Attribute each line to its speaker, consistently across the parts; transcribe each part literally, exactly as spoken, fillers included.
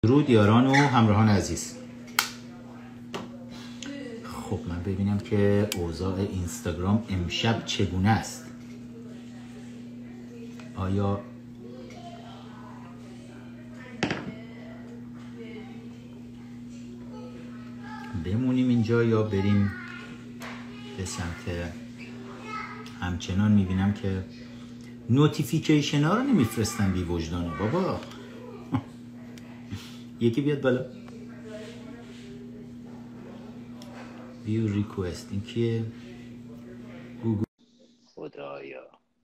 Speaker 1: درود یاران و همراهان عزیز. خب من ببینم که اوضاع اینستاگرام امشب چگونه است. آیا بمونیم اینجا یا بریم به سمت؟ همچنان میبینم که نوتیفیکیشن ها رو نمیفرستن، بی وجدانه بابا. یکی بیاد بالا. ویو ریکوست این کیه؟ گوگل. خدایا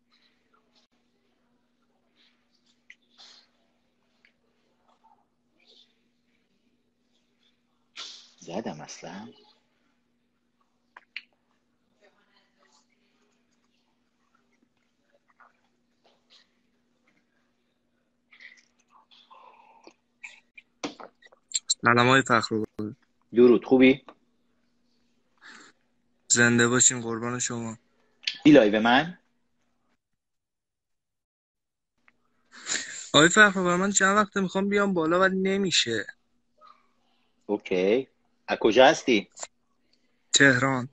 Speaker 1: زدم اصلا.
Speaker 2: سلام های فخرآباد.
Speaker 1: درود، خوبی؟
Speaker 2: زنده باشین، قربان شما.
Speaker 1: بی لایو من
Speaker 2: آقای فخرآباد من چند وقته میخوام بیام بالا ولی نمیشه.
Speaker 1: اوکی، از کجا هستی؟
Speaker 2: تهران.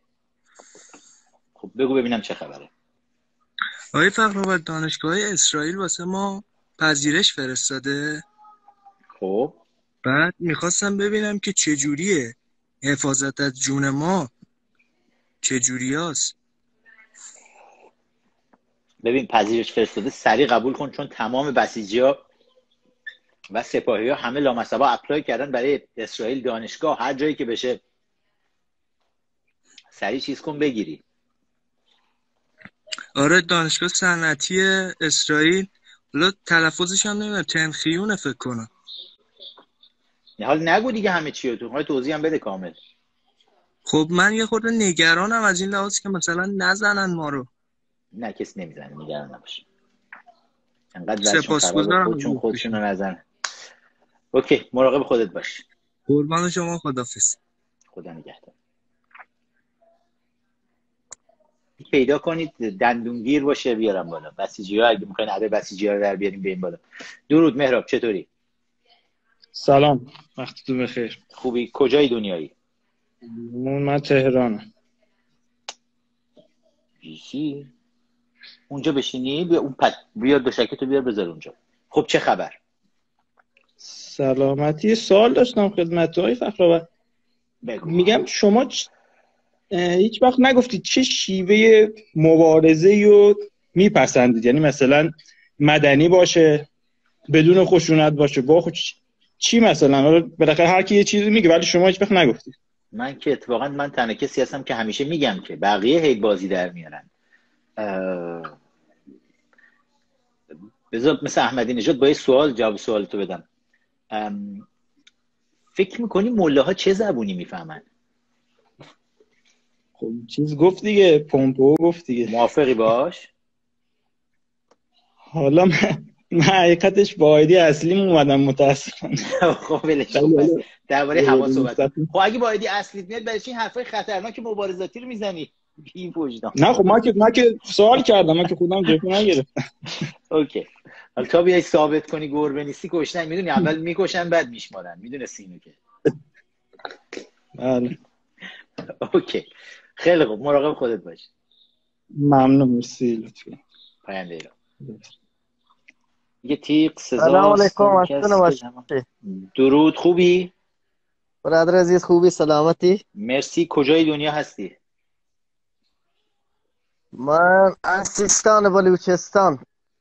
Speaker 1: خب بگو ببینم چه خبره.
Speaker 2: آقای فخرآباد دانشگاه اسرائیل واسه ما پذیرش فرستاده.
Speaker 1: خب
Speaker 2: بعد میخواستم ببینم که چجوریه حفاظت از جون ما چجوریاست.
Speaker 1: ببین، پذیرش فرستاده، سریع قبول کن، چون تمام بسیجی‌ها و سپاهی ها همه لامصبا اپلای کردن برای اسرائیل. دانشگاه هر جایی که بشه سریع چیز کن بگیری.
Speaker 2: آره دانشگاه صنعتی اسرائیل، حالا تلفظش هم نمیدونم، تنخیونه فکر کنم.
Speaker 1: حالا نگو دیگه همه چی رو، تو توضیح هم بده کامل.
Speaker 2: خب من یه خورده نگرانم از این لحاظ که مثلا نزنن ما رو.
Speaker 1: نه کسی نمیزنه، نگران نباش. انقدر وضعشون خرابه،
Speaker 2: سپاسگزارم
Speaker 1: خودشون
Speaker 2: از
Speaker 1: خودشون
Speaker 2: لطفشون.
Speaker 1: رو نزنه. اوکی، مراقب خودت باش.
Speaker 2: قربان شما، خداحافظ.
Speaker 1: خدا نگهدار. پیدا کنید دندونگیر باشه بیارم بالا. بسیجی‌ها اگه میخواین عدد بسیجی‌ها رو در بیاریم بیاریم بالا. درود مهراب، چطوری؟
Speaker 3: سلام، وقتتون بخیر.
Speaker 1: خوبی؟ کجای دنیایی؟
Speaker 3: من تهرانم.
Speaker 1: بیسی اونجا بشینی، بیا اون پد بیار دوشکتو بیار بذار اونجا. خب چه خبر؟
Speaker 3: سلامتی. سوال داشتم خدمت آقای فخرآباد. میگم شما چ... هیچ وقت نگفتید چه شیوه مبارزه رو میپسندید؟ یعنی مثلا مدنی باشه، بدون خشونت باشه، با خوش... چی مثلا؟ حالا بالاخره هر کی یه چیزی میگه ولی شما هیچ وقت نگفتید.
Speaker 1: من که اتفاقا من تنها کسی هستم که همیشه میگم که بقیه هی بازی در میارن. اه... بذار مثل احمدی نژاد با یه سوال جواب سوال تو بدم. ام... فکر میکنی مله ها چه زبونی میفهمن؟
Speaker 3: خب چیز گفت دیگه، پومپو گفت دیگه.
Speaker 1: موافقی باش؟
Speaker 3: حالا من من حقیقتش با آیدی اصلیم اومدم متاسفانه.
Speaker 1: خب ولش کن، پس درباره هوا صحبت کن. خب اگه با آیدی اصلیت میاد برای چی این حرفای خطرناک مبارزاتی رو میزنی؟ بی وجدان.
Speaker 3: نه خب من که من که سوال کردم، من که خودم جدی نگرفتم.
Speaker 1: اوکی، حالا تا بیای ثابت کنی گربه نیستی کشتن، میدونی اول میکشن بعد میشمارن، میدونستی اینو که؟
Speaker 3: بله.
Speaker 1: اوکی خیلی خوب، مراقب خودت باش.
Speaker 3: ممنون، مرسی، لطفا.
Speaker 1: پاینده ایران. یه تیغ
Speaker 4: سلام
Speaker 1: سزاست
Speaker 4: علیکم،
Speaker 1: اون
Speaker 4: اصلا
Speaker 1: کس که درود. خوبی؟
Speaker 4: برادر عزیز خوبی؟ سلامتی؟
Speaker 1: مرسی. کجای دنیا هستی؟
Speaker 4: من از سیستان بلوچستان.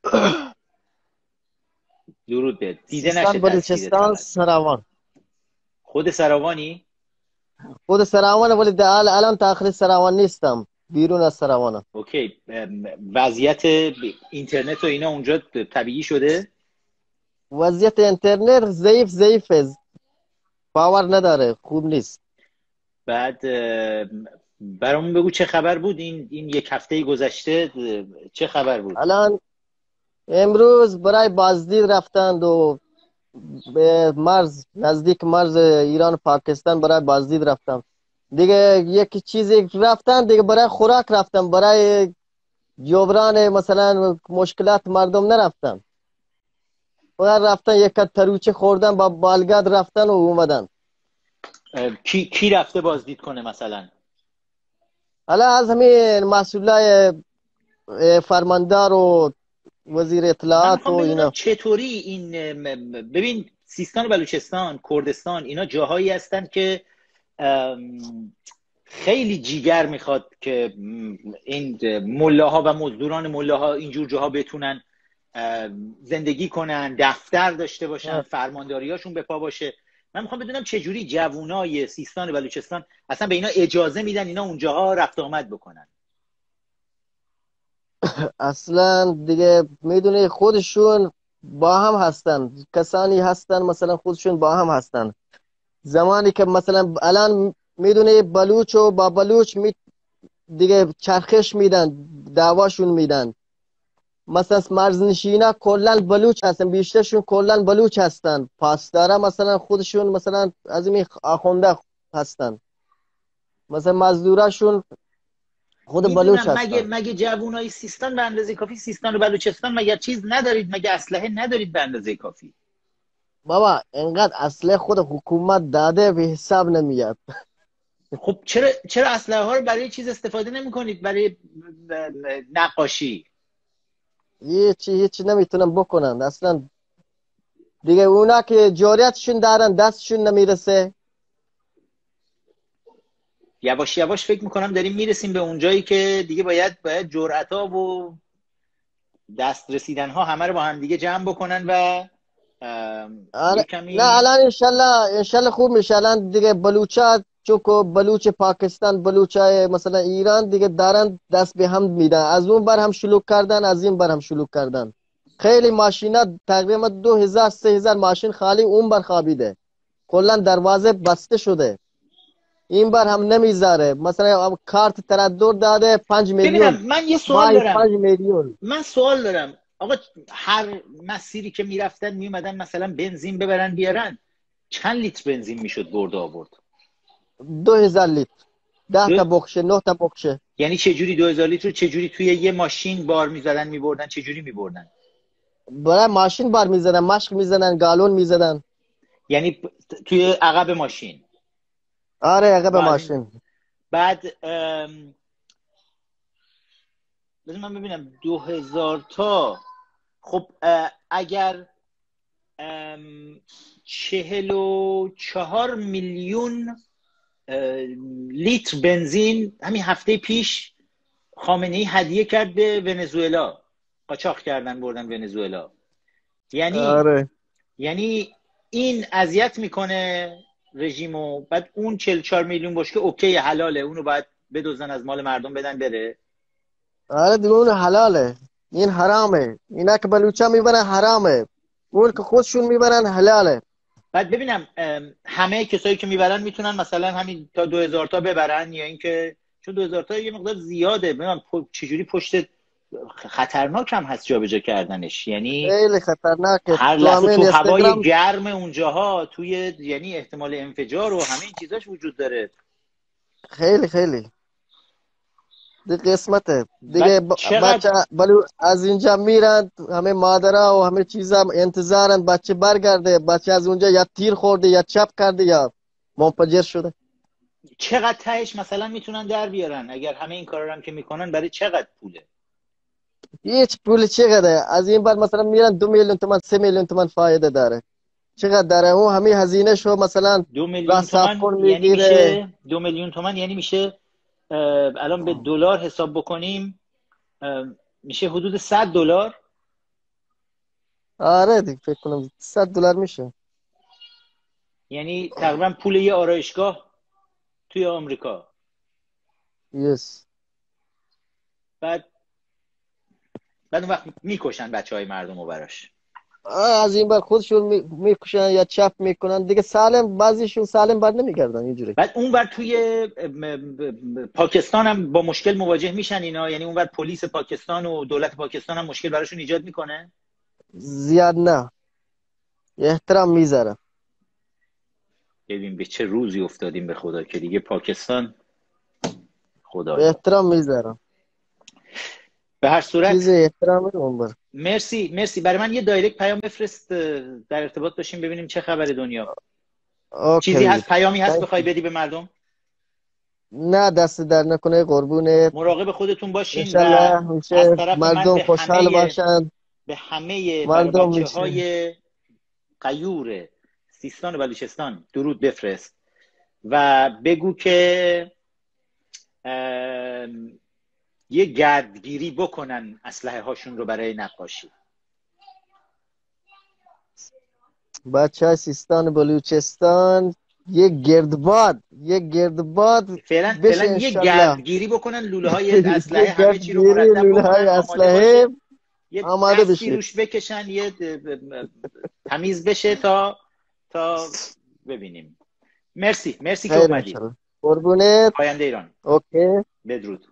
Speaker 1: درود بهت. دیده
Speaker 4: سیستان
Speaker 1: نشه تصویرت
Speaker 4: بلوچستان
Speaker 1: فقط.
Speaker 4: سراوان.
Speaker 1: خود سراوانی؟
Speaker 4: خود سراوان ولی در الان داخل سراوان نیستم، بیرون از سراوانم.
Speaker 1: اوکی. وضعیت اینترنت و اینا اونجا طبیعی شده؟
Speaker 4: وضعیت اینترنت ضعیف ضعیفه، باور نداره، خوب نیست.
Speaker 1: بعد برامون بگو چه خبر بود این این یک هفته گذشته، چه خبر بود؟
Speaker 4: الان امروز برای بازدید رفتند و به مرز، نزدیک مرز ایران پاکستان برای بازدید رفتم دیگه. یک چیزی رفتن دیگه، برای خوراک رفتم، برای جبران مثلا مشکلات مردم نرفتم. فقط رفتن یک کت تروچه خوردن با بالگرد رفتن و اومدن.
Speaker 1: کی کی رفته بازدید کنه مثلا؟
Speaker 4: حالا از همین مسئولای فرماندار و وزیر اطلاعات و اینا.
Speaker 1: چطوری این ببین سیستان و بلوچستان، کردستان، اینا جاهایی هستن که خیلی جیگر میخواد که این ملاها و مزدوران ملاها اینجور جاها بتونن زندگی کنن، دفتر داشته باشن، فرمانداریاشون به پا باشه. من میخوام بدونم چجوری جوانای سیستان و بلوچستان اصلا به اینا اجازه میدن اینا اونجاها رفت آمد بکنن؟
Speaker 4: اصلا دیگه میدونی خودشون با هم هستن، کسانی هستن مثلا خودشون با هم هستن. زمانی که مثلا الان میدونی بلوچ و با بلوچ می دیگه چرخش میدن، دعواشون میدن. مثلا مرزنشینا کلن بلوچ هستن، بیشترشون کلن بلوچ هستن. پاسدارا مثلا خودشون مثلا از این آخونده هستن، مثلا مزدوراشون خود بلوچ هستن.
Speaker 1: مگه مگه جوانای سیستان به اندازه کافی سیستان و بلوچستان مگه چیز ندارید؟ مگه اسلحه ندارید به اندازه کافی؟
Speaker 4: بابا اینقدر اسلحه خود حکومت داده به حساب نمیاد.
Speaker 1: خب چرا چرا اسلحه ها رو برای چیز استفاده نمی کنید؟ برای نقاشی؟
Speaker 4: هیچی هیچی نمیتونن بکنن اصلا دیگه. اونا که جاریتشون دارن دستشون نمیرسه.
Speaker 1: یواش یواش فکر میکنم داریم میرسیم به اونجایی که دیگه باید باید جرأت‌ها و دست رسیدن ها همه رو با هم دیگه جمع بکنن و
Speaker 4: آره.
Speaker 1: کمی...
Speaker 4: نه الان انشالله انشالله خوب میشه. الان دیگه بلوچا چون بلوچ پاکستان بلوچای مثلا ایران دیگه دارن دست به هم میدن. از اون بر هم شلوک کردن، از این بر هم شلوک کردن. خیلی ماشینا تقریبا دو هزار سه هزار ماشین خالی اون بر خوابیده، کلا دروازه بسته شده. این بر هم نمیذاره. مثلا کارت تردد داده پنج میلیون.
Speaker 1: من یه سوال دارم.
Speaker 4: پنج میلیون.
Speaker 1: من سوال دارم آقا، هر مسیری که میرفتن میومدن مثلا بنزین ببرن بیارن، چند لیتر بنزین میشد برد آورد؟
Speaker 4: دو هزار لیتر، ده دو... تا بخشه، نه تا بخشه.
Speaker 1: یعنی چه جوری دو هزار لیتر؟ چه جوری توی یه ماشین بار میزدن میبردن؟ چه جوری میبردن؟
Speaker 4: برای ماشین بار میزدن، مشق میزدن، گالون میزدن.
Speaker 1: یعنی توی عقب ماشین؟
Speaker 4: آره عقب ماشین.
Speaker 1: بعد ام... بذار من ببینم دو هزار تا. خب اگر چهل و چهار میلیون لیتر بنزین همین هفته پیش خامنه‌ای هدیه کرد به ونزوئلا، قاچاق کردن بردن ونزوئلا. یعنی
Speaker 4: آره.
Speaker 1: یعنی این اذیت میکنه رژیمو، بعد اون چهل و چهار میلیون بشکه اوکی حلاله، اونو باید بدوزن از مال مردم بدن بره.
Speaker 4: آره دیگه اون حلاله، این حرامه. اینا که بلوچا میبرن حرامه، اون که خودشون میبرن حلاله.
Speaker 1: بعد ببینم همه کسایی که میبرن میتونن مثلا همین تا دو هزار تا ببرن، یا اینکه چون دو هزار تا یه مقدار زیاده، ببینم چجوری پشت خطرناک هم هست جابجا کردنش. یعنی
Speaker 4: خیلی خطرناکه.
Speaker 1: هر لحظه تو هوای گرم اونجاها توی یعنی احتمال انفجار و همه این چیزاش وجود داره.
Speaker 4: خیلی خیلی دیگه قسمته دیگه. بچه بلو از اینجا میرن، همه مادرها و همه چیزا انتظارن بچه برگرده. بچه از اونجا یا تیر خورده یا چپ کرده یا منفجر شده.
Speaker 1: چقدر تهش مثلا میتونن در بیارن اگر همه این کارا هم که میکنن؟ برای چقدر پوله؟
Speaker 4: هیچ پول چقدر؟ از این بعد مثلا میرن دو میلیون تومان سه میلیون تومان فایده داره. چقدر داره اون همه هزینه شو مثلا
Speaker 1: دو میلیون تومان یعنی میشه دو میلیون تومان یعنی میشه الان به دلار حساب بکنیم میشه حدود صد دلار.
Speaker 4: آره دیگه فکر کنم صد دلار میشه.
Speaker 1: یعنی تقریبا پول یه آرایشگاه توی آمریکا.
Speaker 4: یس.
Speaker 1: بعد بعد اون وقت میکشن بچه های مردم رو براش.
Speaker 4: از این بر خودشون میکشن یا چپ میکنن دیگه. سالم بعضیشون سالم بر نمیگردن اینجوری.
Speaker 1: بعد اون بر توی پاکستان هم با مشکل مواجه میشن اینا، یعنی اون بر پلیس پاکستان و دولت پاکستان هم مشکل براشون ایجاد میکنه؟
Speaker 4: زیاد نه، احترام میذاره.
Speaker 1: ببین به چه روزی افتادیم به خدا که دیگه پاکستان خدا
Speaker 4: احترام میذاره.
Speaker 1: به هر صورت
Speaker 4: چیز احترام اون بر
Speaker 1: مرسی مرسی. برای من یه دایرکت پیام بفرست در ارتباط باشیم ببینیم چه خبر دنیا.
Speaker 4: اوکی.
Speaker 1: چیزی هست، پیامی هست بخوای بدی به مردم؟
Speaker 4: نه دست در نکنه قربونت.
Speaker 1: مراقب خودتون باشین و
Speaker 4: از طرف
Speaker 1: مردم
Speaker 4: خوشحال باشن.
Speaker 1: به همه
Speaker 4: مردم
Speaker 1: بچه های غیور سیستان و بلوچستان درود بفرست و بگو که یه گردگیری بکنن اسلحه هاشون رو برای نقاشی.
Speaker 4: بچه های سیستان و بلوچستان یک گردباد یک گردباد
Speaker 1: فعلا فعلا یه گردگیری بکنن، لوله های اسلحه همه چی رو مرتب
Speaker 4: لوله های اسلحه
Speaker 1: آماده بشه، روش بکشن، یه تمیز بشه تا تا ببینیم. مرسی مرسی که اومدید.
Speaker 4: قربونت.
Speaker 1: پاینده ایران.
Speaker 4: اوکی.
Speaker 1: بدرود.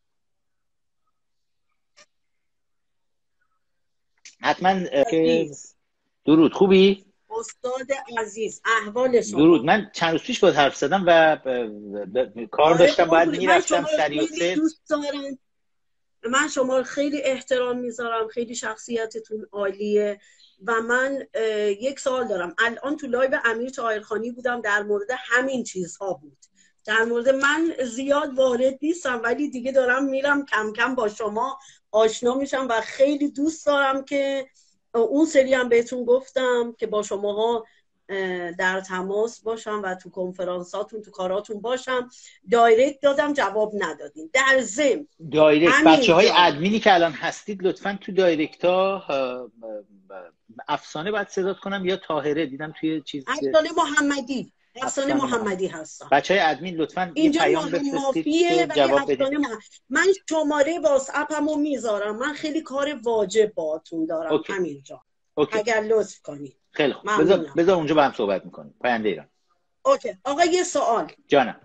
Speaker 1: حتما درود. خوبی؟
Speaker 5: استاد عزیز احوال شما؟
Speaker 1: درود. من چند روز پیش باید حرف زدم و ب... ب... ب... کار داشتم باید میرفتم سریع و سیر.
Speaker 5: من شما خیلی احترام میذارم، خیلی شخصیتتون عالیه و من یک سوال دارم. الان تو لایو امیر طاهرخانی بودم، در مورد همین چیزها بود. در مورد من زیاد وارد نیستم ولی دیگه دارم میرم کم کم با شما آشنا میشم و خیلی دوست دارم که اون سری هم بهتون گفتم که با شماها در تماس باشم و تو کنفرانساتون تو کاراتون باشم. دایرکت دادم جواب ندادین. در ضمن
Speaker 1: دایرکت بچه های ادمینی که الان هستید لطفاً تو دایرکت ها افسانه باید صدات کنم یا طاهره؟ دیدم توی چیز
Speaker 5: افسانه محمدی افسانه محمدی هستم.
Speaker 1: بچه های ادمین لطفاً یه پیام بفرستید که جواب بدید.
Speaker 5: من شماره واتساپمو میذارم. من خیلی کار واجب باهاتون دارم امیر جان. اگر لطف کنید.
Speaker 1: خیلی خوب. بذار بذار اونجا با هم صحبت میکنیم. پاینده ایران.
Speaker 5: اوکی. آقا یه سوال.
Speaker 1: جانم.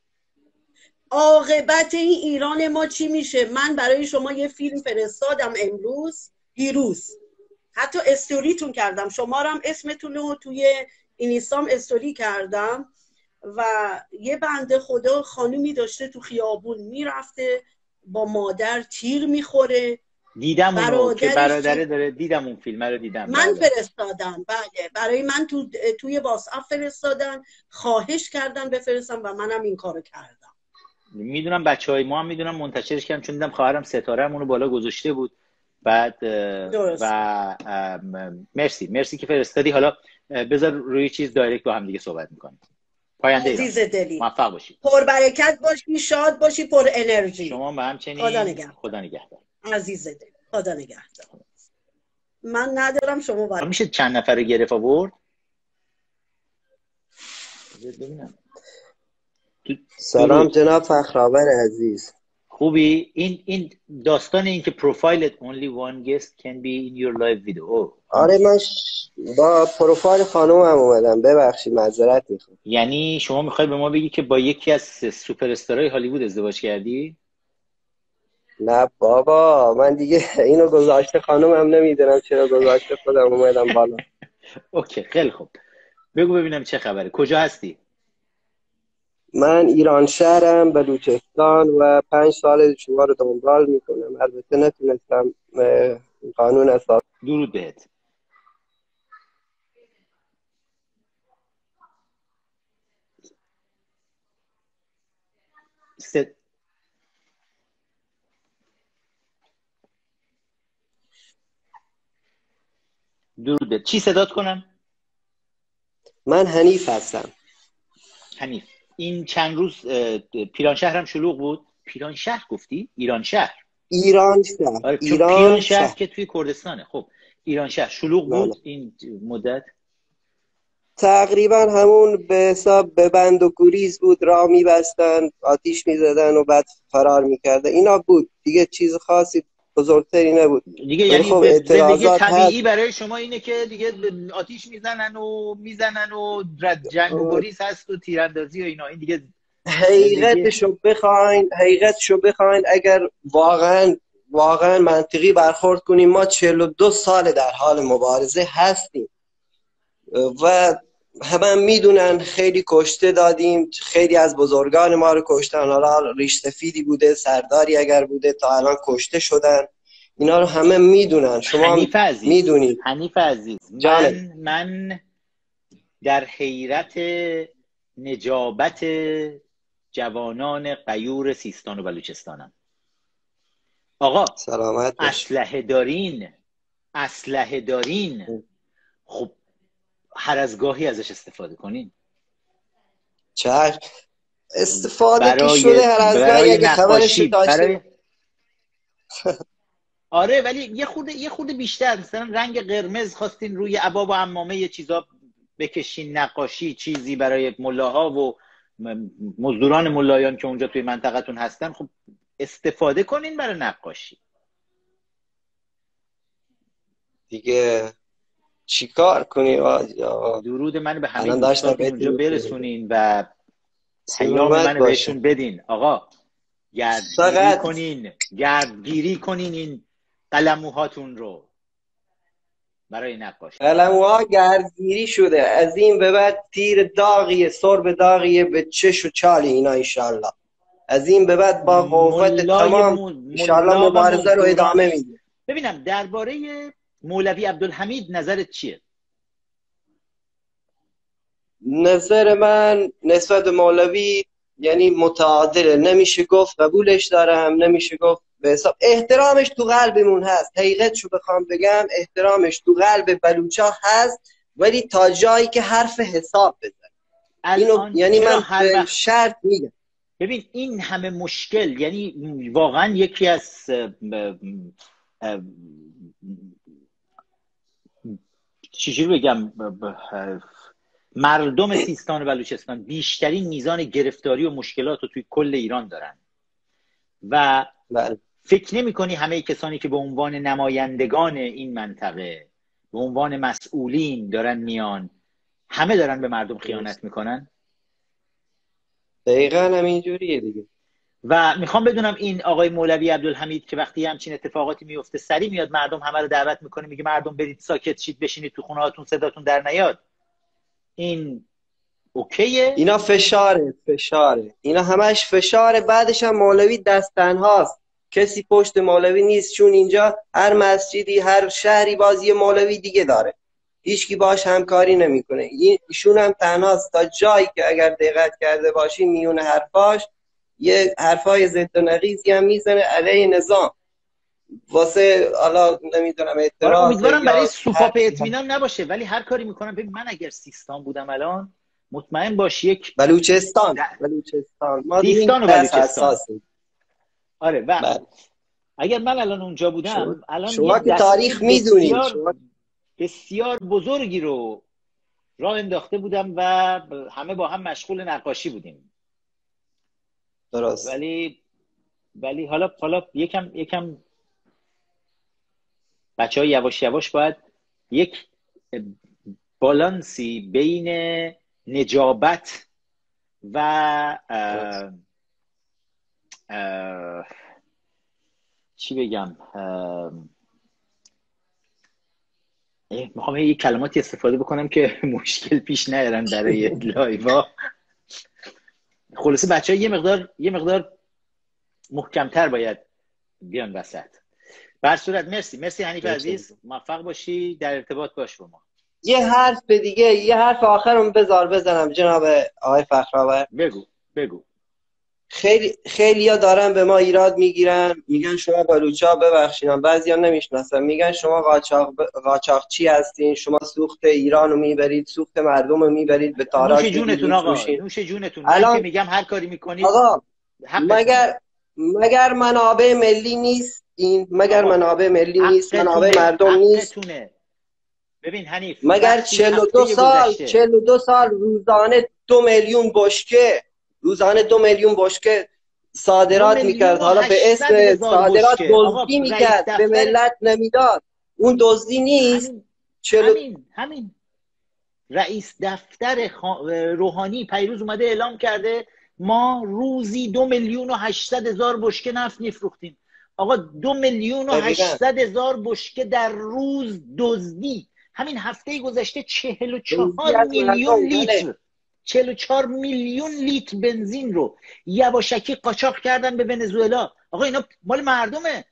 Speaker 5: عاقبت این ایران ما چی میشه؟ من برای شما یه فیلم فرستادم امروز، دیروز. حتی استوریتون کردم. شما رو هم اسمتون رو توی اینستام استوری کردم و یه بنده خدا خانومی داشته تو خیابون میرفته با مادر تیر میخوره.
Speaker 1: دیدم اونو که برادره داره. دیدم اون فیلم رو دیدم.
Speaker 5: من فرستادم. بله برای من تو توی واتساپ فرستادن، خواهش کردن بفرستم و منم این کارو کردم.
Speaker 1: میدونم بچهای ما هم میدونم منتشرش کردم چون دیدم خواهرم ستاره هم اونو بالا گذاشته بود. بعد درست. و مرسی مرسی که فرستادی. حالا بذار روی چیز دایرکت با هم دیگه صحبت میکنیم. پاینده ایران.
Speaker 5: عزیز دلی.
Speaker 1: موفق باشی.
Speaker 5: پر برکت باشی، شاد باشی، پر انرژی.
Speaker 1: شما به همچنین. خدا نگهدار. خدا نگهدار.
Speaker 5: عزیز دل. خدا نگهدار. من ندارم شما باید.
Speaker 1: میشه چند نفر رو گرفت آورد؟ ببینم.
Speaker 6: سلام جناب فخرآور عزیز.
Speaker 1: خوبی؟ این این داستان این که پروفایلت only one guest can be in your live video.
Speaker 6: آره من با پروفایل خانومم اومدم. ببخشید معذرت میخوام.
Speaker 1: یعنی شما میخوای به ما بگی که با یکی از سوپر استارهای هالیوود ازدواج کردی؟
Speaker 6: نه بابا من دیگه اینو گذاشته خانومم نمیدونم چرا گذاشته خودم اومدم بالا.
Speaker 1: اوکی خیلی خوب. بگو ببینم چه خبره. کجا هستی؟
Speaker 6: من ایران شهرم، بلوچستان و پنج سال شما رو دنبال میکنم. البته نتونستم قانون اساس.
Speaker 1: درود بهت. ست... درود بهت. چی صدات کنم؟
Speaker 6: من حنیف هستم.
Speaker 1: حنیف. این چند روز پیران شهر هم شلوغ بود. پیران شهر گفتی؟ ایران شهر.
Speaker 6: ایران شهر.
Speaker 1: آره ایران, ایران شهر, شهر که توی کردستانه. خب ایران شهر شلوغ بود بله. این مدت
Speaker 6: تقریبا همون به حساب به بند و گریز بود. راه میبستن، آتیش میزدن و بعد فرار میکردن. اینا بود دیگه. چیز خاصی بزرگتری نبود
Speaker 1: دیگه. یعنی خب زندگی طبیعی هست. برای شما اینه که دیگه آتیش میزنن و میزنن و جنگ و گریز هست و تیراندازی و اینا. این دیگه
Speaker 6: حقیقتشو بخواین حقیقتشو بخواین اگر واقعا واقعا منطقی برخورد کنیم، ما چهل و دو سال در حال مبارزه هستیم و همه میدونن خیلی کشته دادیم. خیلی از بزرگان ما رو کشتن. حالا ریش سفیدی بوده، سرداری اگر بوده تا الان کشته شدن. اینا رو همه میدونن، شما میدونید.
Speaker 1: حنیف عزیز، من من در حیرت نجابت جوانان غیور سیستان و بلوچستانم. آقا
Speaker 6: سلامت
Speaker 1: اسلحه دارین اسلحه دارین خب هر از گاهی ازش استفاده کنین.
Speaker 6: چشم، استفاده که شده هر از گاهی اگه خبرش داشته.
Speaker 1: آره ولی یه خورده یه خورده بیشتر، مثلا رنگ قرمز خواستین روی عبا و عمامه یه چیزا بکشین، نقاشی چیزی برای ملاها و مزدوران ملایان که اونجا توی منطقتون هستن، خب استفاده کنین برای نقاشی
Speaker 6: دیگه. چیکار کنی؟
Speaker 1: درود من به همه دوستاتون اونجا برسونین و پیام من بهشون بدین. آقا گردگیری کنین گردگیری کنین این قلموهاتون رو برای نقاشی.
Speaker 6: قلموها گردگیری شده، از این به بعد تیر داغیه، سرب داغیه به چش و چال اینا انشالله. از این به بعد با قوت تمام انشالله مبارزه رو ادامه میدیم.
Speaker 1: ببینم درباره مولوی عبدالحمید نظرت چیه؟
Speaker 6: نظر من نسبت مولوی یعنی متعادله، نمیشه گفت قبولش دارم، نمیشه گفت به حساب. احترامش تو قلبمون هست، حقیقتشو بخوام بگم احترامش تو قلب بلوچا هست، ولی تا جایی که حرف حساب بزن. اینو یعنی من به شرط میگم.
Speaker 1: ببین این همه مشکل، یعنی واقعا یکی از چیزی رو بگم، مردم سیستان و بلوچستان بیشترین میزان گرفتاری و مشکلات رو توی کل ایران دارن و بله. فکر نمی کنی همه کسانی که به عنوان نمایندگان این منطقه به عنوان مسئولین دارن میان همه دارن به مردم خیانت میکنن؟
Speaker 6: دقیقا همینجوریه دیگه.
Speaker 1: و میخوام بدونم این آقای مولوی عبدالحمید که وقتی همچین اتفاقاتی میفته سری میاد مردم همه رو دعوت میکنه، میگه مردم برید ساکت شید بشینید تو خونه هاتون صداتون در نیاد، این اوکیه؟
Speaker 6: اینا فشاره فشاره اینا همش فشاره. بعدش هم مولوی دست تنهاست، کسی پشت مولوی نیست، چون اینجا هر مسجدی هر شهری بازی مولوی دیگه داره، هیچکی باش همکاری نمیکنه. ایشون هم تنهاست تا جایی که اگر دقت کرده باشی میون حرفاش یه حرفای ضد و نقیضی هم میزنه علیه نظام واسه حالا نمیدونم اعتراض.
Speaker 1: امیدوارم برای سوپاپ اطمینان نباشه، ولی هر کاری میکنم. ببین من اگر سیستان بودم الان مطمئن باش یک
Speaker 6: بلوچستان ده... بلوچستان ما
Speaker 1: سیستان و بلوچستان آره و
Speaker 6: بله.
Speaker 1: اگر من الان اونجا بودم شما, الان
Speaker 6: شما که تاریخ میدونید
Speaker 1: بسیار,
Speaker 6: شما...
Speaker 1: بسیار بزرگی رو راه انداخته بودم و همه با هم مشغول نقاشی بودیم.
Speaker 6: درست.
Speaker 1: ولی ولی حالا حالا یکم یکم بچه‌ها یواش یواش باید یک بالانسی بین نجابت و اه اه چی بگم میخوام یه کلماتی استفاده بکنم که مشکل پیش نیارن برای لایوا. خلاصه بچه‌ها یه مقدار یه مقدار محکمتر باید بیان وسط. بر صورت مرسی مرسی حنیف عزیز، موفق باشی، در ارتباط باش با ما.
Speaker 6: یه حرف دیگه یه حرف آخرم بذار بزنم جناب آقای فخرآور.
Speaker 1: بگو بگو.
Speaker 6: خیلی خیلیا دارن به ما ایراد میگیرن، میگن شما بلوچا ببخشید بعضیا نمیشناسن، میگن شما قاچاق قاچاقچی هستین، شما سوخت ایرانو میبرید، سوخت مردمو میبرید به تاراج.
Speaker 1: نوش جونتون آقا، نوش جونتون. من که میگم هر کاری میکنید
Speaker 6: آقا مگر مگر منابع ملی نیست این؟ مگر منابع ملی نیست؟ منابع مردم نیست؟
Speaker 1: ببین حنیف
Speaker 6: مگر چهل و دو سال چهل و دو سال روزانه دو میلیون بشکه روزانه دو میلیون بشکه صادرات میکرد، حالا به اسم صادرات دزدی میکرد، به ملت نمیداد، اون دزدی نیست؟
Speaker 1: همین چلو... همین, همین. رئیس دفتر روحانی پیروز اومده اعلام کرده ما روزی دو میلیون و هشتصد هزار بشکه نفت میفروختیم. آقا دو میلیون و هشتصد هزار بشکه در روز دزدی. همین هفته گذشته چهل و چهار میلیون لیتر چهل و چهار میلیون لیتر بنزین رو یواشکی قاچاق کردن به ونزوئلا. آقا اینا مال مردمه.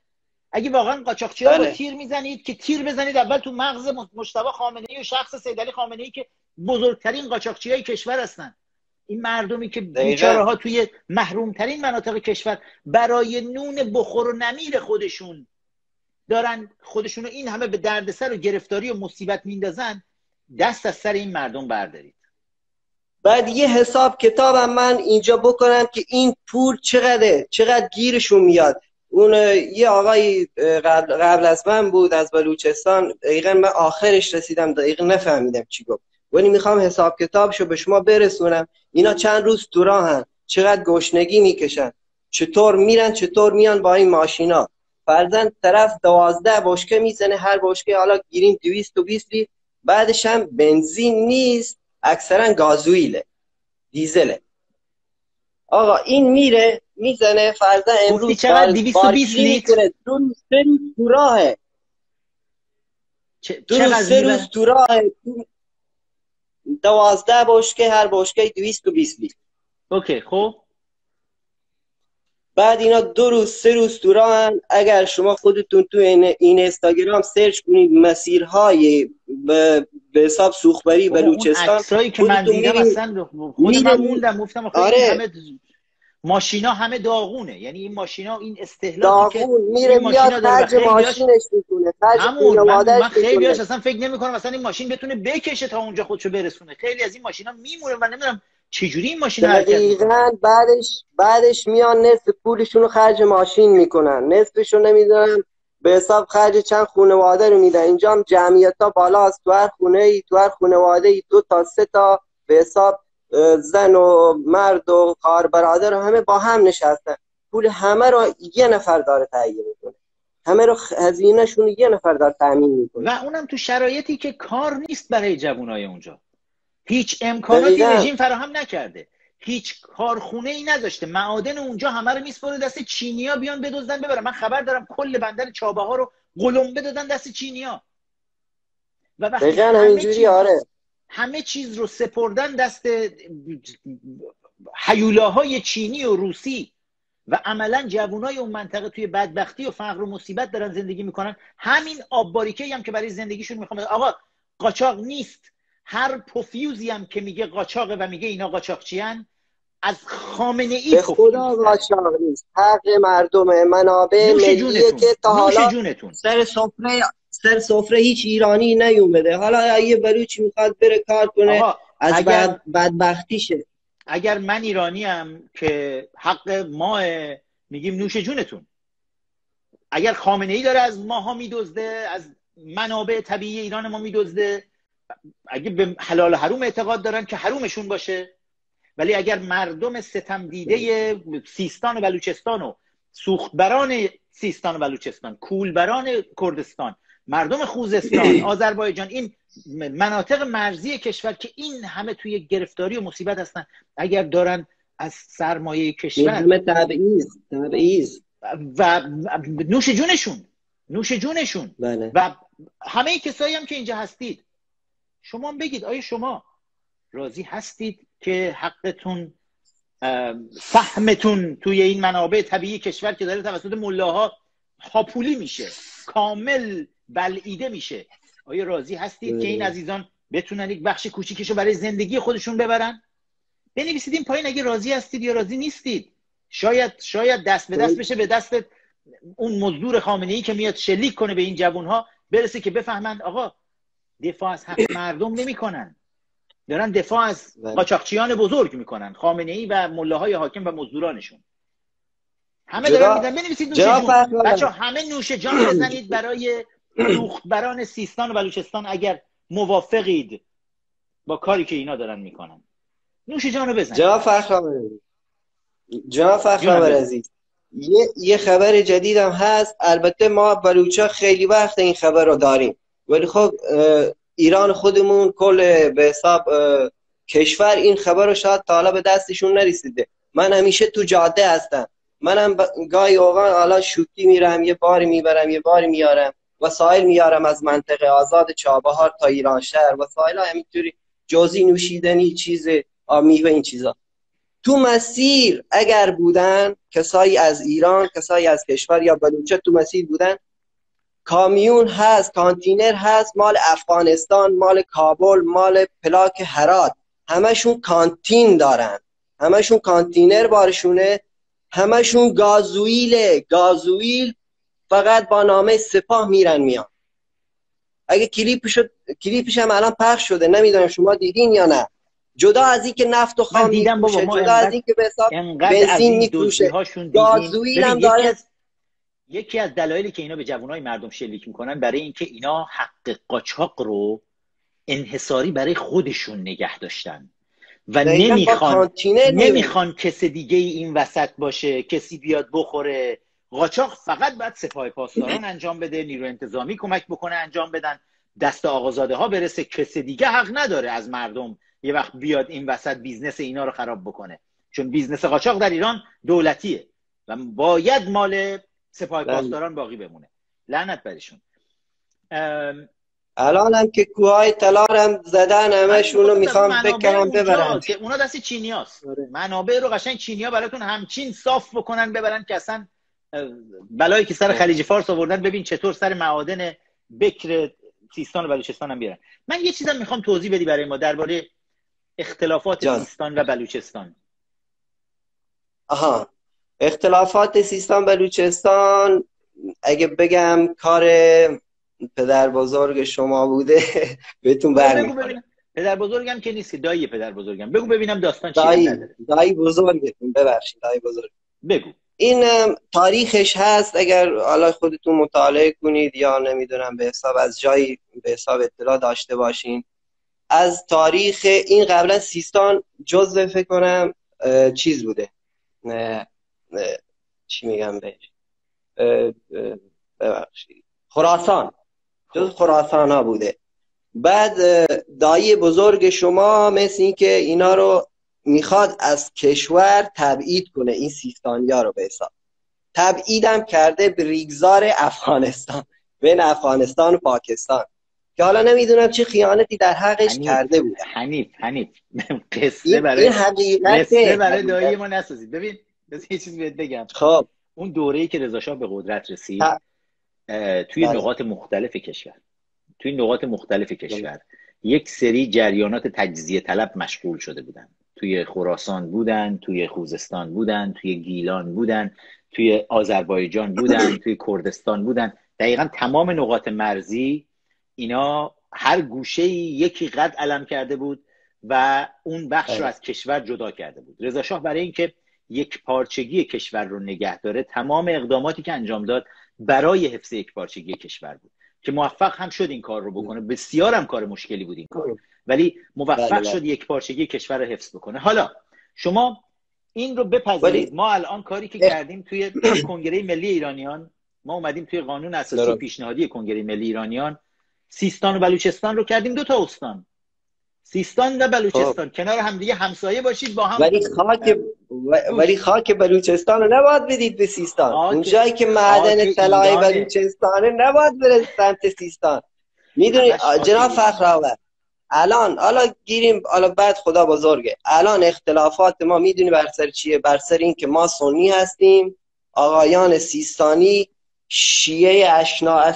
Speaker 1: اگه واقعا قاچاقچی‌ها رو
Speaker 6: بله.
Speaker 1: تیر میزنید که تیر بزنید اول تو مغز مجتبی خامنه‌ای و شخص سیدعلی خامنه‌ای که بزرگترین قاچاقچیای کشور هستن. این مردمی که بیچاره ها توی محروم ترین مناطق کشور برای نون بخور و نمیر خودشون دارن خودشونو این همه به دردسر و گرفتاری و مصیبت میندازن، دست از سر این مردم بردارید.
Speaker 6: بعد یه حساب کتابم من اینجا بکنم که این پول چقدره، چقدر گیرشون میاد. اون یه آقای قبل, قبل از من بود از بلوچستان، دقیقا من آخرش رسیدم، دقیقا نفهمیدم چی گفت، ولی میخوام حساب کتابشو به شما برسونم. اینا چند روز تو راهن، چقدر گشنگی میکشن، چطور میرن چطور میان با این ماشینا. فرضاً طرف دوازده بشکه میزنه، هر بشکه حالا گیریم دویست و بیست لیتر، بعدش هم بنزین نیست، اکثرا گازوئیله، دیزله. آقا این میره میزنه فرضاً امروز
Speaker 1: چقدر دویست و بیست لیتر
Speaker 6: دو روز سه روز تو راهه، دو روز سه روز تو راهه، دوازده بشکه، هر بشکه دویست و بیست لیتر.
Speaker 1: اوکی خب
Speaker 6: بعد اینا دو روز سه روز تو راهن. اگر شما خودتون تو این, این اینستاگرام سرچ کنید مسیرهای به حساب سوخبری بلوچستان،
Speaker 1: اون عکسایی که من دیدم اصلا خود من موندم، گفتم آخه
Speaker 6: آره.
Speaker 1: این همه ماشینا همه داغونه، یعنی این ماشینا این استهلاکی که
Speaker 6: داغون میره میاد خرج ماشینش میکنه، خرج خانواده‌اش.
Speaker 1: من خیلیاش اصلا فکر نمی‌کنم مثلا این ماشین بتونه بکشه تا اونجا خودشو برسونه. خیلی از این ماشینا میمونه و نمیدونم چجوری این ماشین حرکت میکنه.
Speaker 6: دقیقاً بعدش بعدش میان نصف پولشون رو خرج ماشین میکنن، نصفشو نمیدونم به حساب خرج چند خانواده رو میدن. اینجا هم جمعیت‌ها بالاست، تو هر خونه‌ای تو هر خانواده‌ای دو تا سه تا به حساب زن و مرد و خواهر برادر همه با هم نشستن، پول همه رو یه نفر داره تعیین میکنه، همه رو هزینه‌شون یه نفر داره تامین میکنه،
Speaker 1: و اونم تو شرایطی که کار نیست برای جوانای اونجا. هیچ امکاناتی رژیم فراهم نکرده، هیچ کارخونه ای نذاشته، معادن اونجا همه رو میسپره دست چینیا بیان بدزدن ببرن. من خبر دارم کل بندر چابهار رو قلمبه دادن دست چینیا و وقتی همه چیز آره. همه چیز رو سپردن دست هیولاهای چینی و روسی و عملا جوانای اون منطقه توی بدبختی و فقر و مصیبت دارن زندگی میکنن. همین آب باریکه‌ای هم که برای زندگیشون میخوام، آقا قاچاق نیست، هر پوفیوزی هم که میگه قاچاقه و میگه اینا قاچاقچیان، از خامنه ای
Speaker 6: به خدا قاچاق نیست، حق مردم، منابع ملیه که تا حالا سر سفره سر سفره هیچ ایرانی نیومده. حالا یه بلوچی میخواد بره کار کنه از اگر بد بدبختیشه.
Speaker 1: اگر من ایرانیم که حق ما میگیم نوش جونتون، اگر خامنه ای داره از ماها میدزده، از منابع طبیعی ایران ما میدزده، اگه به حلال حروم اعتقاد دارن که حرومشون باشه، ولی اگر مردم ستم دیده سیستان و بلوچستان و سوختبران سیستان و بلوچستان، کولبران کردستان، مردم خوزستان، آذربایجان، این مناطق مرزی کشور که این همه توی گرفتاری و مصیبت هستن، اگر دارن از سرمایه کشور
Speaker 6: همه تبعیض تبعیض
Speaker 1: و نوش جونشون نوش جونشون
Speaker 6: بله.
Speaker 1: و همه کسایی هم که اینجا هستید، شما هم بگید آیا شما راضی هستید که حقتون، سهمتون توی این منابع طبیعی کشور که داره توسط ملاها هاپولی میشه، کامل بلعیده میشه، آیا راضی هستید بله. که این عزیزان بتونن یک بخش کوچیکشو برای زندگی خودشون ببرن؟ بنویسید این پایین اگه راضی هستید یا راضی نیستید. شاید شاید دست به دست بشه به دست اون مزدور خامنه‌ای که میاد شلیک کنه به این جوانها، برسه که بفهمن آقا دفاع از حق مردم نمی‌کنن، دارن دفاع از قاچاقچیان بزرگ میکنن، خامنه‌ای و ملاهای حاکم و مزدورانشون. همه دارن میگن بنویسید نوش جون. بچه‌ها همه نوش جان بزنید برای سوختبران سیستان و بلوچستان اگر موافقید با کاری که اینا دارن میکنن. نوش جانو بزنید.
Speaker 6: جناب فخرآور جناب فخرآور عزیز، یه یه خبر جدیدم هست. البته ما بلوچا خیلی وقت این خبر رو داریم، ولی خب ایران خودمون کل به حساب کشور این خبر رو شاید تا حالا به دستشون نرسیده. من همیشه تو جاده هستم، منم گاهی اوقات حالا شوکی میرم، یه باری میبرم یه باری میارم، وسایل میارم از منطقه آزاد چابهار تا ایران شهر، وسایل ها همینطوری جزئی نوشیدنی، چیز میوه، این چیزا. تو مسیر اگر بودن کسایی از ایران، کسایی از کشور یا بلوچه تو مسیر بودن، کامیون هست، کانتینر هست مال افغانستان، مال کابل، مال پلاک هرات، همشون کانتین دارن، همشون کانتینر بارشونه، همشون گازوئیل گازوئیل فقط با نامه سپاه میرن میان. اگه کلیپش کلیپش هم الان پخش شده، نمیدونم شما دیدین یا نه، جدا از این که نفت و خام میفروشه، جدا از این که به حساب بنزین میفروشه، گازوئیل هم داره.
Speaker 1: یکی از یکی از دلایلی که اینا به جوانای مردم شلیک میکنن برای اینکه اینا حق قاچاق رو انحصاری برای خودشون نگه داشتن و نمیخوان نمیخوان کسی دیگه این وسط باشه، کسی بیاد بخوره. قاچاق فقط باید سپاه پاسداران انجام بده، نیرو انتظامی کمک بکنه انجام بدن، دست آقازاده ها برسه، کسی دیگه حق نداره از مردم یه وقت بیاد این وسط بیزنس اینا رو خراب بکنه، چون بیزنس قاچاق در ایران دولتیه و باید مال سپاه پاسداران باقی بمونه. لعنت برشون.
Speaker 6: الان هم که کوههای طلا هم زدن، همشون رو میخوام بکنم ببرن،
Speaker 1: که اونا دست چینیاست. منابع رو قشنگ چینیا براتون همچین صاف بکنن ببرن که اصلا بلایی که سر خلیج فارس آوردن ببین چطور سر معادن بکر سیستان و بلوچستان هم بیارن. من یه چیزم میخوام توضیح بدی برای ما درباره اختلافات جان. سیستان و بلوچستان.
Speaker 6: آها، اختلافات سیستان بلوچستان اگه بگم کار پدر بزرگ شما بوده بهتون برمیخوره.
Speaker 1: پدر بزرگم که نیست، دایی پدر بزرگم. بگو ببینم داستان چیه.
Speaker 6: دایی دایی بزرگتون، ببخشید دایی بزرگ.
Speaker 1: بگو.
Speaker 6: این تاریخش هست، اگر حالا خودتون مطالعه کنید یا نمیدونم به حساب از جایی به حساب اطلاع داشته باشین از تاریخ این. قبلا سیستان جزء فکر کنم چیز بوده، نه نه چی میگم بهش، ببخشید خراسان، جز خراسان ها بوده. بعد دایی بزرگ شما مثل این که اینا رو میخواد از کشور تبعید کنه، این سیستانیا رو به حساب تبعیدم کرده به ریگزار افغانستان، بین افغانستان و پاکستان، که حالا نمیدونم چه خیانتی در حقش
Speaker 1: حنیف.
Speaker 6: کرده بود.
Speaker 1: حنیف حنیف قصه برای
Speaker 6: این حقیقت
Speaker 1: قصه برای دایی ما نسازید. ببین بذار یه چیز بهت بگم.
Speaker 6: خب
Speaker 1: اون دوره‌ای که رضا شاه به قدرت رسید توی نقاط مختلف کشور توی نقاط مختلف کشور یک سری جریانات تجزیه طلب مشغول شده بودن. توی خراسان بودن، توی خوزستان بودن، توی گیلان بودن، توی آذربایجان بودن، توی کردستان بودن. دقیقاً تمام نقاط مرزی اینا هر گوشه‌ای یکی قد علم کرده بود و اون بخش رو از کشور جدا کرده بود. رضا شاه برای اینکه یک پارچگی کشور رو نگه داره تمام اقداماتی که انجام داد برای حفظ یک پارچگی کشور بود که موفق هم شد این کار رو بکنه. بسیار هم کار مشکلی بود این کار، ولی موفق شد یک پارچگی کشور رو حفظ بکنه. حالا شما این رو بپذیرید، ما الان کاری که کردیم توی کنگره ملی ایرانیان، ما اومدیم توی قانون اساسی پیشنهادی کنگره ملی ایرانیان سیستان و بلوچستان رو کردیم دو تا استان، سیستان و بلوچستان خب. کنار هم دیگه همسایه باشید با هم.
Speaker 6: ولی خاک ولی خاک بلوچستان رو نباید بدید به سیستان. اون جایی که معدن طلای بلوچستانه نباید بره سمت سیستان. میدونی جناب فخرآور، الان حالا گیریم، حالا بعد خدا بزرگه، الان اختلافات ما میدونی بر سر چیه؟ بر سر این که ما سنی هستیم، آقایان سیستانی شیعه اشنا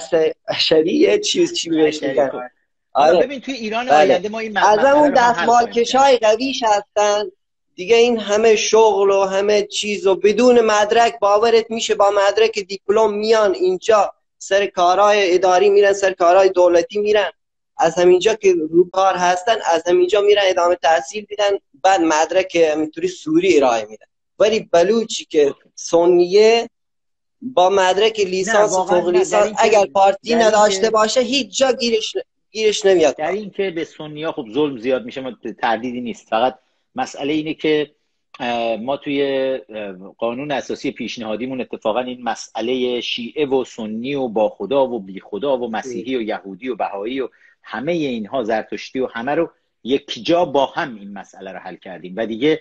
Speaker 6: اشریه چیز چی بهش میگن.
Speaker 1: آره ببین توی ایران آینده ما این
Speaker 6: از اون دستمال کشای قویش هستن دیگه، این همه شغل و همه چیز و بدون مدرک، باورت میشه با مدرک دیپلم میان اینجا سر کارهای اداری میرن، سر کارهای دولتی میرن، از همینجا که رو کار هستن از همینجا میرن ادامه تحصیل میدن، بعد مدرک همینطوری سوری ارائه میدن. ولی بلوچی که سنیه با مدرک لیسانس و فوق لیسانس اگر پارتی نداشته باشه هیچ جا گیرش گیرش نمیاد.
Speaker 1: در این که به سنی‌ها خب ظلم زیاد میشه، تردیدی نیست، فقط مسئله اینه که ما توی قانون اساسی پیشنهادیمون اتفاقا این مسئله شیعه و سنی و با خدا و بی خدا و مسیحی و یهودی و بهایی و همه اینها، زرتشتی و همه رو یک جا با هم این مسئله رو حل کردیم و دیگه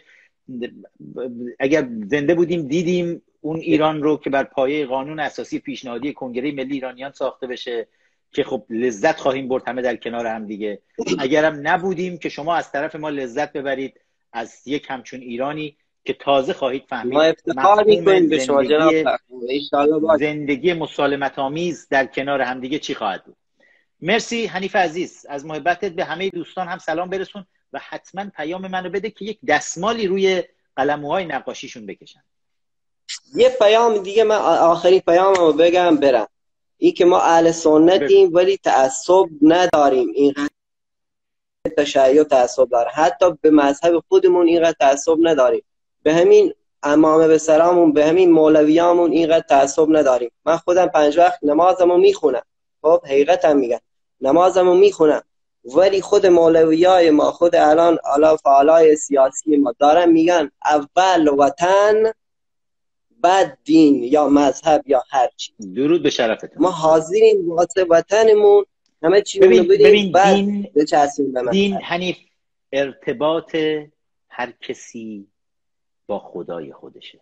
Speaker 1: اگر زنده بودیم دیدیم اون ایران رو که بر پایه قانون اساسی پیشنهادی کنگره ملی ایرانیان ساخته بشه که خب لذت خواهیم برد همه در کنار هم دیگه. اگرم نبودیم که شما از طرف ما لذت ببرید از یک همچون ایرانی که تازه خواهید فهمید
Speaker 6: ما افتخار میکنیم به شما جناب.
Speaker 1: زندگی مسالمت آمیز در کنار همدیگه چی خواهد بود. مرسی حنیف عزیز، از محبتت به همه دوستان هم سلام برسون و حتما پیام منو بده که یک دستمالی روی قلموهای نقاشیشون بکشن.
Speaker 6: یه پیام دیگه من آخری پیاممو بگم برم. این که ما اهل سنتیم ولی تعصب نداریم، اینقدر تشیع تعصب داره، حتی به مذهب خودمون اینقدر تعصب نداریم، به همین امام به سلامون، به همین مولویامون اینقدر تعصب نداریم. من خودم پنج وقت نمازمو میخونم، خب حقیقتا میگم نمازمو میخونم، ولی خود مولویای ما، خود الان الا فعالای سیاسی ما دارن میگن اول وطن بعد دین یا مذهب یا هر چی.
Speaker 1: درود به شرفتون.
Speaker 6: ما حاضرین واسه وطنمون همه چی رو
Speaker 1: ببین, ببین
Speaker 6: بعد
Speaker 1: دین, دین حنیف ارتباط هر کسی با خدای خودشه.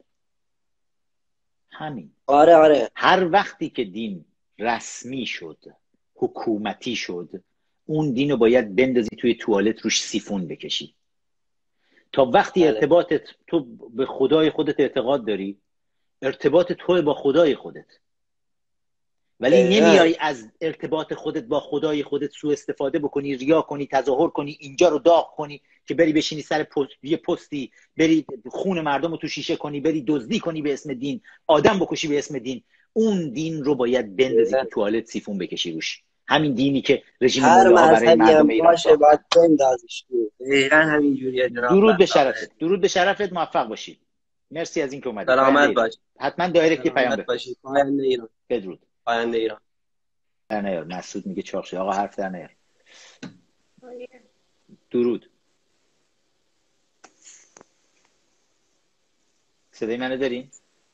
Speaker 1: همین.
Speaker 6: آره آره.
Speaker 1: هر وقتی که دین رسمی شد، حکومتی شد، اون دین رو باید بندازی توی توالت روش سیفون بکشی. تا وقتی ارتباطت تو به خدای خودت اعتقاد داری، ارتباط تو با خدای خودت، ولی نمیای از ارتباط خودت با خدای خودت سوء استفاده بکنی، ریا کنی، تظاهر کنی، اینجا رو داغ کنی که بری بشینی سر پست، یه پستی، بری خون مردم رو تو شیشه کنی، بری دزدی کنی به اسم دین، آدم بکشی به اسم دین. اون دین رو باید بندازی تو توالت سیفون بکشی روش. همین دینی که رژیم ملاها برای مردم ایران
Speaker 6: باشه باید بندازیش. دقیقاً همین جوریه جناب.
Speaker 1: درود به شرفت. درود به شرفت. موفق باشی. مرسی از اینکه اومدید.
Speaker 6: سلامت باش.
Speaker 1: حتما دایرکت پیام
Speaker 6: بفرست. پاینده ایران.
Speaker 1: بدرود.
Speaker 6: پاینده ایران.
Speaker 1: در نیار. مسعود میگه چاق شد. آقا حرف در نیار. درود. صدای منو دارین؟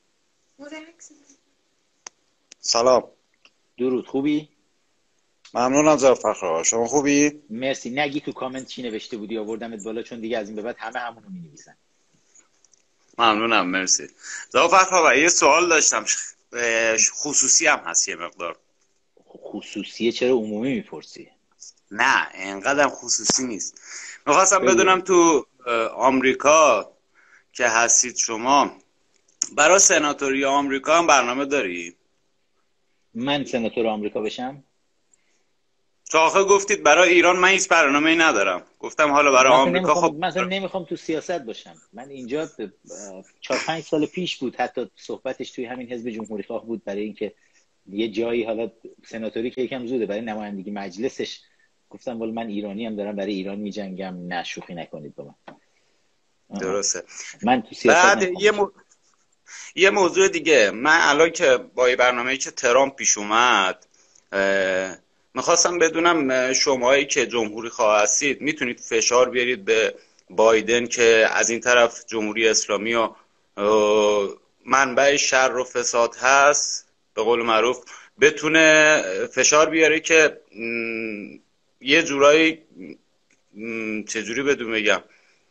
Speaker 7: سلام.
Speaker 1: درود. خوبی؟
Speaker 7: ممنونم ذوالفقار آقا. شما خوبی؟
Speaker 1: مرسی. نگی تو کامنت چی نوشته بودی، آوردمت بالا چون دیگه از این به بعد همه همونو می‌نویسن.
Speaker 7: ممنونم. مرسی. ذوالفقار آقا یه سوال داشتم، خصوصی هم هست یه مقدار.
Speaker 1: خصوصیه؟ چرا عمومی میپرسی؟
Speaker 7: نه اینقدر خصوصی نیست. میخواستم بدونم تو آمریکا که هستید شما، برای سناتوری آمریکا هم برنامه داری؟
Speaker 1: من سناتور آمریکا بشم؟
Speaker 7: تو آخه گفتید برای ایران من هیچ برنامه‌ای ندارم. گفتم حالا برای آمریکا. خب
Speaker 1: مثلا نمیخوام تو سیاست باشم. من اینجا چهار پنج سال پیش بود حتی صحبتش توی همین حزب جمهوری خواه بود برای اینکه یه جایی، حالا سناتوری که یکم زوده، برای نمایندگی مجلسش گفتم ولی من ایرانی هم دارم برای ایران میجنگم، نه شوخی نکنید با من.
Speaker 7: درسته.
Speaker 1: من تو سیاست
Speaker 7: بعد یه, مو... یه موضوع دیگه، من الان که با این برنامه‌ای که ترامپ پیش اومد میخواستم بدونم شماهایی که جمهوری خواه هستید میتونید فشار بیارید به بایدن که از این طرف جمهوری اسلامی و منبع شر و فساد هست به قول معروف، بتونه فشار بیاره که یه جورایی، چجوری بدون بگم،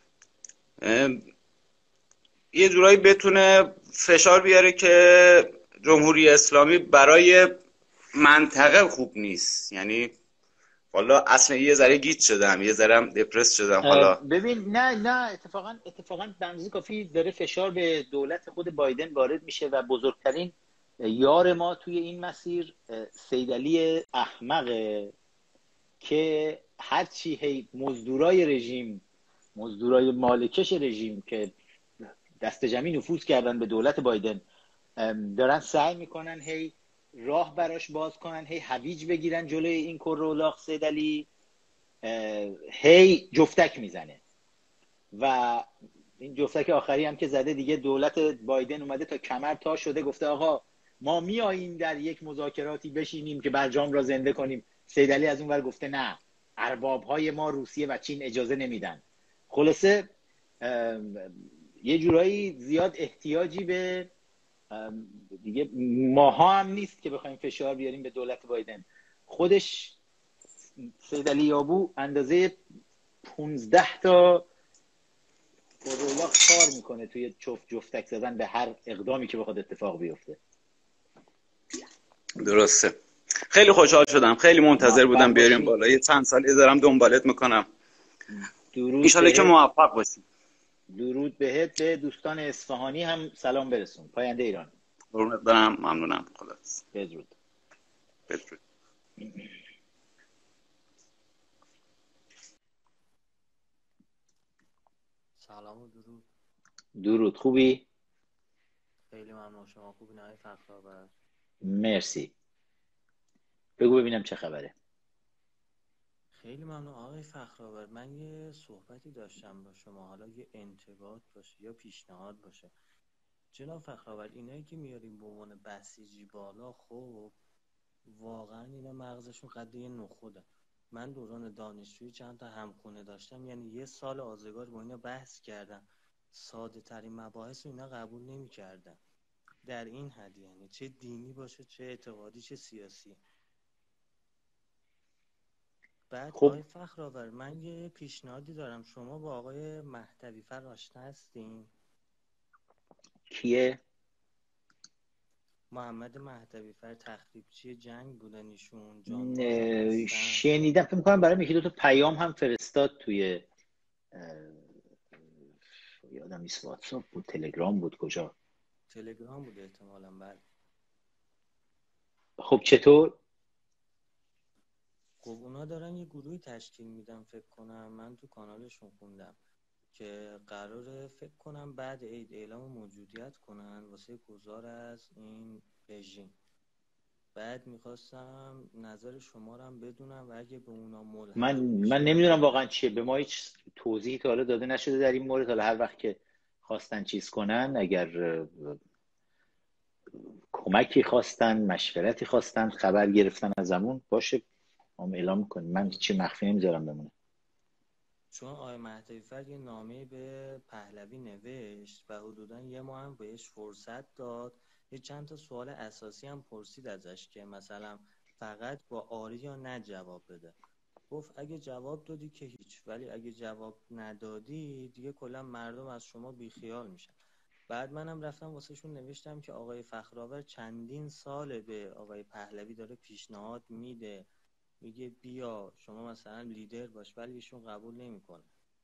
Speaker 7: یه جورایی بتونه فشار بیاره که جمهوری اسلامی برای منطقه خوب نیست. یعنی والا اصلا یه ذره گیج شدم، یه ذره دپرس شدم. حالا
Speaker 1: ببین نه نه اتفاقا اتفاقا بنزی کافی داره فشار به دولت خود بایدن وارد میشه و بزرگترین یار ما توی این مسیر سیدعلی احمقه که هرچی هی مزدورای رژیم، مزدورای مالکش رژیم که دست جمعی نفوذ کردن به دولت بایدن، دارن سعی میکنن هی راه براش باز کنن، هی هویج بگیرن جلوی این کرولاخ سیدعلی، هی جفتک میزنه و این جفتک آخری هم که زده دیگه دولت بایدن اومده تا کمر تا شده، گفته آقا ما میاییم در یک مذاکراتی بشینیم که برجام را زنده کنیم. سیدعلی از اون ور گفته نه، اربابهای ما روسیه و چین اجازه نمیدن. خلاصه یه جورایی زیاد احتیاجی به دیگه ماها هم نیست که بخوایم فشار بیاریم به دولت بایدن. خودش سیدعلی یابو اندازه پونزده تا کرولاخ کار میکنه توی جفت جفتک زدن به هر اقدامی که بخواد اتفاق بیفته.
Speaker 7: درسته. خیلی خوشحال شدم، خیلی منتظر بودم بیاریم بالا. یه چند سالی دارم دنبالت میکنم. ان شاءالله که موفق باشیم.
Speaker 1: درود بهت. به دوستان اصفهانی هم سلام برسون. پاینده ایران.
Speaker 7: قربونت برم. ممنونم. خدا
Speaker 1: بدرود.
Speaker 7: بدرود.
Speaker 8: سلام و درود.
Speaker 1: درود. خوبی؟
Speaker 8: خیلی ممنون. شما خوبی نه فخرآور؟
Speaker 1: مرسی. بگو ببینم چه خبره.
Speaker 8: خیلی ممنون آقای فخرآور. من یه صحبتی داشتم با شما، حالا یه انتقاد باشه یا پیشنهاد باشه. جناب فخرآور، اینایی که میاریم به عنوان بسیجی بالا، خب واقعا اینا مغزشون قد یه نخوده. من دوران دانشجویی چند تا همخونه داشتم، یعنی یه سال آزگار با اینا بحث کردم، ساده ترین مباحث اینا قبول نمی کردن. در این حد، یعنی چه دینی باشه، چه اعتقادی، چه سیاسی. بعد خب. آقای فخرآور، من یه پیشنهادی دارم. شما با آقای مهدوی فر آشنا هستین؟
Speaker 1: کیه؟
Speaker 8: محمد مهدوی فر تخریبچی جنگ بودن ایشون.
Speaker 1: شنیدم، فکر می‌کنم برای یکی دو تا پیام هم فرستاد توی یادم نیست واتساپ بود، تلگرام بود، کجا؟
Speaker 8: تلگرام بود احتمالاً. بله.
Speaker 1: خب چطور؟
Speaker 8: خب اونا دارن یه گروهی تشکیل میدن، فکر کنم من تو کانالشون خوندم که قراره فکر کنم بعد عید اعلام موجودیت کنن واسه گذار از این رژیم. بعد میخواستم نظر شما رو هم بدونم و اگه به اونا ملحق
Speaker 1: من من نمیدونم واقعا چیه، به ما هیچ توضیحی تا حالا داده نشده در این مورد. حالا هر وقت که خواستن چیز کنن، اگر کمکی خواستن، مشورتی خواستن، خبر گرفتن ازمون، باشه ما اعلام میکنیم. من چی مخفی نمیذارم بمونه.
Speaker 8: چون آقای مهدوی فر یه نامه به پهلوی نوشت و حدودا یه ماه هم بهش فرصت داد، یه چند تا سوال اساسی هم پرسید ازش که مثلا فقط با آری یا نه جواب بده. گفت اگه جواب دادی که هیچ، ولی اگه جواب ندادی دیگه کلا مردم از شما بیخیال میشن. بعد منم رفتم واسه شون نوشتم که آقای فخرآور چندین ساله به آقای پهلوی داره پیشنهاد میده، میگه بیا شما مثلا لیدر باش، ولی ایشون قبول نمیکنه.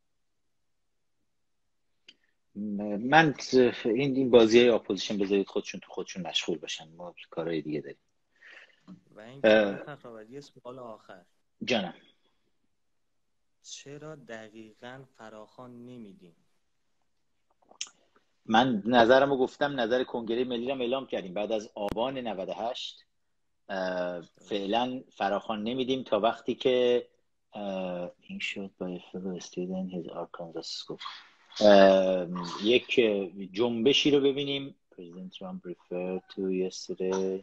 Speaker 1: من این این بازیای اپوزیشن بذارید خودشون تو خودشون مشغول باشن، ما کارهای دیگه داریم.
Speaker 8: و این که فخرآور یه سوال آخر.
Speaker 1: جانم.
Speaker 8: چرا دقیقاً فراخوان نمیدیم؟
Speaker 1: من نظرمو گفتم، نظر کنگره ملی رو اعلام کردیم بعد از آبان نود و هشت. فعلا فراخوان نمیدیم تا وقتی که این شد by fellow student his Arkansas school یک جنبشی رو ببینیم. President Trump referred to yesterday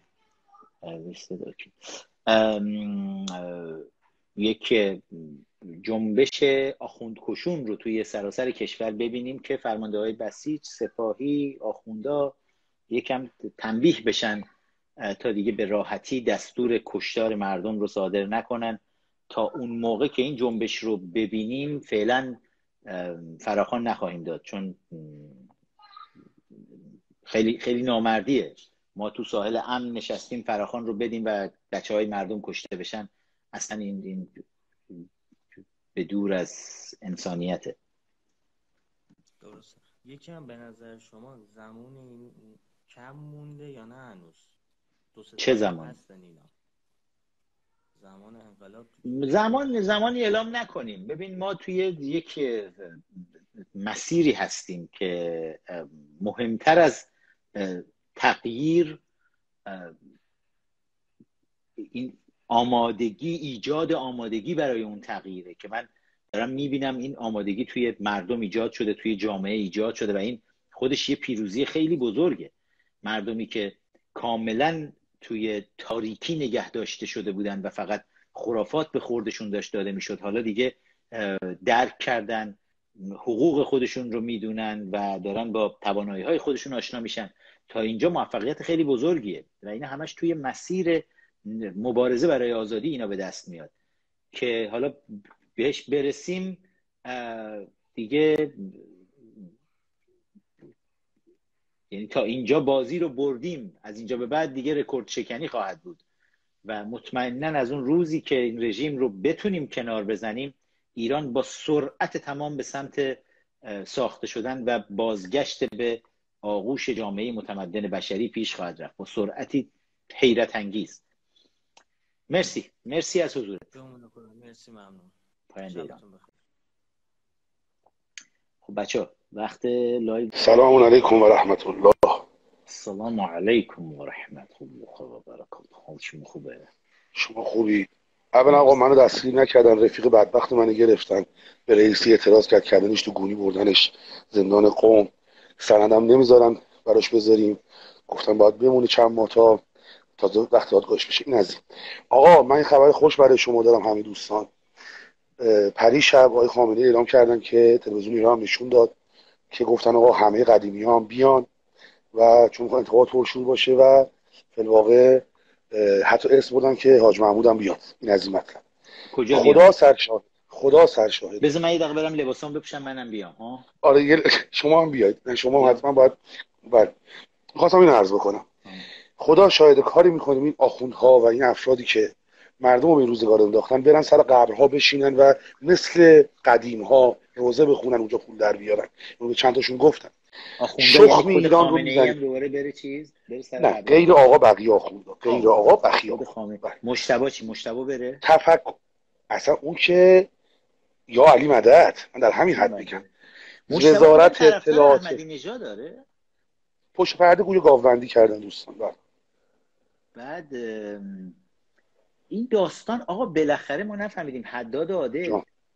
Speaker 1: یک جنبش آخوندکشون رو توی سراسر کشور ببینیم که فرمانده‌های بسیج، سپاهی، آخوندا یکم تنبیه بشن تا دیگه به راحتی دستور کشتار مردم رو صادر نکنن. تا اون موقع که این جنبش رو ببینیم فعلا فراخوان نخواهیم داد، چون خیلی خیلی نامردیه ما تو ساحل امن نشستیم فراخوان رو بدیم و بچه‌های مردم کشته بشن. اصلا این این به دور از انسانیته.
Speaker 8: درسته. یکی هم به نظر شما زمان این کم مونده یا نه هنوز؟
Speaker 1: چه زمان؟
Speaker 8: زمان انقلاب
Speaker 1: زمان زمانی اعلام نکنیم. ببین ما توی یک مسیری هستیم که مهمتر از تغییر این آمادگی، ایجاد آمادگی برای اون تغییره که من دارم میبینم این آمادگی توی مردم ایجاد شده، توی جامعه ایجاد شده و این خودش یه پیروزی خیلی بزرگه. مردمی که کاملا توی تاریکی نگه داشته شده بودن و فقط خرافات به خوردشون داشت داده میشد، حالا دیگه درک کردن، حقوق خودشون رو میدونن و دارن با توانایی های خودشون آشنا میشن. تا اینجا موفقیت خیلی بزرگیه و این همش توی مسیر مبارزه برای آزادی اینا به دست میاد که حالا بهش برسیم دیگه. یعنی تا اینجا بازی رو بردیم، از اینجا به بعد دیگه رکورد شکنی خواهد بود و مطمئنا از اون روزی که این رژیم رو بتونیم کنار بزنیم، ایران با سرعت تمام به سمت ساخته شدن و بازگشت به آغوش جامعه متمدن بشری پیش خواهد رفت با سرعتی حیرت انگیز. مرسی مرسی از حضورت.
Speaker 8: مرسی، ممنون.
Speaker 1: پاینده ایران. خب بچه وقت لایو.
Speaker 9: سلام علیکم و رحمت الله.
Speaker 1: سلام علیکم و رحمت الله و برکاته. حال شما خوبه؟
Speaker 9: شما خوبی؟ اولا آقا منو دستگیر نکردن، رفیق بدبخت منو گرفتن، به رئیسی اعتراض کرد، کردنش تو گونی، بردنش زندان قم، سندم نمیذارن براش بذاریم، گفتن باید بمونه چند ماه تا تا وقت دادگاهش بشه. این از این. آقا من این خبر خوش برای شما دارم همین دوستان. پریشب آقای خامنه‌ای اعلام کردن که تلویزیون ایران نشون داد که گفتن آقا همه قدیمی ها هم بیان و چون انتخابات پرشور باشه و فی الواقع حتی اسم بردن که حاج محمود هم بیاد. این از این مطلب.
Speaker 1: کجا
Speaker 9: خدا
Speaker 1: بیام؟
Speaker 9: سرشاهد. خدا سرشاهد.
Speaker 1: بذار من یه دقیقه برم لباسام بپوشم منم بیام ها.
Speaker 9: آره شما هم بیاید. نه شما هم حتما باید. بله می‌خواستم اینو عرض بکنم. خدا شاهد کاری می‌کنیم این آخوندها و این افرادی که مردم رو به روزگار انداختن برن سر قبرها بشینن و مثل قدیم‌ها روزه بخونن اونجا پول در بیارن. اون چند تاشون گفتن
Speaker 1: شخم ایران رو میزنن دوباره بره چیز بره سر
Speaker 9: نه غیر آقا بقیه آخوندا، غیر آقا بقیه
Speaker 1: مجتبی چی مجتبی بره
Speaker 9: تفکر اصلا اون که یا علی مدد. من در همین حد میگم وزارت اطلاعات
Speaker 1: احمدی نژاد داره
Speaker 9: پشت پرده گوی گاوبندی کردن دوستان. بعد
Speaker 1: بعد این داستان آقا بالاخره ما نفهمیدیم حداد عادل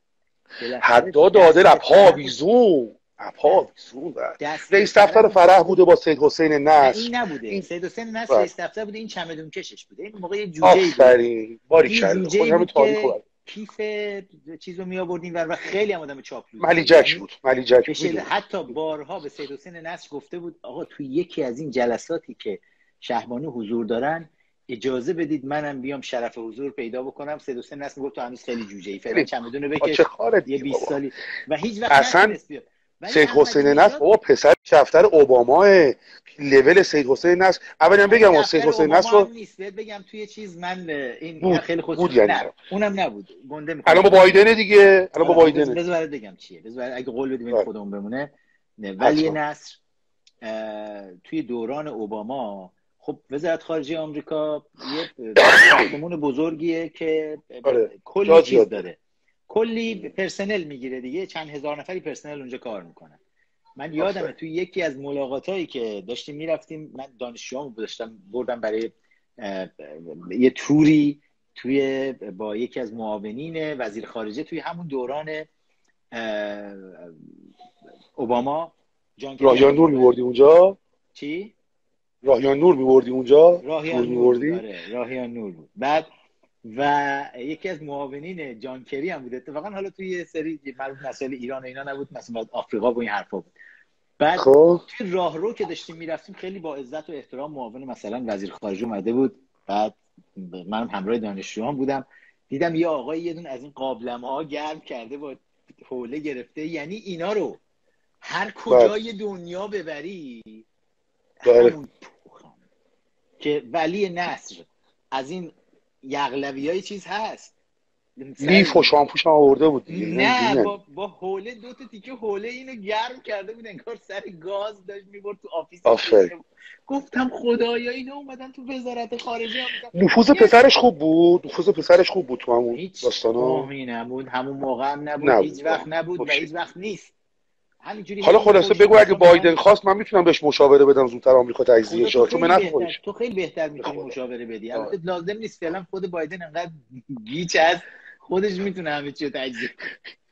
Speaker 9: حداد عادل اپا بیزون اپا بیزون رئیس دفتر فرح بوده با سید حسین نصر.
Speaker 1: این نبوده این سید حسین نصر رئیس دفتر بوده، این چمدون کشش بوده. این موقع یه جوجه بود.
Speaker 9: آفرین باریکلا. خود همه تاریخو
Speaker 1: کیف چیزو می آوردین و خیلی هم آدم چاپلوس
Speaker 9: ملیجک بود. ملیجک بود.
Speaker 1: حتی بارها به سید حسین نصر گفته بود آقا توی یکی از این جلساتی که شهبانی حضور دارن اجازه بدید منم بیام شرف حضور پیدا بکنم. سید حسین نصر گفت تو هنوز خیلی جوجه‌ای، فعلا چمدونو بکش یه بیست سالی و هیچ وقت نتونست بیاد.
Speaker 9: سید حسین نصر بابا پسر دفتر اوباما، لول سید حسین نصر. اولا بگم سید حسین نصر رو
Speaker 1: نیست بگم توی چیز من این خیلی خوش بود
Speaker 9: یعنی
Speaker 1: نه اونم نبود گنده میکنه.
Speaker 9: الان با بایدن دیگه الان با بایدن
Speaker 1: بذار برات بگم چیه. بذار اگه قول بدیم خودمون بمونه. ولی نصر توی دوران اوباما خب وزارت خارجه آمریکا یه ساختمون بزرگیه که کلی چیز داره، کلی پرسنل میگیره دیگه، چند هزار نفری پرسنل اونجا کار میکنن. من یادمه توی یکی از ملاقاتایی که داشتیم میرفتیم، من دانشجوامو داشتم بردم برای یه توری توی با یکی از معاونین وزیر خارجه توی همون دوران اوباما.
Speaker 9: راهیان نور می‌بردی اونجا؟
Speaker 1: چی؟
Speaker 9: راهیان نور می‌بردی اونجا؟
Speaker 1: راهیان نور بود. آره راهیان نور بود. بعد و یکی از معاونین جان کری هم بود اتفاقا. حالا توی یه سری مربوط مسائل ایران و اینا نبود، مثلا آفریقا و این حرفا بود. بعد
Speaker 9: خب
Speaker 1: توی راهرو که داشتیم میرفتیم خیلی با عزت و احترام معاون مثلا وزیر خارجه اومده بود. بعد منم همراه دانشجویان بودم، دیدم یه آقای یه دون از این قابلمه‌ها گرم کرده با حوله گرفته. یعنی اینا رو هر کجای دنیا ببری همون که ولی نصر از این یغلبیای چیز هست،
Speaker 9: لیف و شامپوش هم آورده بود دیگه.
Speaker 1: نه با با حوله دو تا تیکه حوله اینو گرم کرده بود، انگار سر گاز داشت میبرد تو آفیس. گفتم خدایا اینا اومدن تو وزارت خارجه.
Speaker 9: نفوذ پسرش خوب بود، نفوذ پسرش خوب بود تو همون داستانا.
Speaker 1: هیچ نبود، همون موقع هم نبود، نبود. هیچ وقت نبود و هیچ وقت نیست.
Speaker 9: حالا خلاصه بگو اگه بایدن خواست من میتونم بهش مشاوره بدم زودتر آمریکا تجزیه شه، چون من خودش
Speaker 1: تو خیلی بهتر میتونی مشاوره بدی. البته لازم نیست، فعلا خود بایدن انقدر گیج از خودش میتونه همه چی رو تجزیه کنه.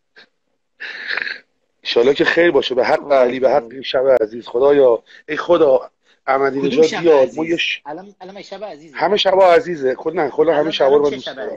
Speaker 9: ان شاءالله که خیر باشه. به حق علی، به حق شب عزیز. خدایا ای خدا احمدی نژاد بیاد. ما یه
Speaker 1: الان الان شب عزیزه،
Speaker 9: همه شبا عزیزه. کلا نه کلا همه شبا رو دوست دارم.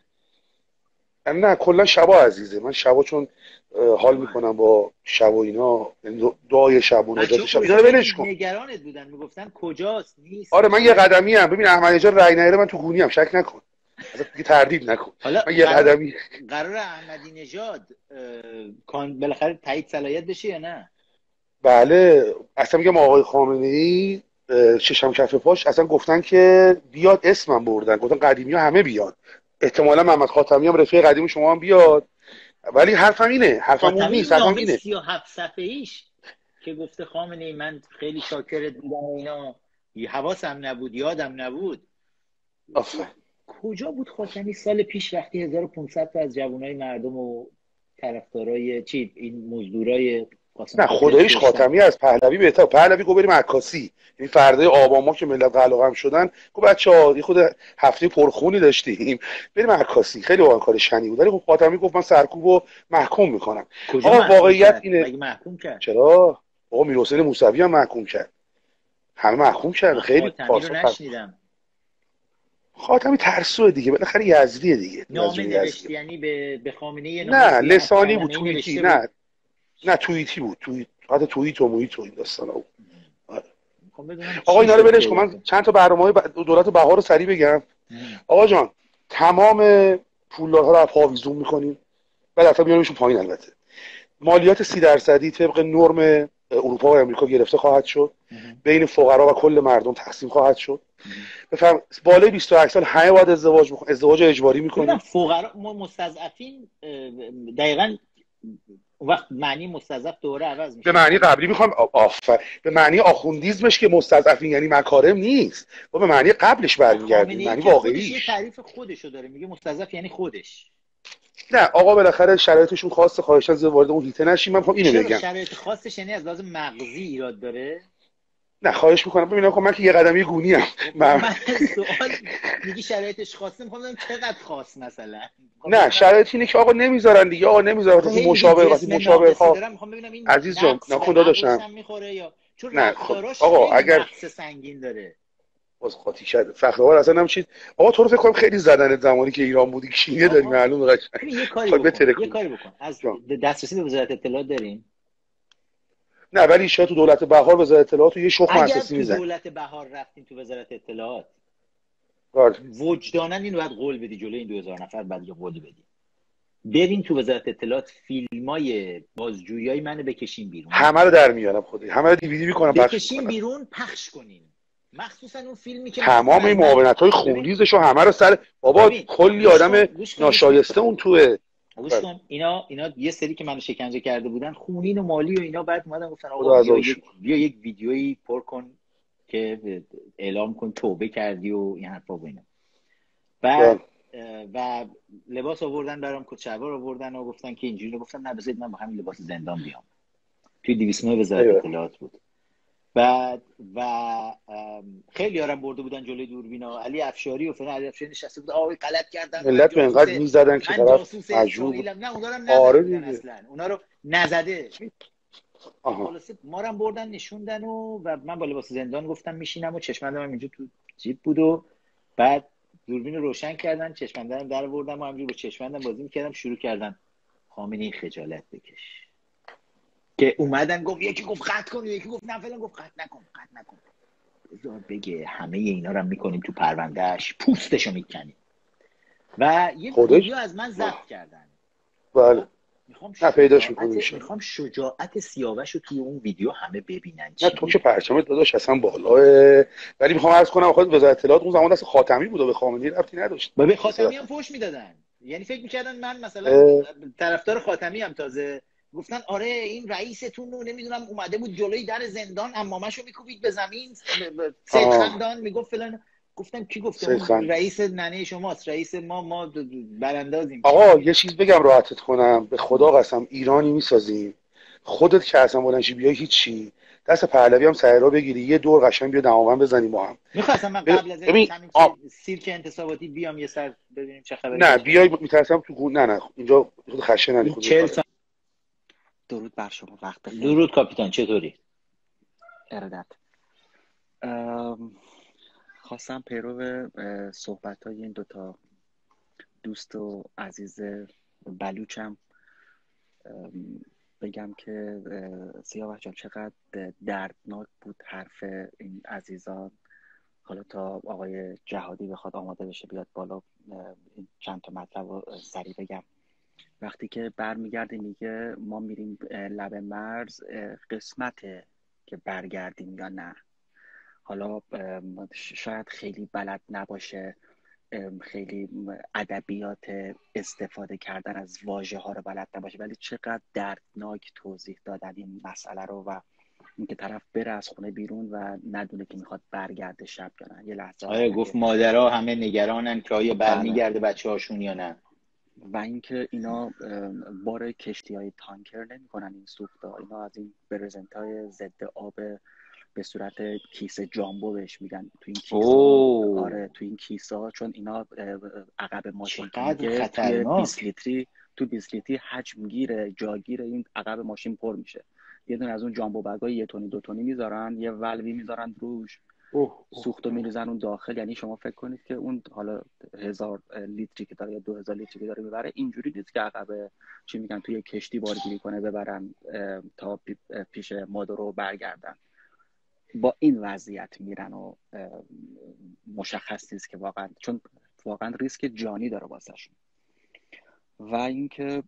Speaker 9: نه کلا شبا عزیزه. من شبا چون حال میکنم با شب و اینا، دعای شب و نجات شب اینا رو ولش کن.
Speaker 1: نگرانت بودن میگفتن کجاست نیست.
Speaker 9: آره من یه قدمی ام. ببین احمدی نژاد رای نره من تو گونی ام، شک نکن، ازت دیگه تردید نکن.
Speaker 1: حالا
Speaker 9: من یه قدمی
Speaker 1: قرار احمدی نژاد کان بالاخره تایید صلاحیت بشه یا نه؟
Speaker 9: بله اصلا میگم آقای خامنه‌ای ششم کف پاش اصلا گفتن که بیاد، اسمم بردن، گفتن قدیمی ها همه بیاد، احتمالا محمد خاتمی هم رفیق قدیمی شما هم بیاد. ولی حرفم اینه، حرفم اون نیست، حرفم اینه
Speaker 1: سی و هفت صفحه‌ایش که گفته خامنه‌ای من خیلی شاکرت بودم و اینا، حواسم نبود، یادم نبود.
Speaker 9: آفرین.
Speaker 1: کجا بود خاتمی سال پیش وقتی هزار و پانصد تا از جوانای مردم و طرفدارای چی این مزدورای قاسم
Speaker 9: نه خداییش خاتمی از پهلوی بهتر. پهلوی گفت بریم عکاسی، این فردا آباما که ملت قلقم شدن گفت بچه‌ها خود هفته پرخونی داشتیم بریم عکاسی، خیلی واقعا کار شنی بود. ولی خب خاتمی گفت من سرکوبو محکوم میکنم. آقا واقعیت اینه.
Speaker 1: مگه محکوم کرد؟
Speaker 9: چرا؟ آقا میرحسین موسوی هم محکوم کرد، همه محکوم کرد. خیلی
Speaker 1: خاتمی رو نشنیدم.
Speaker 9: خاتمی ترسوه دیگه، بالاخره یزدیه دیگه.
Speaker 1: نامه نوشت یعنی به به خامنه‌ای؟
Speaker 9: نه لسانی بود، توییتی. نه نه توییتی بود، توییت حتی توییت و موییت و این داستانا بود. آقا اینا رو ولش کن، من چند تا برنامه‌های دولت بهار رو سریع بگم. آقا جان تمام پولدارها رو افاویزون می‌کنیم بعد اصلا میارمشون پایین. البته مالیات سی درصدی طبق نرم اروپا و آمریکا گرفته خواهد شد، بین فقرا و کل مردم تقسیم خواهد شد. بفهم بالای بیست و هشت سال همه باید ازدواج بکنن، ازدواج اجباری می‌کنیم.
Speaker 1: فقرا مستضعفین دقیقاً وقت معنی مستضعف دوره عوض میشه.
Speaker 9: به معنی قبلی میخوام آفر به معنی آخوندیزمش که مستضعفین یعنی مکارم نیست، با به معنی قبلش برمیگردیم، معنی واقعیش.
Speaker 1: یه تعریف خودشو داره، میگه مستضعف یعنی خودش.
Speaker 9: نه آقا بالاخره شرایطشون خاصه، خواهشاً زیاد وارد اون هیته نشیم. من میخوام اینو بگم
Speaker 1: شرایط خاصش یعنی از لحاظ مغزی ایراد داره.
Speaker 9: نه خواهش میکنم ببینم خب من که یه قدمی گونی ام.
Speaker 1: من سوال میگی شرایطش خاصه، میخوام بدونم چقدر خاص مثلا.
Speaker 9: نه شرایط اینه که آقا نمیذارن دیگه، آقا نمیذارن وقتی مشاور وقتی مشاور ها
Speaker 1: میخوام ببینم این
Speaker 9: عزیز جان نکن داداشم
Speaker 1: میخوره یا چون
Speaker 9: نه
Speaker 1: رفتاراش
Speaker 9: آقا اگر
Speaker 1: نقص سنگین داره.
Speaker 9: باز خاطی کرد فخرآور اصلا نمیشید. آقا تو رو فکر کنم خیلی زدنت زمانی که ایران بودی کینه داری معلوم قشنگ.
Speaker 1: یه کاری بکن یه کاری بکن از دسترسی به وزارت اطلاعات دارین؟
Speaker 9: نه ولی شاید تو دولت بهار وزارت اطلاعات یه شخم اساسی میزنه.
Speaker 1: اگه تو دولت بهار رفتین تو وزارت اطلاعات
Speaker 9: بله
Speaker 1: وجدانن اینو باید قول بدی جلوی این دو هزار نفر، بعد یه قولی بدی برین تو وزارت اطلاعات فیلمای بازجویی منو بکشین بیرون،
Speaker 9: همه رو در میارم خودی، همه رو دیویدی میکنم
Speaker 1: بکشین بیرون پخش کنین، مخصوصا اون فیلمی که
Speaker 9: تمام این معاونت‌های خونریزشو همه رو سر بابا کلی آدم ناشایسته اون توه.
Speaker 1: گوش کن اینا اینا یه سری که منو شکنجه کرده بودن خونین و مالی و اینا، بعد اومدن گفتن آقا بیا یک بیا یک ویدیویی پر کن که اعلام کن توبه کردی و این حرفا و اینا. بعد و لباس آوردن برام، کچه‌وار آوردن و گفتن که اینجوری رو. گفتم نه بذارید من با همین لباس زندان بیام. توی دویست و نه وزارت اطلاعات بود. بعد و خیلی آرام برده بودن جلوی دوربینا، علی افشاری و فلان. علی افشاری نشسته بود آقا غلط کردن،
Speaker 9: ملت به اینقدر میزدن که طرف مجبور بود.
Speaker 1: نه اونا رو نزدن اصلا، اونا رو نزده. خلاص ما رو بردن نشوندن و و من با لباس زندان گفتم میشینم و چشمندم اینجا تو جیب بود و بعد دوربین رو روشن کردن، چشمندم در آوردم و همینجوری با چشمندم بازی می‌کردم. شروع کردن خامنه‌ای خجالت بکش، که اومدن گفت یکی گفت قطع کن، یکی گفت نه فلان، گفت قطع نکن قطع نکن بذار بگه همه اینا رو میکنیم تو پروندهش، پوستشو میکنیم. و یه ویدیو از من ضبط کردن.
Speaker 9: بله
Speaker 1: میخوام
Speaker 9: نه پیداش میکنم
Speaker 1: میخوام شجاعت سیاوش رو توی اون ویدیو همه ببینن.
Speaker 9: نه تو که پرچمت داداش اصلا بالاه، ولی میخوام عرض کنم خود وزارت اطلاعات اون زمان دست خاتمی بود و به خامنه‌ای ربطی نداشت.
Speaker 1: به خاتمی هم فوش میدادن، یعنی فکر میکردن من مثلا طرفدار خاتمی ام. تازه گفتن آره این رئیستون رو نمیدونم اومده بود جلوی در زندان عمامشو میکوبید به زمین، سید خندان میگفت فلان. گفتم کی گفته؟ رئیس ننه شماست، رئیس ما ما براندازیم.
Speaker 9: آقا یه چیز بگم راحتت کنم، به خدا قسم ایرانی میسازیم. خودت که اصلا بلنشی بیای هیچی، دست پهلوی هم سر را بگیری یه دور قشنگ بیا دماوند بزنیم با هم.
Speaker 1: می‌خواستم من قبل از این همین آم... سیرک انتصاباتی بیام یه سر ببینیم چه خبره.
Speaker 9: نه بیای میترسم تو نه نه اینجا خود خشه ننی خود.
Speaker 10: درود بر شما. وقت بخیر.
Speaker 1: درود کاپیتان، چطوری؟
Speaker 10: ارادت. خواستم پیرو صحبت‌های این دوتا دوست و عزیز بلوچم بگم که سیاوش جان چقدر دردناک بود حرف این عزیزان. حالا تا آقای جهادی بخواد آماده بشه بیاد بالا این چند تا مطلب رو سریع بگم. وقتی که برمیگرده میگه ما میریم لب مرز، قسمته که برگردیم یا نه. حالا شاید خیلی بلد نباشه خیلی ادبیات استفاده کردن از واژه ها رو بلد نباشه، ولی چقدر دردناک توضیح دادن این مسئله رو و اینکه طرف بره از خونه بیرون و ندونه که میخواد برگرده شب یا نه. یه لحظه
Speaker 1: آره گفت مادرها همه نگرانن که آیا برمیگرده بچه هاشون یا نه.
Speaker 10: و اینکه اینا بار کشتی های تانکر نمی کنن این سوختا، اینا از این برزنت های ضد آب به صورت کیسه جامبو بهش میگن تو این کیسه. آره تو این کیسه ها، چون اینا عقب ماشین
Speaker 1: توی
Speaker 10: بیست لیتری تو بیست لیتری حجم گیره جاگیره این عقب ماشین پر میشه. یه دونه از اون جامبو بگای یه تونی دو تونی میذارن، یه ولوی میذارن روش، سوختو میریزن اون داخل. یعنی شما فکر کنید که اون حالا هزار لیتری که داره یا دو هزار لیتری که داره میبره، اینجوری نیست که عقب چی میگن توی کشتی بارگیری کنه ببرن تا پیش مادرو برگردن. با این وضعیت میرن و مشخص نیست که واقعا، چون واقعا ریسک جانی داره واسهشون. و اینکه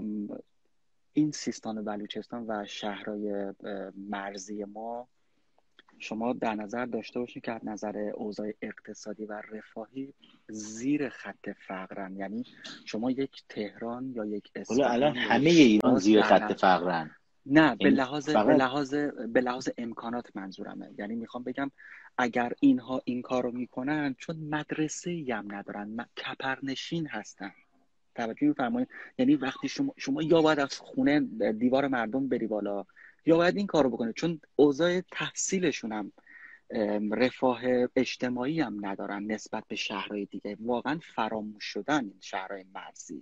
Speaker 10: این سیستان و بلوچستان و شهرهای مرزی ما شما در نظر داشته باشید که از نظر اوضاع اقتصادی و رفاهی زیر خط فقرن. یعنی شما یک تهران یا یک اصفهان،
Speaker 1: الان همه ایران زیر خط فقرن.
Speaker 10: نه به لحاظ به لحاظ به لحاظ امکانات منظورمه. یعنی میخوام بگم اگر اینها این کارو میکنن چون مدرسه‌ای هم ندارن، کپرنشین هستن. توجه می‌فرمایید؟ یعنی وقتی شما شما یا باید از خونه دیوار مردم بری بالا یا باید این کارو بکنه، چون اوضاع تحصیلشون هم رفاه اجتماعی هم ندارن نسبت به شهرهای دیگه. واقعا فراموش شدن این شهرهای مرزی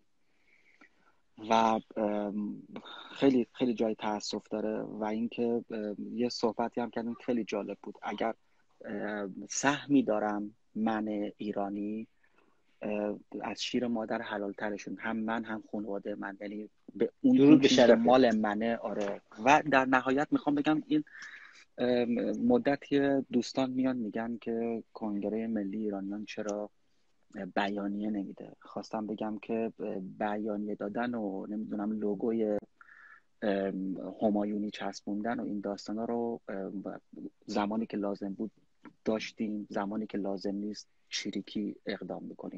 Speaker 10: و خیلی خیلی جای تأسف داره. و اینکه یه صحبتی هم کردیم خیلی جالب بود، اگر سهمی دارم من ایرانی از شیر مادر حلال ترشون، هم من هم خانواده من، یعنی به اون
Speaker 1: به شرف
Speaker 10: مال منه. آره. و در نهایت میخوام بگم این مدتی دوستان میان میگن که کنگره ملی ایرانیان چرا بیانیه نمیده. خواستم بگم که بیانیه دادن و نمیدونم لوگوی همایونی چسبوندن و این داستانا رو زمانی که لازم بود داشتیم، زمانی که لازم نیست چیریکی اقدام میکنیم.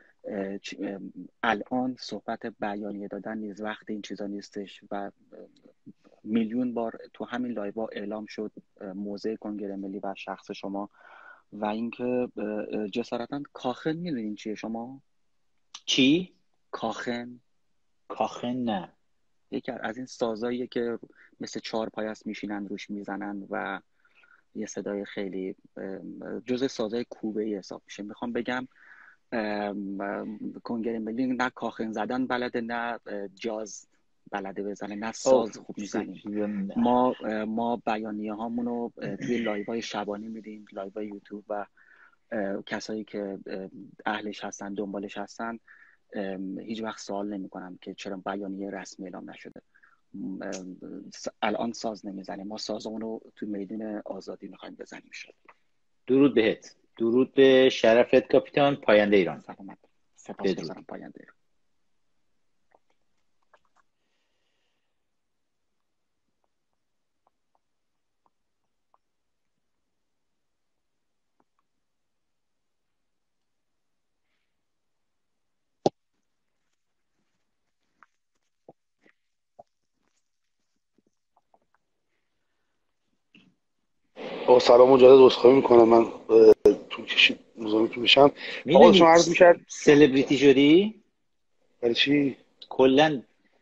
Speaker 10: الان صحبت بیانیه دادن نیست، وقت این چیزا نیستش. و میلیون بار تو همین لایو اعلام شد موضع کنگره ملی و شخص شما. و اینکه جسارتا کاخن میدونین چیه شما؟
Speaker 1: چی؟
Speaker 10: کاخن.
Speaker 1: کاخن نه.
Speaker 10: یکی از این سازاییه که مثل چهار پای است میشینن روش میزنن و یه صدای خیلی جزء سازای کوبه‌ای حساب میشه. میخوام بگم کنگره ملی نه کاخن زدن بلده، نه جاز بلده بزنه، نه ساز خوب میزنیم. ما ما بیانیه هامونو توی لایوهای شبانی میدیم، لایوهای یوتیوب، و کسایی که اهلش هستن دنبالش هستن هیچ وقت سوال نمیکنن که چرا بیانیه رسمی اعلام نشده. الان ساز نمیزنیم، ما سازمون رو تو میدون آزادی میخوایم بزنیم. شد.
Speaker 1: درود بهت. درود به شرفت کاپیتان پاینده ایران.
Speaker 10: سلامت. سپاسگزارم پاینده ایران.
Speaker 9: با سلام مجدد عذرخواهی میکنم، من طول کشید مزاحمتون بشم. آقا شما عرض میکرد
Speaker 1: سلبریتی شدی؟
Speaker 9: برای چی؟
Speaker 1: کلا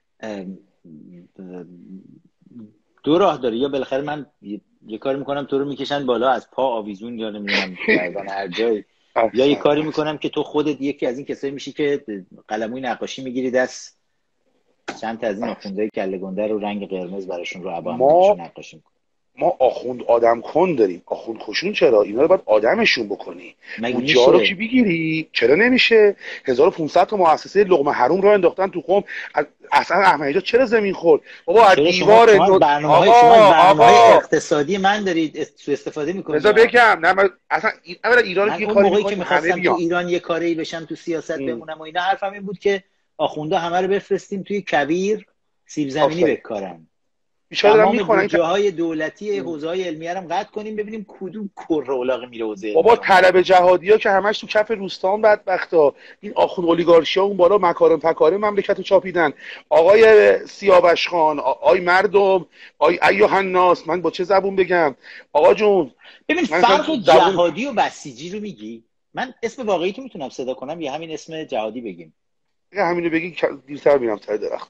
Speaker 1: دو راه داری، یا بالاخره من یه کاری میکنم تو رو میکشن بالا از پا آویزون یا نمیدونم گردن هر جایی، یا یه کاری میکنم که تو خودت یکی از این کسایی میشی که قلموی نقاشی میگیری دست چند تا از این آخوندهای کله گنده رو رنگ قرمز براشون رو عبا
Speaker 9: ما...
Speaker 1: نقاشی میکنم.
Speaker 9: ما آخوند آدم کن داریم، آخوند خوشون چرا؟ اینا رو باید آدمشون بکنی. اون جا رو که بگیری چرا نمیشه؟ هزار و پانصد تا مؤسسه لقمه حروم رو انداختن تو قم. اصلا احمدی چرا زمین خورد؟ بابا از دیوار
Speaker 1: شما برنامه‌های شما برنامه‌های اقتصادی من دارید سوء استفاده میکنید.
Speaker 9: بذار بگم نه من اصلا اولا ایران
Speaker 1: که کاری موقعی که می‌خواستم تو ایران یه کاری بشم تو سیاست ام. بمونم و اینا، حرفم این بود که آخوندا همه رو بفرستیم توی کویر سیب زمینی بکارن. تمام بودجه های دولتی حوزه های علمیه رو قطع کنیم ببینیم کدوم کر اولاغ میره حوزه علمیه.
Speaker 9: بابا طلب جهادی‌ها که همش تو کف روستان بدبختا، این آخوند اولیگارشیا اون بالا مکارم پکارم مملکتو چاپیدن. آقای سیاوش خان، آقای مردم، آقای ایوه الناس، من با چه زبون بگم آقا جون؟
Speaker 1: ببین فرق جهادی و بسیجی رو میگی؟ من اسم واقعی تو میتونم صدا کنم یا همین اسم جهادی بگیم؟
Speaker 9: همینو بگی دیرتر میرم ته درخت.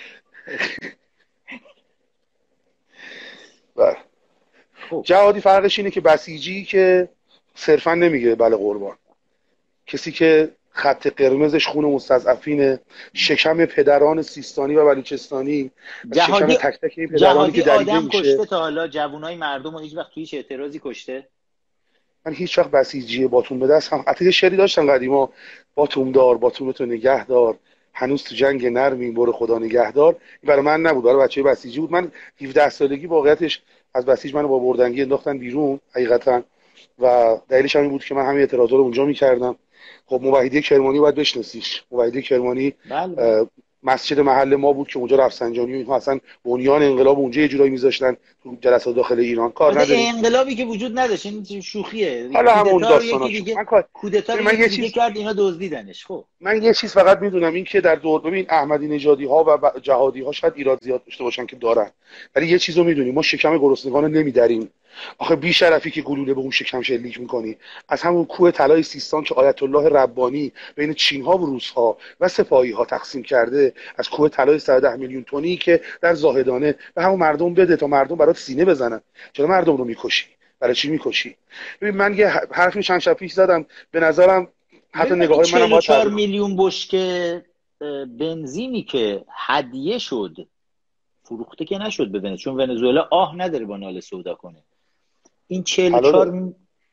Speaker 9: بله. جهادی فرقش اینه که بسیجی که صرفا نمیگه بله قربان، کسی که خط قرمزش خون مستضعفین، شکم پدران سیستانی و بلوچستانی،
Speaker 1: جهادی
Speaker 9: شکم تک تک این پدرانی که دریده
Speaker 1: آدم
Speaker 9: میشه.
Speaker 1: کشته تا حالا جوانای مردم رو هیچ وقت توی هیچ اعتراضی کشته؟
Speaker 9: من هیچ وقت بسیجی باتون به دست هم حتی شعری داشتن قدیما، باتون دار باتونتو نگه دار، هنوز تو جنگ نرمیم برو خدا نگهدار. این برای من نبود، برای بچه بسیجی بود. من هفده سالگی واقعیتش از بسیج منو با بردنگی انداختن بیرون حقیقتا، و دلیلش هم این بود که من همین اعتراضا رو اونجا میکردم. خب موحدی کرمانی باید بشناسیش. موحدی کرمانی
Speaker 1: بله.
Speaker 9: مسجد محل ما بود که اونجا رفسنجانی و اینها اصلا بنیان انقلاب اونجا یه جورایی میذاشتن تو جلسات داخل ایران. کار نداریم
Speaker 1: انقلابی که وجود نداشت، این شوخیه.
Speaker 9: حالا همون داستاناش من کار
Speaker 1: کودتا رو یکی دیگه کرد اینا دزدیدنش. خب
Speaker 9: من یه چیز فقط میدونم، این که در دور ببین احمدی نژادی ها و جهادی ها شاید ایراد زیاد داشته باشن که دارن، ولی یه چیزو میدونیم، ما شکم گرسنگان رو نمیدریم. آخه بی شرفی که گلوله به اون شکم شلیک میکنی، از همون کوه طلای سیستان که آیت الله ربانی بین چین ها و روس ها و سپاهی ها تقسیم کرده، از کوه طلای صد و ده میلیون تنی که در زاهدانه به همون مردم بده تا مردم برات سینه بزنن. چرا مردم رو میکشی؟ برای چی میکشی؟ ببین من یه حرفی چند شب پیش زدم، به نظرم حتی نگاه های منم با
Speaker 1: چهار میلیون بشکه بنزینی که هدیه شد، فروخته که نشد به ونزوئلا، چون ونزوئلا آه نداره با نال سودا کنه. این چهل و چهار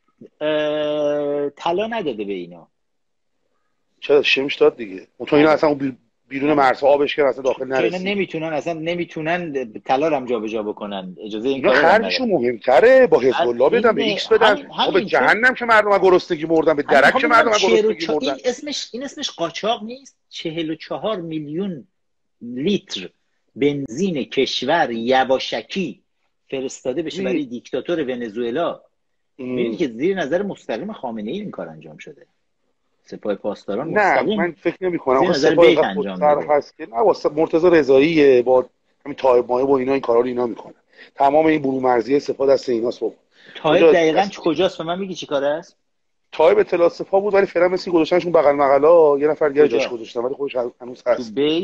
Speaker 1: طلا نداده به اینا.
Speaker 9: چرا شمش داد دیگه. اون اینا اصلا بیرون مرزها آبش که اصلا داخل نرسید.
Speaker 1: اینا نمیتونن اصلا نمیتونن طلا رو هم جابجا بکنن. اجازه این
Speaker 9: کارو ندارن. خرجشون مهمتره، با حزب الله بدن، به ایکس بدن. ما به جهنم که مردم گرسنگی مردن، به درک که مردم گرسنگی مردن.
Speaker 1: این اسمش این اسمش قاچاق نیست. چهل و چهار میلیون لیتر بنزین کشور یواشکی فرستاده بشه برای دیکتاتور ونزوئلا. می‌بینید که زیر نظر مستقیم خامنه‌ای این کار انجام شده. سپاه پاسداران
Speaker 9: مستقیم. نه من فکر نمی‌کنم آخه سپاه پاسداران هست که نه واسه مرتضی رضایی با همین طایب مایه و اینا این کارا رو اینا میکنن. تمام این برومرزی سپاه دست ایناست. بابا
Speaker 1: طایب دقیقاً کجاست؟ به من میگی چی کاره است؟
Speaker 9: طایب اطلاعات سپاه بود ولی فعلا مثل گذاشتنشون بغل مقالا یه نفر دیگه جاش گذاشتن، ولی خودش هنوز هست.
Speaker 1: تو بیت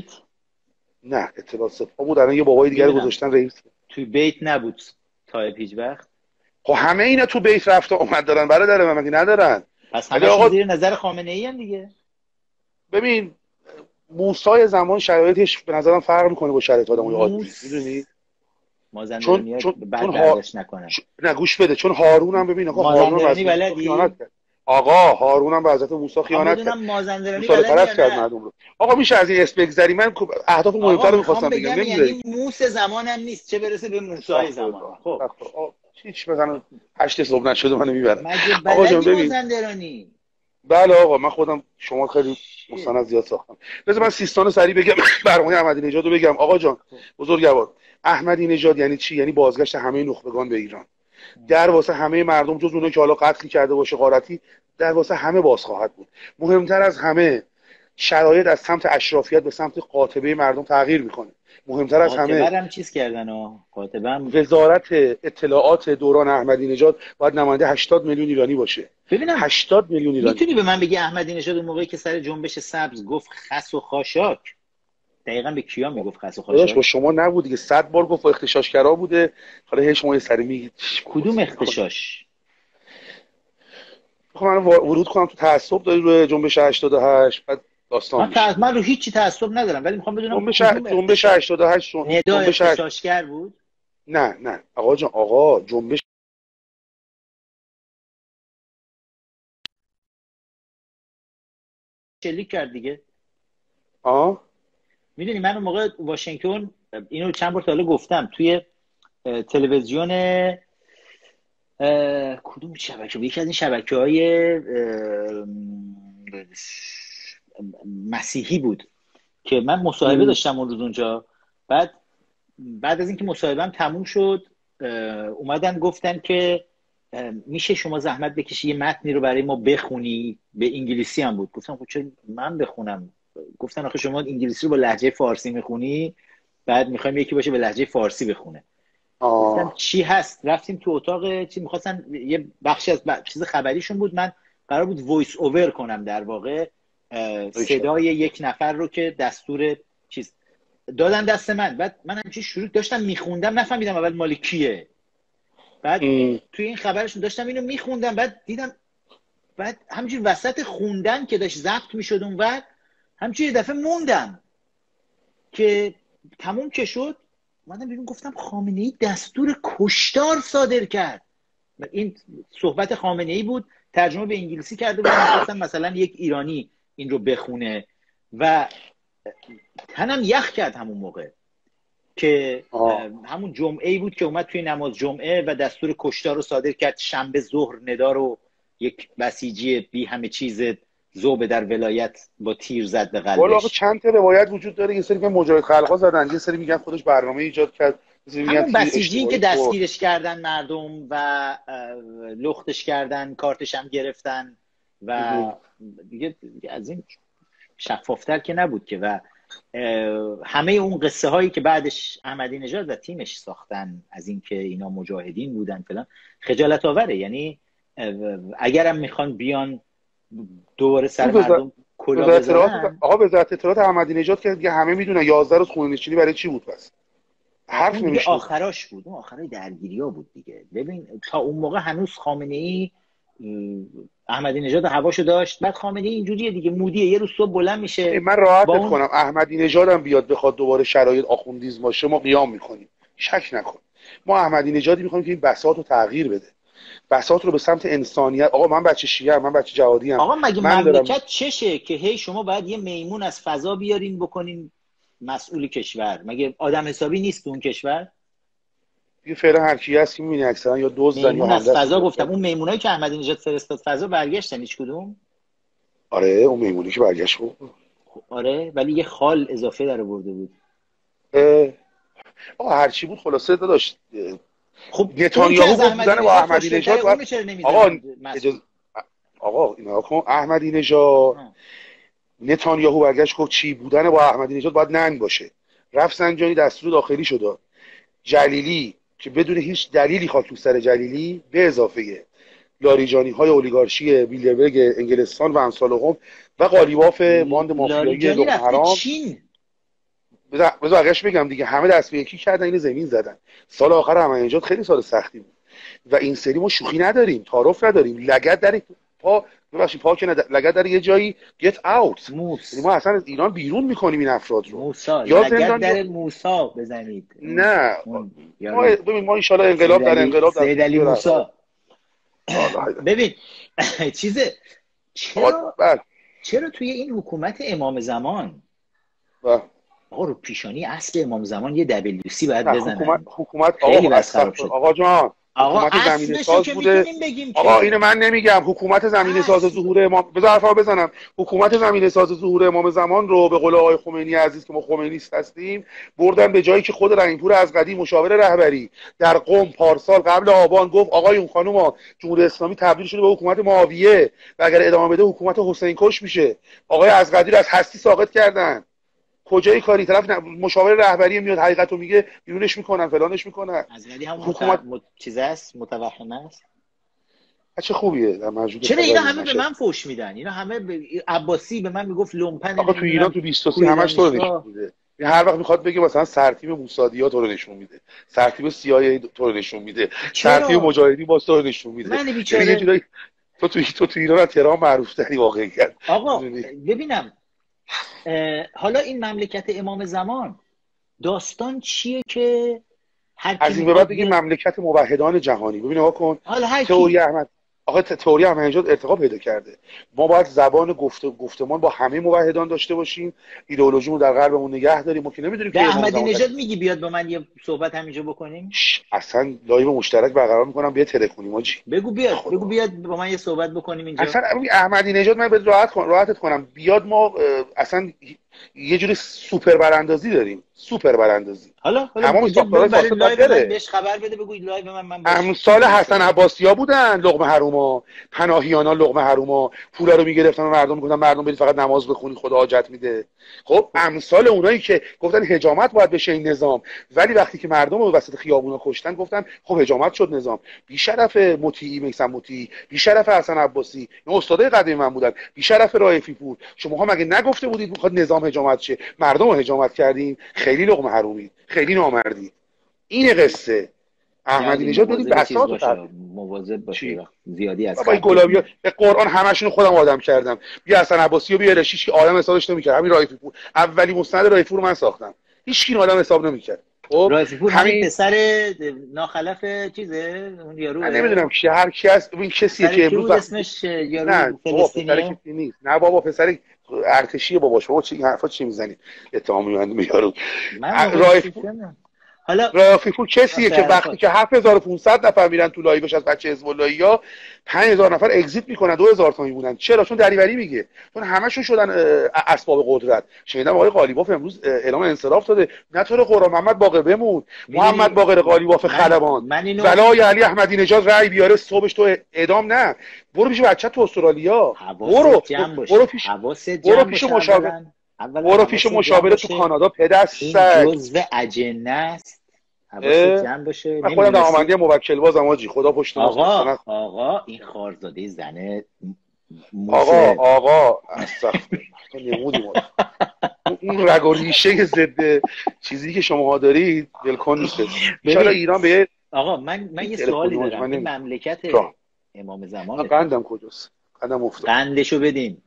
Speaker 9: نه اطلاعات سپاه بود، الان یه بابای دیگه گذاشتن رئیس.
Speaker 1: تو بیت نبود طایب هیچ وقت.
Speaker 9: خب همه اینا تو بیت رفته اومد دارن، برادر من مگه ندارن؟
Speaker 1: پس همه آقا... زیر نظر خامنه‌ای ان دیگه.
Speaker 9: ببین موسی زمان شرایطش به نظرم فرق میکنه با شرایط آدمای عادی، میدونی؟
Speaker 1: مازندرانی چون بعد برداشت نکنه.
Speaker 9: نه گوش بده، چون هارون هم ببین آقا هارون از خیانت کرد. آقا هارون هم به حضرت موسی خیانت کرد.
Speaker 1: مازندرانی
Speaker 9: بلد کرد مردم رو. آقا میشه از این اسم بگذری؟ من اهداف مهمتر رو می‌خواستم بگم.
Speaker 1: یعنی موسی زمانم نیست چه برسه به موسی زمان. خب
Speaker 9: هیچ مثلا هشت صبح نشده منو میبرن.
Speaker 1: آقا جان ببین مازندرانی.
Speaker 9: بله آقا من خودم شما خیلی مستند زیاد ساختم. بذار من سیستان رو سریع بگم، برنامه احمدی نژاد رو بگم. آقا جان بزرگوار، احمدی نژاد یعنی چی؟ یعنی بازگشت همه نخبگان به ایران. در واسه همه مردم جز اونایی که حالا قتل کرده باشه غارتی، در واسه همه باز خواهد بود. مهمتر از همه شرایط از سمت اشرافیت به سمت قاطبه مردم تغییر میکنه. مهمتر از همه
Speaker 1: قاطبه هم چیز کردن ها. قاطبه هم
Speaker 9: وزارت اطلاعات دوران احمدی نژاد باید نماینده هشتاد میلیون ایرانی باشه.
Speaker 1: ببینم
Speaker 9: هشتاد میلیون ایرانی.
Speaker 1: میتونی به من بگی احمدی نژاد اون موقعی که سر جنبش سبز گفت خس و خاشاک دقیقاً به کیا میگفت خس و خاشاک؟
Speaker 9: با شما نبود دیگه، صد بار گفت اختشاشگرا بوده. حالا هیچ شما یه سری میگید
Speaker 1: کدوم اختشاش؟
Speaker 9: خب من ورود کنم تو تعصب داری روی جنبش هشتاد و هشت بعد داستان
Speaker 1: من, تعصب... من رو هیچی تعصب ندارم ولی میخوام بدونم
Speaker 9: جنبش جنبش هشتاد و هشت
Speaker 1: جنبش اختشاشگر بود؟
Speaker 9: نه نه آقا جان، آقا جنبش
Speaker 1: شلیک کرد دیگه.
Speaker 9: آه
Speaker 1: میدونی من اون موقع واشنگتن اینو چند بار تا حالا گفتم توی تلویزیون کدوم شبکه؟ یکی از این شبکه‌های مسیحی بود که من مصاحبه داشتم اون روز اونجا. بعد بعد از اینکه مصاحبه‌ام تموم شد اومدن گفتن که میشه شما زحمت بکشی یه متنی رو برای ما بخونی، به انگلیسی هم بود. گفتم خب چرا من بخونم؟ گفتن آخه شما انگلیسی رو با لهجه فارسی میخونی، بعد میخوایم یکی باشه به لهجه فارسی بخونه. گفتم چی هست؟ رفتیم تو اتاق چی میخواستن یه بخشی از ب... چیز خبریشون بود، من قرار بود وایس اوور کنم در واقع صدای یک نفر رو که دستور چیز دادن دست من. بعد من همچین شروع داشتم میخوندم، نفهمیدم اول مال کیه. بعد ام. توی این خبرشون داشتم اینو میخوندم، بعد دیدم بعد همچین وسط خوندن که داشت ضبط میشد اون بعد همچین یه دفعه موندم که تموم که شد اومدم بیرون گفتم خامنه‌ای دستور کشتار صادر کرد. این صحبت خامنه‌ای بود، ترجمه به انگلیسی کرده بود، گفتم مثلا یک ایرانی این رو بخونه و تنم یخ کرد همون موقع که همون جمعه بود که اومد توی نماز جمعه و دستور کشتار رو صادر کرد. شنبه ظهر ندا رو یک بسیجی بی همه چیز ذوب در ولایت با تیر زد به قلبش.
Speaker 9: والا چند تا روایت وجود داره، یه سری که مجاهد خلقا زدن، یه سری میگن خودش برنامه ایجاد کرد،
Speaker 1: همون بسیجی که دستگیرش کردن مردم و لختش کردن، کارتش هم گرفتن و دیگه از این شفافتر که نبود که. و همه اون قصه هایی که بعدش احمدی نژاد و تیمش ساختن از این که اینا مجاهدین بودن فلان خجالت آوره. یعنی اگرم میخوان بیان دوباره سر مردم کلا بزنن.
Speaker 9: آقا وزارت اطلاعات احمدی نژاد که دیگه همه میدونن یازده روز خونه نشینی برای چی بود؟ پس حرف نمیشه.
Speaker 1: آخراش بود، اون آخرای درگیری‌ها بود دیگه. ببین تا اون موقع هنوز خامنه‌ای احمدی نژاد هواشو داشت، بعد خامنه‌ای اینجوریه دیگه، مودیه، یه روز صبح بلند میشه.
Speaker 9: من راحتت
Speaker 1: اون...
Speaker 9: کنم احمدی نژادم بیاد بخواد دوباره شرایط آخوندیسم باشه ما قیام میکنیم، شک نکن. ما احمدی نژادی میخوایم که این بساط رو تغییر بده، بساط رو به سمت انسانیت. آقا من بچه شیعه ام، من بچه جهادی ام.
Speaker 1: آقا مگه
Speaker 9: من
Speaker 1: مملکت
Speaker 9: دارم...
Speaker 1: چشه که هی شما باید یه میمون از فضا بیارین بکنین مسئول کشور؟ مگه آدم حسابی نیست تو اون کشور؟
Speaker 9: یه فعلا هر کی هست میبینی اکثرا یا دزدن یا
Speaker 1: از فضا. گفتم اون میمونایی که احمدی نژاد فرستاد فضا برگشتن هیچ کدوم؟
Speaker 9: آره اون میمونی که برگشت بود.
Speaker 1: آره ولی یه خال اضافه در آورده بود.
Speaker 9: آقا هر چی بود خلاصه داشت. خب نتانیاهو بودن با احمدی نژاد باید... آقا اجاز... آقا اینا کن احمدی نژاد نتانیاهو برگشت گفت چی بودن با احمدی نژاد باید ننگ باشه. رفسنجانی دستور داخلی شد. جلیلی که بدون هیچ دلیلی خاک تو سر جلیلی به اضافه لاریجانی های اولیگارشی بیلدربرگ انگلستان و امثال هم و قالیباف باند مافیایی لقمه حرام. بذار آگهش بگم دیگه، همه دست به یکی کردن اینو زمین زدن. سال آخر احمدی نژاد خیلی سال سختی بود و این سری ما شوخی نداریم، تعارف نداریم. لگد در پا ببخشید پا که لگد در یه جایی get out.
Speaker 1: موس.
Speaker 9: ما اصلا از ایران بیرون میکنیم این افراد رو.
Speaker 1: موسا لگد در موسا بزنید.
Speaker 9: نه ما ببین ما ان شاء الله انقلاب در انقلاب در
Speaker 1: سید علی موسی. ببین چیزه چرا چرا توی این حکومت امام زمان
Speaker 9: با
Speaker 1: آقا رو پیشانی اصل امام زمان یه دبلیو سی باید بزنن؟
Speaker 9: حکومت حکومت آقا آقا جان
Speaker 1: آقا
Speaker 9: حکومت زمین ساز بوده. آقا اینو من نمیگم. حکومت زمین ساز ظهور امام، بذار حرفا بزنم. حکومت زمین ساز ظهور امام زمان رو به قول آقای خمینی عزیز که ما خمینیست هستیم بردن به جایی که خود رحیمپور از قدیم مشاور رهبری در قم پارسال قبل آبان گفت آقایون خانوما جمهوری اسلامی تبدیل شده به حکومت معاویه و اگر ادامه بده حکومت حسین کش میشه. آقای از قدیر از هستی ساقط کردن. کجای کاری؟ طرف مشاور رهبری میاد حقیقتو میگه بیرونش میکنن فلانش میکنن.
Speaker 1: از قدی هم حکومت مت... چیز است متوهم است.
Speaker 9: چه خوبیه در موجود.
Speaker 1: چرا اینا همه به من فوش میدن؟ اینا همه به عباسی به من میگفت لومپن.
Speaker 9: آقا تو ایران تو بیست و سه همش تو نشون میده. هر وقت میخواد بگه مثلا سرتیپ موسادیا تو رو نشون میده، سرتیپ سیای تو رو نشون میده، سرتیپ مجاهدی با تو رو نشون میده.
Speaker 1: من بیچاره
Speaker 9: تو تو تو تو ایران تهران معروف تری واقعیت.
Speaker 1: آقا ببینم حالا این مملکت امام زمان داستان چیه که
Speaker 9: هر از این به بعد بگیم مملکت موحدان جهانی. ببین آقا کن تئوری احمد آقا تئوری احمدی نژاد ارتقا پیدا کرده. ما باید زبان گفت گفتمان با همه موحدان داشته باشیم، ایدئولوژیمون در قلبمون نگه داریم. ما که نمیدونیم که
Speaker 1: احمدی نژاد میگی بیاد با من یه صحبت همینجا بکنیم.
Speaker 9: اصلا لایو مشترک برقرار میکنم بیا ترکونیم آجی.
Speaker 1: بگو بیاد بگو بیاد با من یه صحبت بکنیم اینجا.
Speaker 9: اصلا احمدی نژاد من به راحت راحتت کنم بیاد ما اصلا یه جوری سوپر براندازی داریم، سوپر براندازی.
Speaker 1: حالا حالا
Speaker 9: تمام ساختارهای فاسد باید بره.
Speaker 1: بهش خبر بده، بگو لایو من من
Speaker 9: امثال حسن عباسی‌ها بودن لقمه حروما، پناهیانا لقمه حروما، پولا رو میگرفتن و مردم میگفتن مردم برید فقط نماز بخونی خدا حاجت میده. خب امثال اونایی که گفتن حجامت باید بشه این نظام، ولی وقتی که مردم رو وسط خیابونا کشتن گفتن خب حجامت شد نظام. بی شرف مطیعی میثم مطیعی، بی شرف حسن عباسی، این استادای قدیم من بودن، بی شرف رائفی پور. شماها مگه نگفته بودید میخواد نظام حجامت شه؟ مردم رو حجامت کردین. خیلی لقمه حرومی، خیلی نامردی. این قصه احمدی نژاد بدید بساط رو
Speaker 1: مواظب باشه زیادی از
Speaker 9: با این گلابی‌ها به قرآن همشون خودم آدم کردم. بیا حسن عباسی و بیا رشیش که آدم حسابش نمی‌کرد. همین رائفی پور اولی مستند رائفی پور رو من ساختم، هیچ کی آدم حساب نمی‌کرد.
Speaker 1: خب رائفی پور همین پسر ناخلف چیزه اون یارو،
Speaker 9: من نمیدونم کی هر کی است، این کسیه که امروز
Speaker 1: اسمش یارو فلسطینیه.
Speaker 9: نیست نه بابا پسر ارتشی باباش. بابا چی حرفا چی میزنید؟ اتهام می‌زنید یارو. رائفی پور حالا رائفی پور کسیه که وقتی که هفت هزار و پانصد نفر میرن تو لایوش از بچه حزب اللهیا، پنج هزار نفر اگزییت میکنن، دو هزار تا میمونن. چرا؟ چون دریوری میگه، چون همشون شدن اسباب قدرت. شنیدم آقای قالیباف امروز اعلام انصراف داده. نه طور قرآن محمد باقر بمون، محمد باقر قالیباف خلبان ولای علی احمدی نژاد رأی بیاره صبحش تو اعدام نه. برو پیش بچه تو استرالیا، برو برو پیش برو پیش مشاور برو پیش مشاوره تو کانادا. پدر
Speaker 1: این جزء اجنه است. حواست جمع باشه.
Speaker 9: من خودم نماینده موکل بازم آجی، خدا پشت
Speaker 1: آقا آقا, آقا این خارزاده زنه
Speaker 9: آقا آقا استغفر نمودیم اون رگ و ریشه ضد چیزی که شماها دارید ولکن نیست. ان شاء الله ایران به
Speaker 1: آقا من من یه سوالی دارم. این مملکت امام زمان
Speaker 9: قندم کجاست؟ قندم افتاد.
Speaker 1: قندشو بدیم.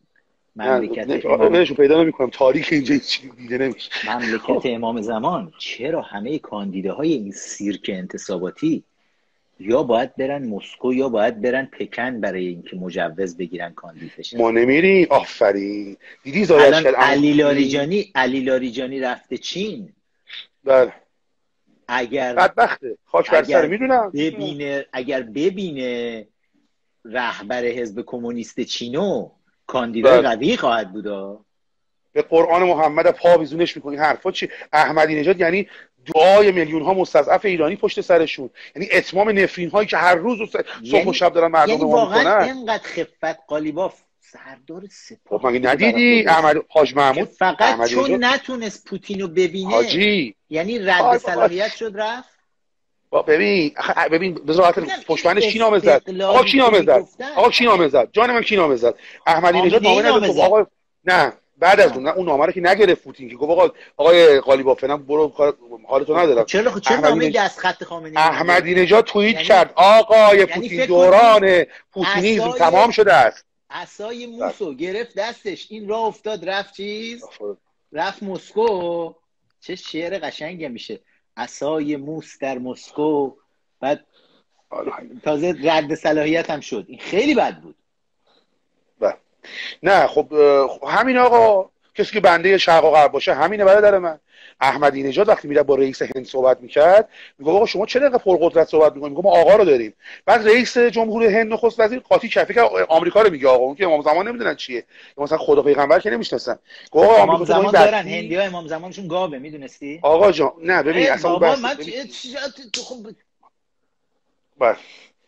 Speaker 1: مملکت
Speaker 9: امام پیدا نمی‌کنم، تاریخ اینجا هیچ دیده نمیشه.
Speaker 1: مملکت امام زمان چرا همه کاندیداهای این سیرک انتصاباتی یا باید برن مسکو یا باید برن پکن برای اینکه مجوز بگیرن کاندید بشن؟
Speaker 9: ما نمیریم. آفرین دیدی زایش کرد
Speaker 1: علی لاریجانی علی لاریجانی رفته چین.
Speaker 9: بله
Speaker 1: اگر
Speaker 9: بدبخته خاک بر سر میدونم.
Speaker 1: ببینه اگر ببینه رهبر حزب کمونیست چینو کاندیدای قوی خواهد بودا.
Speaker 9: به قرآن محمد پا بیزونش میکنی حرفا چی؟ احمدی نژاد یعنی دعای میلیون ها مستضعف ایرانی پشت سرشون، یعنی اتمام نفرین هایی که هر روز صبح یعنی و شب دارن مردم
Speaker 1: یعنی
Speaker 9: رو
Speaker 1: واقعا
Speaker 9: میکنن.
Speaker 1: اینقدر خفت قالیباف سردار سپاه
Speaker 9: مگه ندیدی احمد حاج محمود
Speaker 1: فقط چون نتونست پوتینو ببینه حاجی. یعنی رد صلاحیت شد رفت.
Speaker 9: ببین ببین بذار پشتبندش کی نامه زد؟ آقا کی نامه زد؟ آقا کی نامه زد؟ جان من کی نامه زد؟ احمدی نژاد نامه نداد. آقا نه بعد از اون اون نامه رو که نگرفت پوتین که گفت آقا آقای قالیباف فعلا برو حالتو ندارم.
Speaker 1: چرا چرا نامه دست خط خامنه‌ای
Speaker 9: احمدی نژاد توییت یعنی... کرد آقای پوتین یعنی دوران پوتینیسم عصای... تمام شده است.
Speaker 1: عصای موسو گرفت دستش، این راه افتاد رفت چیز رفت مسکو. چه شعر قشنگی میشه. عصای موس در مسکو، بعد تازه رد صلاحیت هم شد. این خیلی بد بود.
Speaker 9: بله نه خب همین آقا کسی که بنده شرق و غرب باشه همینه برادر من. احمدی نژاد وقتی میره با رئیس هند صحبت میکرد میگه آقا شما چرا اینقدر پرقدرت صحبت میکنید؟ میگه ما آقا رو داریم. بعد رئیس جمهور هند نخست وزیر قاطی کفی که آمریکا رو میگه آقا، اون که امام زمان نمیدونن چیه، مثلا خدا پیغمبر که نمیشناسن.
Speaker 1: آقا امام زمان دارن، هندی‌ها امام زمانشون گاوه، میدونستی؟
Speaker 9: آقا جان نه ببین اصلا
Speaker 1: بابا من خب
Speaker 9: بس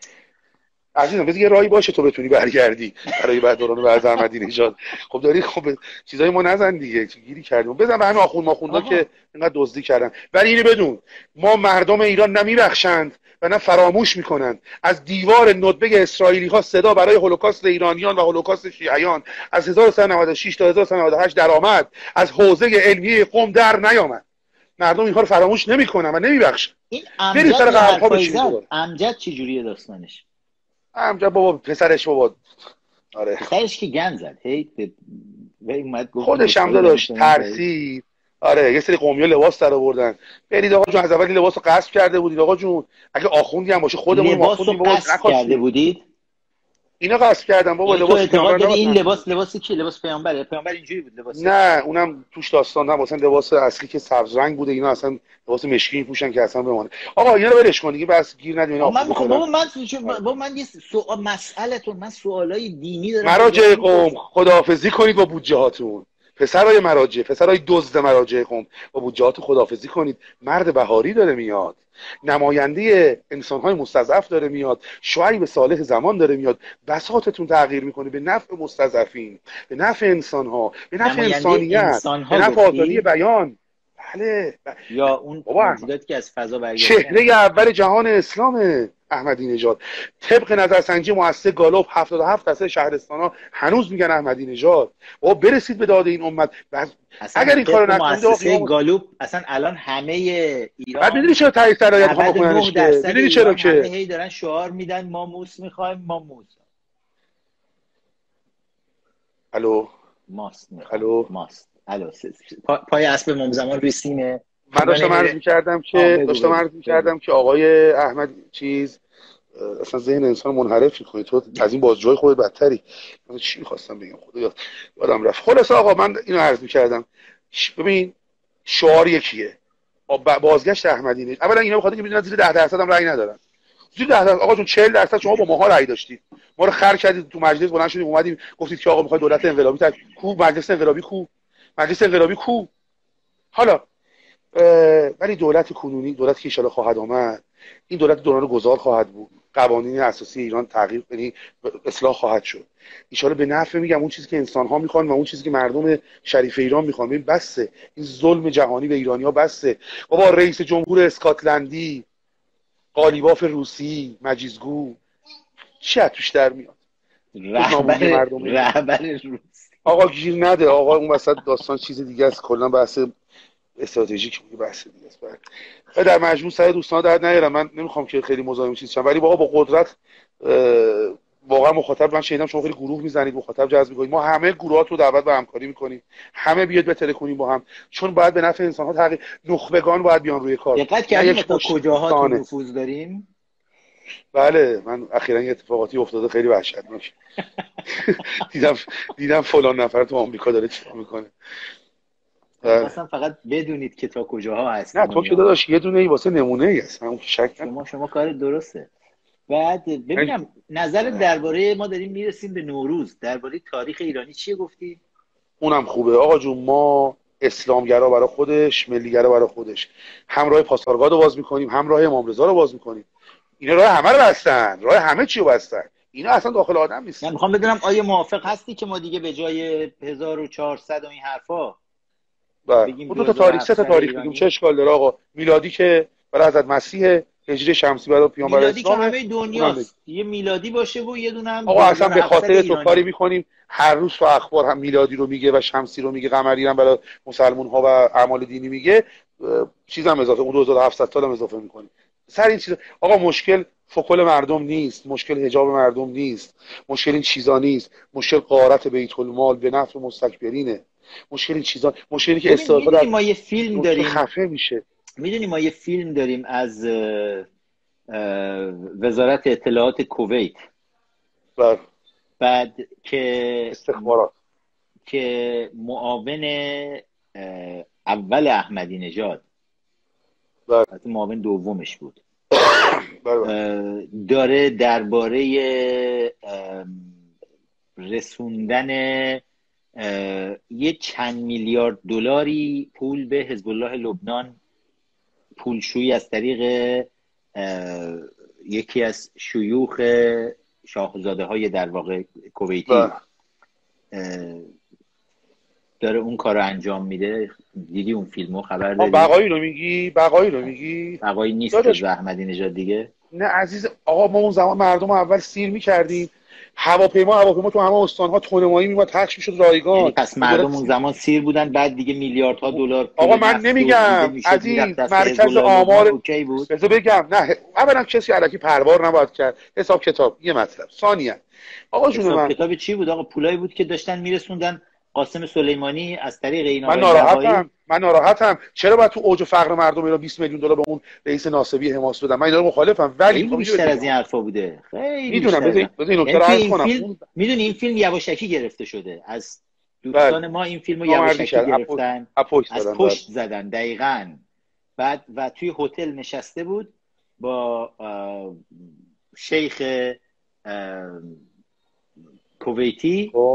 Speaker 9: عزیزم بذار یه راهی باشه تو بتونی برگردی برای بعد دوران بعد احمدی نژاد. خب داری خب چیزای ما نزن دیگه، گیری کردیم بزن به همین آخوند ماخوندا که اینقدر دزدی کردن. ولی اینو بدون ما مردم ایران نمیبخشند و نه فراموش میکنند. از دیوار ندبه اسرائیلی ها صدا برای هولوکاست ایرانیان و هولوکاست شیعیان از هزار و سیصد و نود و شش تا هزار و سیصد و نود و هشت درآمد، از حوزه علمیه قم در نیامد. مردم اینها رو فراموش نمیکنن و نمیبخشن.
Speaker 1: این امجد امجد چه جوریه داستانش؟
Speaker 9: امجد بابا پسرش بابا آره
Speaker 1: پسرش که گند زد هی به اومد گفت
Speaker 9: خودش هم داشت ترسید. آره یه سری قومی‌ها لباس در آوردن. برید آقا جون از اول لباس رو غصب کرده بودید آقا جون. اگه آخوندی هم باشه خودمون
Speaker 1: آخوندی بابا غصب کرده بودید.
Speaker 9: اینا غصب کردن بابا لباس
Speaker 1: پیامبر. این لباس لباس کی؟ لباس پیامبره. پیامبر اینجوری بود لباس.
Speaker 9: نه اونم توش داستان نه، مثلا لباس اصلی که سبز رنگ بوده، اینا اصلا لباس مشکی میپوشن که اصلا بمونه. آقا اینا رو ولش کن دیگه، بس گیر ندید.
Speaker 1: من میخوام بابا من بابا من یه سوال مسئلهتون، من سوالای دینی دارم.
Speaker 9: مراجع قوم خداحافظی کنید با بودجه هاتون. پسرای مراجع، پسرای دزد مراجع قم، با بودجهاتون خداحافظی کنید. مرد بهاری داره میاد، نماینده انسان‌های مستضعف داره میاد، شعیب صالح زمان داره میاد، بساطتون تغییر میکنه به نفع مستضعفین، به نفع انسان‌ها، به نفع انسانیت، به نفع آزادی بیان. بله ب...
Speaker 1: یا اون موجوداتی که از فضا برگشتن.
Speaker 9: چهره اول جهان اسلام احمدی نژاد. طبق نظرسنجی مؤسسه گالوپ هفتاد و هفت درصد شهرستان‌ها هنوز میگن احمدی نژاد. بابا برسید به داد این امت. بس... اگر این کارو نکنید
Speaker 1: مؤسسه گالوپ اصلا الان همه ایران
Speaker 9: بعد میدونی چرا تایید سرایت میخوام بکننش که میدونی چرا که
Speaker 1: همه هی دارن شعار میدن ما موس میخوایم، ما موس.
Speaker 9: الو
Speaker 1: ماست میخوایم. ماست. الو پا... پای اسب امام زمان روی سینه.
Speaker 9: من داشتم عرض می‌کردم که داشتم عرض می‌کردم که آقای احمد چیز اصلا ذهن انسان منحرف می‌کنه. تو از این بازجوی خودت بدتری. من چی می‌خواستم بگم خدا یادم رفت. خلاص آقا من اینو عرض می‌کردم. ببین شعار یکیه. بازگشت احمدی نژاد. اولا اینا بخاطر که می‌دونن زیر ده درصد هم رأی ندارن. زیر ده درصد آقا جون چهل درصد شما با ماها رأی داشتید. ما رو خر کردید تو مجلس بلند شدیم اومدیم گفتید که آقا می‌خواد دولت انقلابی تک کو مجلس انقلابی کو مجلس انقلابی کو. حالا ولی دولت کنونی، دولتی که ان شاءالله خواهد آمد، این دولت دوران گذار خواهد بود. قوانین اساسی ایران تغییر یعنی اصلاح خواهد شد. ان شاءالله به نفع میگم اون چیزی که انسان ها میخوان و اون چیزی که مردم شریف ایران میخوان. ببین بسه این ظلم جهانی به ایرانی‌ها بسه. بابا رئیس جمهور اسکاتلندی، قالیباف روسی، مجیزگو چی از توش در میاد؟
Speaker 1: رهبر رهبر روسی.
Speaker 9: آقا گیر نده آقا، اون وسط داستان چیز دیگه است. کلا بحث استراتژیک بود، بحث دیگه است. بعد در مجموع سعی دوستان در نیارم، من نمیخوام که خیلی مزاحم چیز شم، ولی واقعا با قدرت واقعا مخاطب من شنیدم شما خیلی گروه میزنید، مخاطب جذب میکنید. ما همه گروهات رو دعوت به همکاری میکنیم، همه بیاد بتره کنیم با هم، چون باید به نفع انسان ها تغییر. نخبگان باید بیان روی کار.
Speaker 1: دقت کردید تا کجاها تو نفوذ داریم؟
Speaker 9: بله من اخیراً یه اتفاقاتی افتاده خیلی وحشتناک. دیدم دیدم فلان نفر تو آمریکا داره چیکار میکنه.
Speaker 1: اصلا فقط بدونید که تا کجاها هست.
Speaker 9: نه تو که داداش یه دونه ای واسه نمونه ای هست، همون که شک
Speaker 1: شما شما کار درسته. بعد ببینم نظر درباره ما داریم میرسیم به نوروز، درباره تاریخ ایرانی چیه گفتی؟
Speaker 9: اونم خوبه آقا جون. ما اسلامگرا برای خودش، ملیگرا برای خودش، هم راه پاسارگاد رو باز میکنیم، هم راه امام رضا رو باز میکنیم. اینا راه همه رو بستن، راه همه چی رو بستن. اینا اصلا داخل آدم نیست.
Speaker 1: من میخوام بدونم آیا موافق هستی که ما دیگه به جای هزار و چهارصد و این حرفا
Speaker 9: بگیم دو تا تاریخ سه تا تاریخ بگیم چه اشکال داره آقا؟ میلادی که برای حضرت مسیح، هجری شمسی برای پیامبر اسلام.
Speaker 1: میلادی که همه دنیاست، یه میلادی باشه و یه دونه هم
Speaker 9: آقا اصلا به خاطر تو کاری میکنیم هر روز تو اخبار هم میلادی رو میگه و شمسی رو میگه، قمری هم برای مسلمان ها و اعمال دینی میگه، چیزام اضافه اون دو هزار و هفتصد سال هم اضافه میکنیم سر این چیزا. آقا مشکل فکل مردم نیست، مشکل حجاب مردم نیست، مشکل این چیزا نیست، مشکل غارت بیت المال به نفع مستکبرینه. مشکل این چیزا، مشکلی که استفاده
Speaker 1: ما یه فیلم داریم
Speaker 9: خفه میشه.
Speaker 1: میدونی ما یه فیلم داریم از وزارت اطلاعات کویت
Speaker 9: بر.
Speaker 1: بعد که
Speaker 9: استخبارات
Speaker 1: که معاون اول احمدی نژاد معاون دومش بود داره درباره رسوندن یه چند میلیارد دلاری پول به حزب الله لبنان، پولشویی از طریق یکی از شیوخ شاهزاده های در واقع کویتی داره اون کار رو انجام میده. دیدی اون فیلمو؟ خبر داری؟
Speaker 9: بقایی رو میگی؟ بقایی رو میگی؟
Speaker 1: بقایی نیست که احمدی نژاد دیگه.
Speaker 9: نه عزیز آقا، ما اون زمان مردم اول سیر میکردیم، هواپیما هواپیما تو همه استان‌ها تونمایی میومد پخش میشد رایگان.
Speaker 1: یعنی پس مردم اون زمان سیر بودن، بعد دیگه میلیاردها دلار.
Speaker 9: آقا من نمیگم عزیز، مرکز آمار بذار بگم، نه اولا کسی الکی پروار نباید کرد، حساب کتاب یه مطلب. ثانیاً آقا جون من
Speaker 1: کتاب چی بود آقا؟ پولایی بود که داشتن میرسوندن قاسم سلیمانی از طریق اینا.
Speaker 9: من ناراحتم من ناراحتم چرا باید تو اوج فقر مردم ایران بیست میلیون دلار به اون رئیس ناصبی حماس بدن؟ من اینا رو مخالفم، ولی
Speaker 1: خیلی بیشتر از این حرفا بوده. خیلی
Speaker 9: میدونم. بذار اینو
Speaker 1: این فیلم میدونی این فیلم یواشکی گرفته شده از دوستان ما. این فیلمو یواشکی گرفتن، از پشت زدن دقیقاً. بعد و توی هتل نشسته بود با شیخ کویتی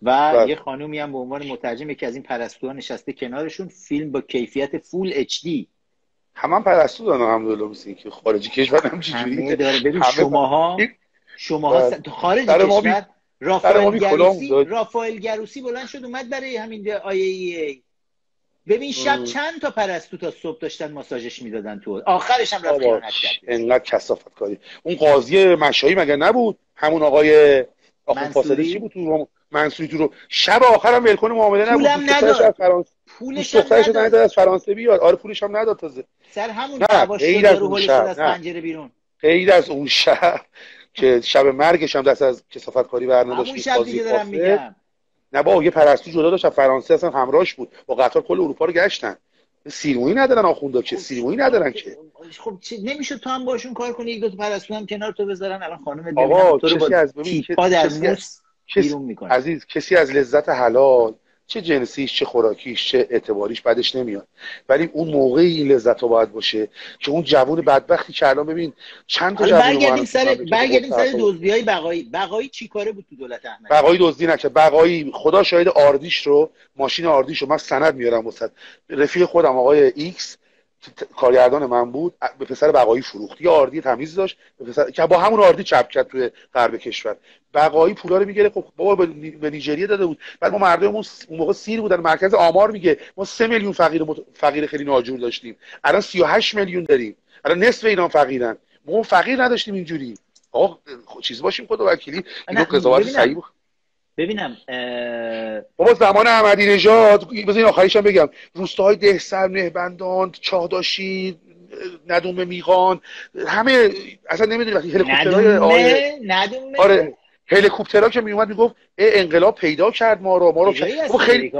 Speaker 1: و
Speaker 9: بله.
Speaker 1: یه خانومی هم به عنوان مترجم یکی از این پرستوها نشسته کنارشون، فیلم با کیفیت فول اچ دی.
Speaker 9: همه هم پرستو دارن الحمدلله، مثل که خارجی کشور هم چجوریه
Speaker 1: داره. ببین
Speaker 9: همه
Speaker 1: شماها
Speaker 9: این-
Speaker 1: شماها
Speaker 9: بله.
Speaker 1: س- خارج
Speaker 9: برای ما
Speaker 1: کشور
Speaker 9: بی-
Speaker 1: رافائل
Speaker 9: ما بی کلام
Speaker 1: گروسی
Speaker 9: داد.
Speaker 1: رافائل گروسی بلند شد اومد برای همین آی ای ای. ببین شب
Speaker 9: ام.
Speaker 1: چند تا پرستو تا صبح داشتن ماساژش میدادن تو، آخرش هم رفت
Speaker 9: بابا
Speaker 1: خیانت کرد.
Speaker 9: انقدر کثافت کاری. اون قاضی مشایی مگه نبود همون آقای آخوند فاصله چی بود تو روم؟ منصوری تو رو شب آخرم ولکن معامله نبود.
Speaker 1: پولم
Speaker 9: دوست دخترش
Speaker 1: نداد.
Speaker 9: از فرانسه
Speaker 1: پولش
Speaker 9: دوست دخترش
Speaker 1: هم
Speaker 9: نداد از فرانسه بیاد. آره پولش هم نداد تازه.
Speaker 1: سر همون
Speaker 9: نه
Speaker 1: دعوا شد
Speaker 9: غیر از
Speaker 1: یارو
Speaker 9: اون
Speaker 1: هولش
Speaker 9: شب،
Speaker 1: داد از
Speaker 9: نه.
Speaker 1: پنجره بیرون.
Speaker 9: غیر از اون شب که شب مرگش هم دست از کثافت کاری برنداشت.
Speaker 1: همون شب دیگه دارم میگم.
Speaker 9: نه با یه پرستو جدا داشت از فرانسه اصلا همراهش بود، با قطار کل اروپا رو گشتن. سیرمویی ندارن آخوندا که سیرمویی ندارن که.
Speaker 1: خب چه نمیشد تو هم باشون کار کنی، یک دو تا پرستو هم کنار تو بذارن؟ الان خانم
Speaker 9: آقا
Speaker 1: تو رو
Speaker 9: کسی
Speaker 1: با
Speaker 9: از ببین
Speaker 1: تیپا در
Speaker 9: کسی
Speaker 1: موس
Speaker 9: کسی
Speaker 1: بیرون میکنه.
Speaker 9: عزیز کسی از لذت حلال چه جنسیش چه خوراکیش چه اعتباریش بدش نمیاد، ولی اون موقعی این لذت ها باید باشه که اون جوون بدبختی که الان ببین چند تا
Speaker 1: حالا
Speaker 9: جوون
Speaker 1: برگردیم سر برگردیم سر
Speaker 9: دزدی
Speaker 1: دزدیای بقایی. بقایی چی کاره بود تو دولت احمدی؟
Speaker 9: بقایی دزدی نکرد. بقایی خدا شاهد آردیش رو، ماشین آردیش رو من سند میارم واسط، رفیق خودم آقای ایکس کارگردان من بود، به پسر بقایی فروخت. یه آردی تمیز داشت به پسر که با همون آردی چپ کرد توی غرب کشور. بقایی پولا رو میگیره. خب بابا به نیجریه داده بود. بعد ما مردممون اون موقع سیر بودن. مرکز آمار میگه ما سه میلیون فقیر مت... فقیر خیلی ناجور داشتیم، الان سی و هشت میلیون داریم. الان نصف ایران فقیرن. ما فقیر نداشتیم اینجوری. آقا چیز باشیم خدا وکیلی. اینو قضاوت صحیح بود.
Speaker 1: ببینم اه...
Speaker 9: بابا زمان احمدی نژاد، بذارین آخریش هم بگم، روستاهای دهسر، مهربندان، چاهداشی، ندوم میغان، همه اصلا نمیدونی وقتی هلیکوپترهای
Speaker 1: آیه ندومه
Speaker 9: آره هلیکوپترها که میومد میگفت انقلاب پیدا کرد ما رو ما رو
Speaker 1: خب خیلی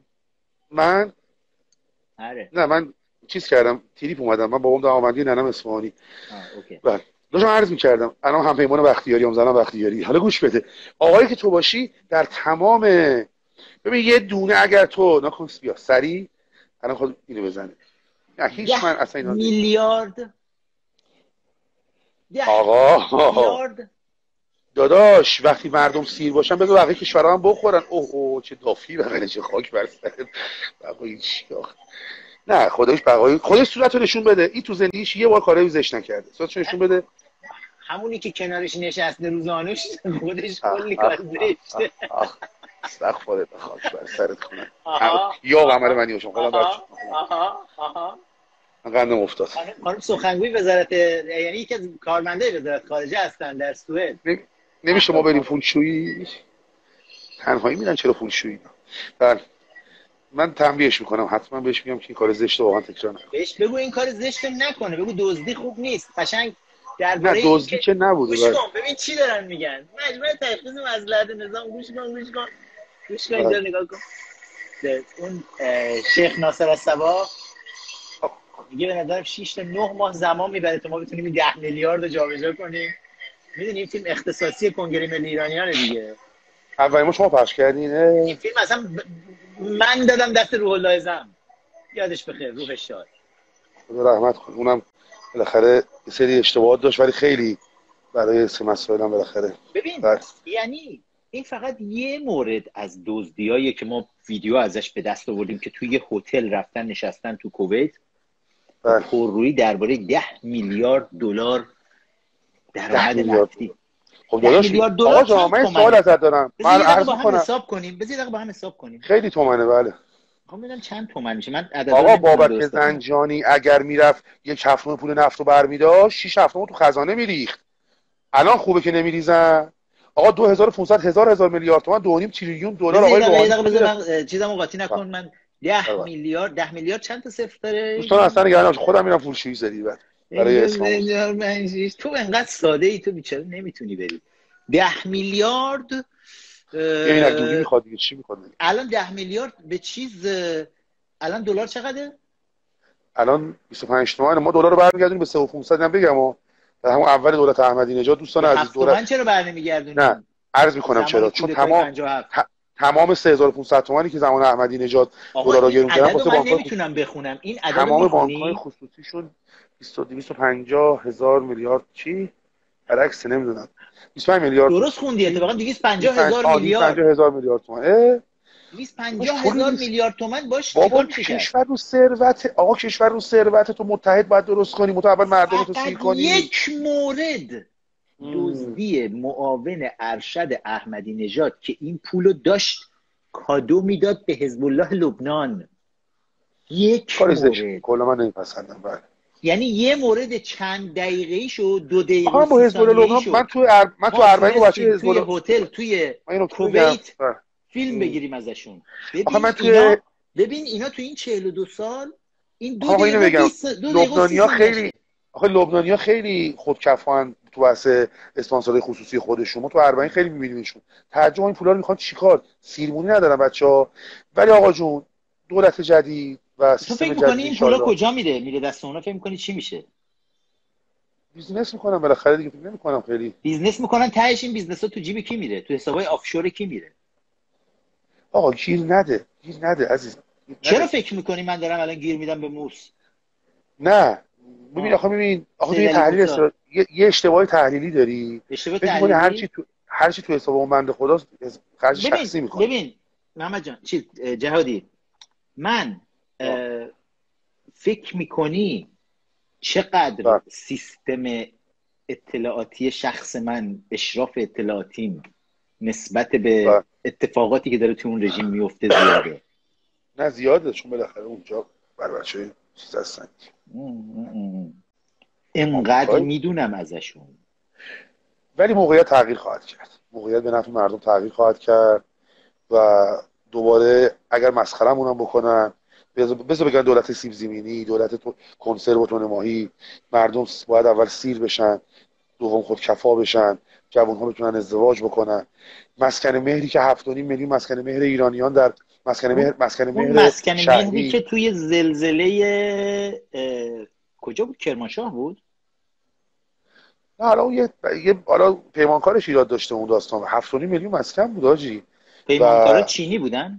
Speaker 9: من
Speaker 1: آره
Speaker 9: نه من چیز کردم تریپ اومدم. من بابام دامادی ننم اصفهانی.
Speaker 1: آه اوکی.
Speaker 9: بله داشتم عرض می‌کردم الان هم پیمان بختیاری هم زنم بختیاری. حالا گوش بده آقایی که تو باشی در تمام ببین یه دونه اگر تو نکنس بیا سری الان خود اینو بزنه نه هیچ من اصلا اینا
Speaker 1: میلیارد
Speaker 9: آقا
Speaker 1: میلیارد
Speaker 9: داداش وقتی مردم سیر باشن بگو بقیه کشورها هم بخورن. اوه اوه چه دافی بغل چه خاک بر سرت بقیه چی آخه نه خودش بقیه خودش صورتو نشون بده. این تو زندگیش یه بار کاری زشت نکرده. صورتش نشون بده.
Speaker 1: همونی که کنارش نشسته روزانوش خودش کلی کار زشته.
Speaker 9: استغفر الله خاک بر سرت کنه یا عمل منی باشم خودم بچه
Speaker 1: آها آها
Speaker 9: من قندم افتاد.
Speaker 1: خانم سخنگوی وزارت یعنی یکی از کارمندای وزارت خارجه هستن در سوئد.
Speaker 9: نمیشه ما بریم پولشویی تنهایی میدن چرا پولشویی؟ بله من تنبیهش میکنم حتما بهش میگم که این کار زشت واقعا تکرار نکنه.
Speaker 1: بهش بگو این کار زشت نکنه. بگو دزدی خوب نیست. قشنگ درباره
Speaker 9: نه دزدی که نبوده.
Speaker 1: گوش کن ببین چی دارن میگن. مجموعه تشخیص مصلحت نظام. گوش کن گوش کن گوش کن اینجا نگاه کن. اون شیخ ناصر الصباح میگه به نظرم شش تا نه ماه زمان میبره تا ما بتونیم ده میلیارد رو جابجا کنیم. میدونی این فیلم اختصاصی کنگره ملی ایرانیان دیگه.
Speaker 9: اولین ما شما پخش کردین
Speaker 1: این فیلم اصلا ب... من دادم دست روح الله زم یادش بخیر روحش شاد
Speaker 9: خدا رحمت کنه. اونم بالاخره یه سری اشتباهات داشت ولی خیلی برای سه مسائل هم بالاخره.
Speaker 1: ببین بله. یعنی این فقط یه مورد از دزدیایی که ما ویدیو ازش به دست آوردیم که توی یه هتل رفتن نشستن تو کویت بله. پررویی درباره ده میلیارد دلار درآمد نفتی.
Speaker 9: خب داداش آقا جان من سوال ازت دارم.
Speaker 1: من عرض می‌کنم حساب کنیم. بذار دقیقاً با هم حساب کنیم.
Speaker 9: خیلی تومنه بله.
Speaker 1: خب میدونم چند تومن میشه. من عدد
Speaker 9: آقا بابک زنجانی اگر میرفت یک هفتم پول نفت رو برمی‌داشت شش هفتم تو خزانه میریخت. الان خوبه که نمیریزن. آقا دو هزار و پانصد هزار هزار میلیارد تومان دو و نیم تریلیون دلار آقای
Speaker 1: روحانی. بذار بذار چیزامو قاطی نکن. من ده میلیارد ده میلیارد چند تا صفر داره؟
Speaker 9: دوستان اصلا نگران نباش خودم میرم پولشویی زدی بعد. برای اسم
Speaker 1: تو انقدر ساده ای تو بیچاره نمیتونی بری. ده میلیارد
Speaker 9: این اگه میخواد دیگه چی میخواد؟
Speaker 1: الان ده میلیارد به چیز الان دلار چقدره؟
Speaker 9: الان بیست و پنج تومن. ما دلار رو برمیگردونیم به سه و پانصد هم بگم و در همون اول دولت احمدی نژاد دوستان عزیز
Speaker 1: دولت من چرا برنمیگردونیم؟
Speaker 9: نه عرض میکنم چرا چون تمام تمام سه هزار و پانصد تومانی که زمان احمدی نژاد دلار رو گرون کردن واسه
Speaker 1: بانک‌ها نمیتونم بخونم این عدد
Speaker 9: تمام بانک‌های خصوصیشون بیست و پنجاه هزار میلیارد چی برعکس نمیدونم بیست و پنج میلیارد
Speaker 1: درست خوندی اتفاقا دویست و پنجاه هزار میلیارد
Speaker 9: دویست و پنجاه هزار میلیارد تومان
Speaker 1: دویست و پنجاه هزار میلیارد تومان باش
Speaker 9: بابا
Speaker 1: چیکار میشه
Speaker 9: کشور رو ثروت آقا کشور رو ثروت تو متحد باید درست کنی متأول مردم تو سیر کنی.
Speaker 1: یک مورد دزدی معاون ارشد احمدی نژاد که این پولو داشت کادو میداد به حزب الله لبنان. یک مورد
Speaker 9: کلا من نمیپسندم. بله
Speaker 1: یعنی یه مورد چند دقیقه‌ای شو دو دقیقه
Speaker 9: و سی ثانیه‌ای
Speaker 1: من
Speaker 9: تو ار... من تو اربعین با بچه
Speaker 1: توی هتل توی کویت فیلم بگیریم ازشون. ببین من توی... اینا ببین اینا تو این چهل و دو سال این دو دقیقه
Speaker 9: لبنانی‌ها خیلی آخه لبنانی‌ها خیلی خودکفان تو واسه اسپانسرای خصوصی خودشون. ما تو اربعین خیلی می‌بینیمشون. تعجب این پولا رو می‌خوان چیکار؟ سیرمونی ندارن بچه‌ها. ولی آقا جون دولت جدید و سیستم جدید.
Speaker 1: تو فکر می‌کنی این پولا کجا میره؟ میره دست اونا؟ فکر می‌کنی چی میشه؟
Speaker 9: بیزنس میکنن بالاخره دیگه. فکر نمی‌کنم خیلی
Speaker 1: بیزنس میکنن. تهش این بیزنس‌ها تو جیب کی میره؟ تو حسابای آفشور کی میره؟
Speaker 9: آقا گیر نده، گیر نده عزیزم.
Speaker 1: چرا فکر میکنی من دارم الان گیر میدم به موس؟
Speaker 9: نه ببین آخه ببین آخه یه تحلیل استرا... یه, یه اشتباه تحلیلی داری.
Speaker 1: اشتباه تحلیلی
Speaker 9: هر چی تو هر چی تو حساب اون بنده خدا خرج شخصی میکنه.
Speaker 1: ببین محمد جان چی جهادی من فکر میکنی چقدر با. سیستم اطلاعاتی شخص من اشراف اطلاعاتیم نسبت به با. اتفاقاتی که داره تو اون رژیم میفته زیاده؟
Speaker 9: نه زیاده چون بالاخره اونجا بر بچه چیز هستن.
Speaker 1: اینقدر میدونم ازشون.
Speaker 9: ولی موقعیت تغییر خواهد کرد. موقعیت به نفع مردم تغییر خواهد کرد و دوباره اگر مسخره‌مون هم بکنن بذار بگن دولت سیب زمینی، دولت تو کنسرو و تون ماهی، مردم باید اول سیر بشن، دوم خود کفا بشن، جوان‌ها بتونن ازدواج بکنن. مسکن مهری که هفت و نیم میلیون مسکن مهر ایرانیان در مسکن مهر مسکن مهر
Speaker 1: مسکن مهری که توی زلزله کجا بود؟ کرمانشاه بود؟
Speaker 9: نه حالا یه یه حالا پیمانکارش ایراد داشته اون داستان. هفت و نیم میلیون مسکن بود آجی.
Speaker 1: پیمانکارا و... چینی بودن؟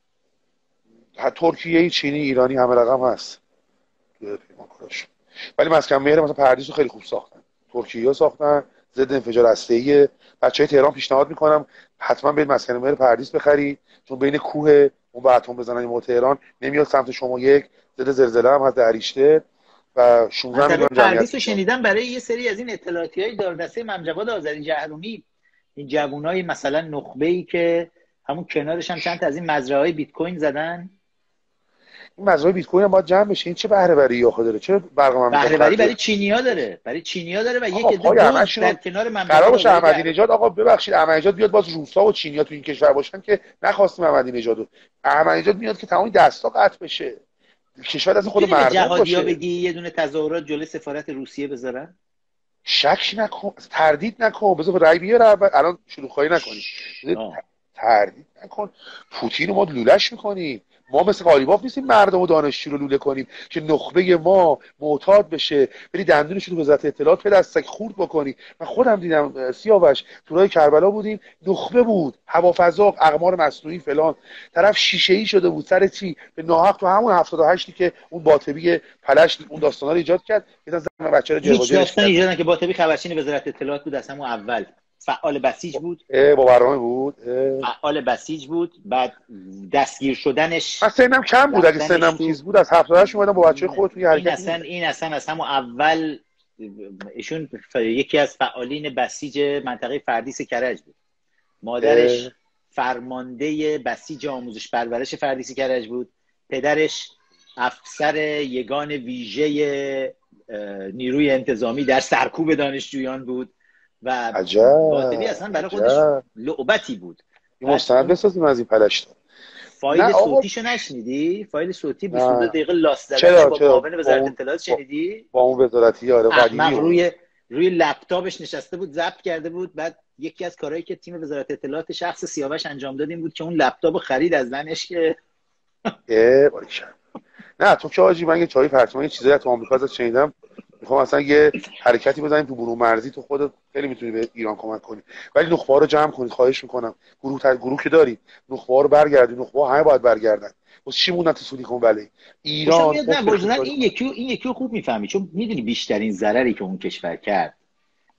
Speaker 9: ترکیه‌ای، چینی، ایرانی همه رقم هست توی پیمانکاراش. ولی مسکن مهر مثلا پردیس رو خیلی خوب ساختن. ترکیه‌ها ساختن، ضد انفجار هسته‌ای. بچه‌های تهران پیشنهاد میکنم حتما برید مسکن مهر پردیس بخرید چون بین کوه اون با اتم بزنن ما تهران نمیاد سمت شما. یک ضد زلزله هم هست در ریشته و شانزده میلیون جمعیت.
Speaker 1: پردیس رو شنیدم برای یه سری از این اطلاعاتیای داردسته ممجواد آذری جهرمی، این جوونای مثلا نخبه‌ای که همون کنارش هم چند تا از این مزرعه‌های بیت کوین زدن.
Speaker 9: این مزرعه بیت کوین هم باید جمع بشه. این چه بهره وری آخه داره؟ چرا برق
Speaker 1: بهره وری برای چینی‌ها داره؟ برای چینی‌ها داره و یک عده دوست در کنار مملکت
Speaker 9: قرار باشه احمدی نژاد آقا ببخشید احمدی نژاد بیاد باز روسا و چینی‌ها تو این کشور باشن که نخواستیم احمدی نژادو. احمدی نژاد میاد که تمام دستا قطع بشه. کشور از خود مردم باشه.
Speaker 1: جهادی‌ها بگی یه دونه تظاهرات جلوی سفارت روسیه بذارن؟
Speaker 9: شک نکن، تردید نکن، بذار رای بیاره اول. الان شلوغ‌خواری نکنی. تردید نکن. پوتین رو ما لولش می‌کنیم. ما مثل قالیباف نیستیم مردم و دانشجو رو لوله کنیم که نخبه ما معتاد بشه بری دندونش رو وزارت اطلاعات پدستک خورد بکنی. من خودم دیدم سیاوش تو راه کربلا بودیم، نخبه بود، هوافضا، اقمار مصنوعی فلان، طرف شیشه‌ای شده بود سر چی به ناحق تو همون هفتاد و هشت که اون باطبی پلش اون داستانا رو ایجاد کرد. مثلا زن بچه‌ها رو
Speaker 1: جوازه داستان ایجاد که باطبی خبرچین وزارت اطلاعات بود از همون اول. فعال بسیج بود،
Speaker 9: با برنامه بود،
Speaker 1: فعال بسیج بود. بعد دستگیر شدنش
Speaker 9: من سنم کم بود، اگه سنم چیز بود از هفتاد و هشت اومدم با بچه‌های خودتون حرکت.
Speaker 1: این اصلا این اصلا از همون اول ایشون یکی از فعالین بسیج منطقه فردیس کرج بود. مادرش اه. فرمانده بسیج آموزش پرورش فردیس کرج بود. پدرش افسر یگان ویژه نیروی انتظامی در سرکوب دانشجویان بود و باطبی اصلا برای خودش لعبتی بود.
Speaker 9: این مستند بسازیم از این پلشت.
Speaker 1: فایل صوتیشو نشنیدی؟ فایل صوتی بیست و دو دقیقه لاست زدن با معاون وزارت اطلاعات شنیدی؟
Speaker 9: با اون وزارتی آره قدیمی
Speaker 1: روی روی لپتاپش نشسته بود ضبط کرده بود. بعد یکی از کارهایی که تیم وزارت اطلاعات شخص سیاوش انجام داد این بود که اون لپتاپو خرید از زنش که
Speaker 9: اه باریکن. نه تو که آجی من یه چای پرتمان یه چیزایی تو آمریکا ازت شنیدم، میخوام اصلا یه حرکتی بزنیم تو برون مرزی. تو خودت خیلی میتونی به ایران کمک کنی ولی نخبه‌ها رو جمع کنید خواهش میکنم. گروه تر گروه که دارید نخبه‌ها رو برگردید. نخبه‌ها همه باید برگردن. واسه چی موندن تو سیلیکون ولی ایران
Speaker 1: نه وجودن این یکی این یکی رو خوب میفهمی چون میدونی بیشترین ضرری که اون کشور کرد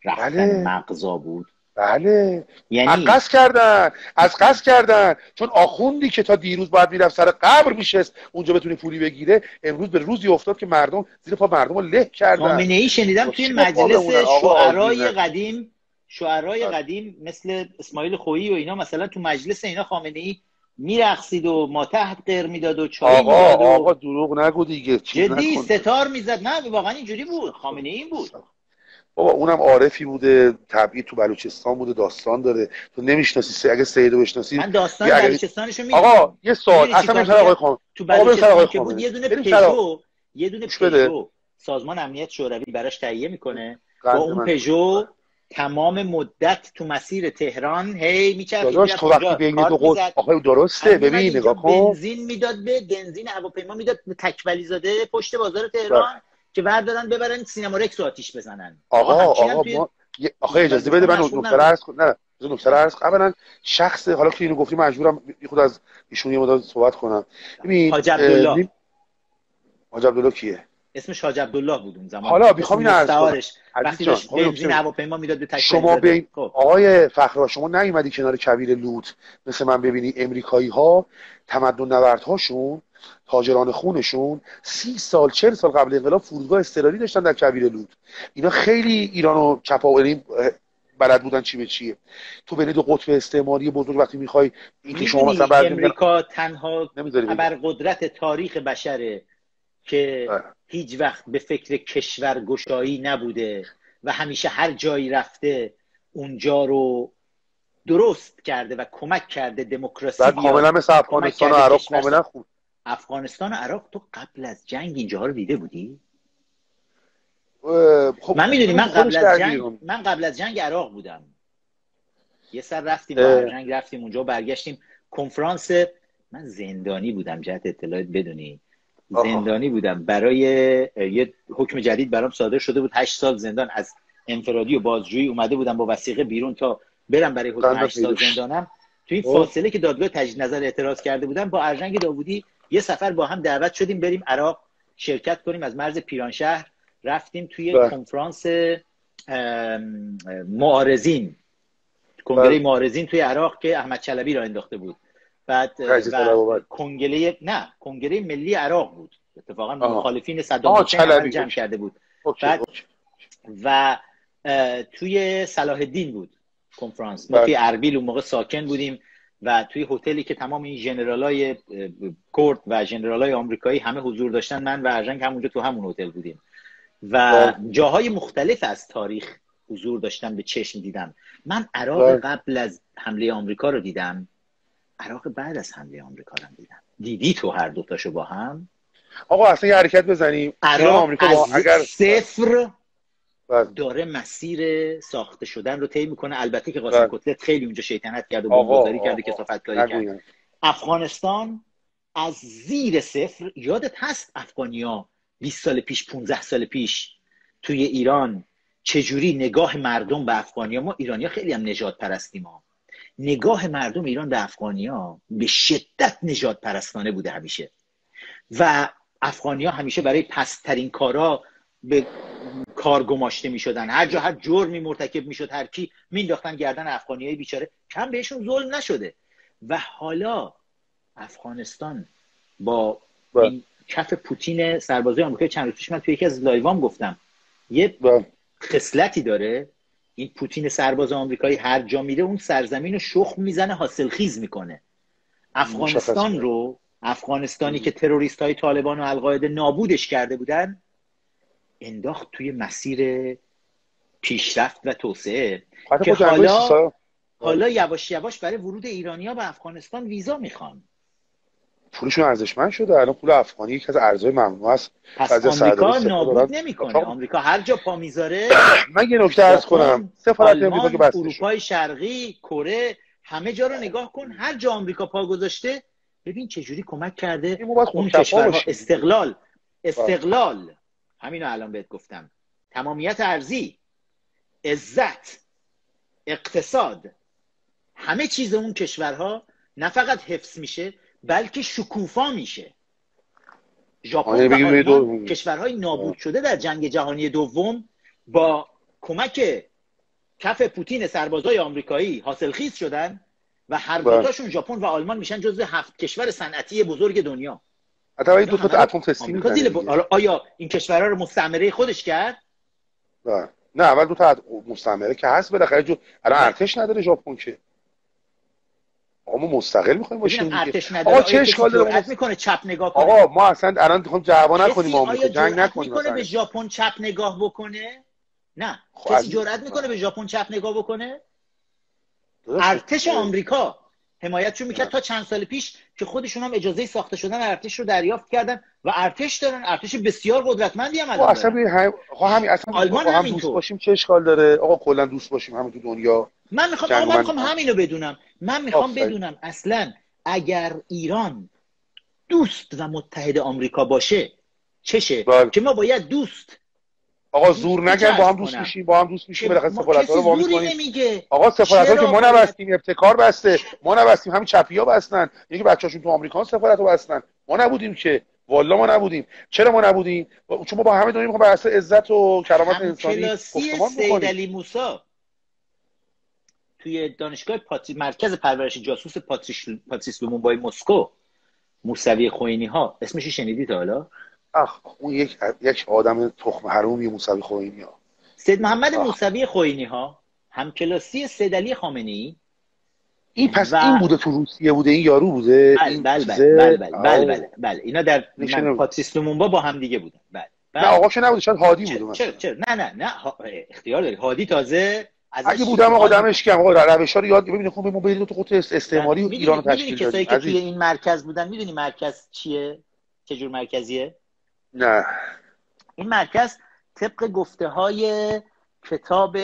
Speaker 1: رفتن
Speaker 9: بله.
Speaker 1: مغزا بود.
Speaker 9: بله
Speaker 1: یعنی
Speaker 9: از قصد کردن از قصد کردن چون آخوندی که تا دیروز باید میرفت سر قبر میشست اونجا بتونه پولی بگیره، امروز به روزی افتاد که مردم زیر پا مردم رو له کردن.
Speaker 1: خامنه ای شنیدم توی مجلس شعرای قدیم شعرای قدیم مثل اسماعیل خویی و اینا مثلا تو مجلس اینا خامنه ای میرقصید و ماتحت قر میداد و چای
Speaker 9: آقا
Speaker 1: میداد و
Speaker 9: آقا دروغ نگو دیگه،
Speaker 1: جدی ستار میزد. نه واقعا اینجوری بود، خامنه ای بود
Speaker 9: بابا. اونم عارفی بوده، تبعید تو بلوچستان بوده، داستان داره، تو نمیشناسی. اگه سیدو بشناسی
Speaker 1: من داستان بلوچستانشو میدونم.
Speaker 9: آقا یه سوال اصلا بریم سر آقای خامنه.
Speaker 1: تو بلوچستان که بود یه دونه پژو یه دونه پژو سازمان امنیت شوروی براش تهیه میکنه، با اون پژو تمام مدت تو مسیر تهران هی میچرخید.
Speaker 9: داداش تو وقتی بین دو قطب آخه درسته، ببین نگاه کن،
Speaker 1: بنزین میداد به بنزین هواپیما میداد به تکولی زاده پشت بازار تهران که بردارن ببرن سینما رکس رو آتیش بزنن.
Speaker 9: آقا آقا ما آخه اجازه بده من نکته عرض کنم. نه نه نکته عرض کنم. اولا شخص حالا که اینو گفتی مجبورم خود از ایشون یه مدت صحبت کنم. ببین
Speaker 1: حاج عبدالله
Speaker 9: حاج عبدالله کیه؟
Speaker 1: اسمش حاج عبدالله بود اون زمان.
Speaker 9: حالا میخوام اینو عرض کنم.
Speaker 1: وقتی داشت بنزین هواپیما میداد به تکولی
Speaker 9: شما بین آقای فخرا شما نیومدی کنار کویر لوط مثل من ببینی امریکایی ها تمدن نوردهاشون تاجران خونشون سی سال چهل سال قبل انقلاب فرودگاه اضطراری داشتن در کویر لوط. اینا خیلی ایرانو چپاولی بلد بودن چی به چیه. تو بین دو قطب استعماری بزرگ وقتی میخوای اینکه شما مثلا بعد
Speaker 1: امریکا تنها ابرقدرت تاریخ بشره که اه. هیچ وقت به فکر کشورگشایی نبوده و همیشه هر جایی رفته اونجا رو درست کرده و کمک کرده دموکراسی بیاد.
Speaker 9: کاملا مثل افغانستان و عراق کاملا خوب.
Speaker 1: افغانستان و عراق تو قبل از جنگ اینجاها رو دیده بودی؟
Speaker 9: خب
Speaker 1: من میدونی من قبل از جنگ من قبل از جنگ عراق بودم. یه سر رفتیم با جنگ رفتیم اونجا و برگشتیم. کنفرانس من زندانی بودم جهت اطلاعات بدونی. زندانی بودم برای یه حکم جدید برام صادر شده بود، هشت سال زندان از انفرادی و بازجویی اومده بودم با وثیقه بیرون تا برم برای حکم هشت سال زندانم. تو این فاصله که دادگاه تجدید نظر اعتراض کرده بودم با ارژنگ داوودی یه سفر با هم دعوت شدیم بریم عراق شرکت کنیم. از مرز پیرانشهر رفتیم توی بله. کنفرانس معارضین، کنگره بله. معارضین توی عراق که احمد چلبی را انداخته بود. بعد و کنگره نه کنگره ملی عراق بود اتفاقا مخالفین صدام حسین جمع کرده بود. اوکی. بعد اوکی. و توی صلاح الدین بود کنفرانس. ما توی اربیل اون موقع ساکن بودیم و توی هتلی که تمام این ژنرالای کرد و ژنرالای آمریکایی همه حضور داشتن، من و ارژنگ همونجا تو همون هتل بودیم و جاهای مختلف از تاریخ حضور داشتن به چشم دیدم. من عراق قبل از حمله آمریکا رو دیدم، عراق بعد از حمله آمریکا رو دیدم. دیدی تو هر دو تاشو با هم؟
Speaker 9: آقا اصلا یه حرکت بزنیم.
Speaker 1: عراق آمریکا با اگر صفر داره مسیر ساخته شدن رو طی میکنه. البته که قاسم کتلت خیلی اونجا شیطنت کرد و بمبگذاری کرد و کثافتکاری کرد. افغانستان از زیر صفر، یادت هست افغانیا بیست سال پیش پانزده سال پیش توی ایران چجوری نگاه مردم به افغانیا، ما ایرانیا خیلی هم نژاد پرستیم، ما نگاه مردم ایران به افغانیا به شدت نژاد پرستانه بوده همیشه و افغانیا همیشه برای پست‌ترین کارا به کار گماشته می شدن. هر جا هر جرمی مرتکب می شد هر کی مینداختن گردن افغانیای بیچاره، کم بهشون ظلم نشده. و حالا افغانستان با با این کف پوتین سربازای آمریکایی، چند روز پیش من توی یکی از لایوام گفتم یه خصلتی داره این پوتین سرباز آمریکایی، هر جا میره اون سرزمین رو شخم میزنه، حاصلخیز میکنه. افغانستان رو افغانستانی که تروریست های طالبان و القاعده نابودش کرده بودن انداخت توی مسیر پیشرفت و توسعه که حالا حالا یواش یواش برای ورود ایرانی‌ها به افغانستان ویزا میخوان.
Speaker 9: پولشون ارزشمند شده الان. پول افغانی یک از ارزهای ممنوع است.
Speaker 1: پس آمریکا نابود نمیکنه. آمریکا هر جا پا میذاره.
Speaker 9: من یه نکته عرض کنم، سفارت آمریکا که بسته
Speaker 1: اروپای شرقی، کره، همه جا رو نگاه کن. هر جا آمریکا پا گذاشته ببین چه جوری کمک کرده اون کشورها. استقلال استقلال همینو الان بهت گفتم. تمامیت ارضی، عزت، اقتصاد، همه چیز اون کشورها نه فقط حفظ میشه بلکه شکوفا میشه. ژاپن و آلمان کشورهای نابود شده در جنگ جهانی دوم با کمک کف پوتین سربازای آمریکایی حاصلخیز شدن و هر دوتاشون ژاپن و آلمان میشن جزو هفت کشور صنعتی بزرگ دنیا.
Speaker 9: حتی دو تا اتم تستی می‌کنه.
Speaker 1: ب... آیا این کشورها رو مستعمره خودش کرد؟
Speaker 9: نه نه اول دو تا مستعمره که هست بالاخره جو الان ارتش نداره ژاپن که. آقا ما مستقل می‌خوایم باشیم.
Speaker 1: ارتش نداره. آقا
Speaker 9: چه اشکال داره؟
Speaker 1: جرأت می‌کنه چپ نگاه کنه.
Speaker 9: آقا ما اصلا الان می‌خوام دعوا نکنیم آمریکا جنگ نکنیم.
Speaker 1: می‌کنه به ژاپن چپ نگاه بکنه؟ نه. کسی جرأت می‌کنه به ژاپن چپ نگاه بکنه؟ ارتش آمریکا حمایتشون میکرد تا چند سال پیش که خودشون هم اجازه ساخته شدن ارتش رو دریافت کردن و ارتش دارن، ارتش بسیار قدرتمندی هم الان
Speaker 9: اصلا هم همین اصلا
Speaker 1: آلمان
Speaker 9: هم دوست باشیم چه اشکال داره آقا؟ کلا دوست باشیم همه تو دنیا.
Speaker 1: من میخوام آقا من میخوام همینو بدونم. من میخوام آفاید. بدونم اصلا اگر ایران دوست و متحد آمریکا باشه چشه بله. که ما باید دوست
Speaker 9: آقا زور نگن با هم دوست میشیم با هم دوست میشیم بالاخره سفارت‌ها رو وا می‌کنیم. آقا سفارت‌ها که ما نبستیم ابتکار بسته، ما نبستیم همین چپی‌ها بستن، یکی بچه‌شون تو آمریکا سفارت‌ها بستن، ما نبودیم که والله ما نبودیم. چرا ما نبودیم؟ چون ما با همه دنیا می‌خوایم بر اساس عزت و کرامت انسانی گفتمان بکنیم.
Speaker 1: سید علی موسی توی دانشگاه پاتری... مرکز پرورش جاسوس پاتریش پاتریس لومونبای مسکو موسوی خوئینی‌ها اسمش شنیدی تا حالا؟
Speaker 9: اخ اون یک یک آدم تخم حرومی موسوی خوئینی ها.
Speaker 1: سید محمد آخ. موسوی خوئینی ها همکلاسی سید علی خامنه‌ای.
Speaker 9: این پس و... این بوده تو روسیه بوده این یارو بوده
Speaker 1: بله
Speaker 9: این
Speaker 1: بله بله بله بله, بله, بله, بله. اینا در پاتریس لومونبا با هم دیگه بودن. بله.
Speaker 9: بله. نه آقا نبوده شاید هادی
Speaker 1: چرا
Speaker 9: بوده
Speaker 1: چرا چرا نه نه نه ها... اختیار داری هادی تازه
Speaker 9: اگه بودم آقا دمش گرم آقا روشا رو یاد ببینید خب ما برید تو خط استعماری و ایران رو تشکیل دادیم.
Speaker 1: کسایی که توی این مرکز بودن میدونی مرکز چیه؟ چه جور مرکزیه؟
Speaker 9: نه
Speaker 1: این مرکز طبق گفته های کتاب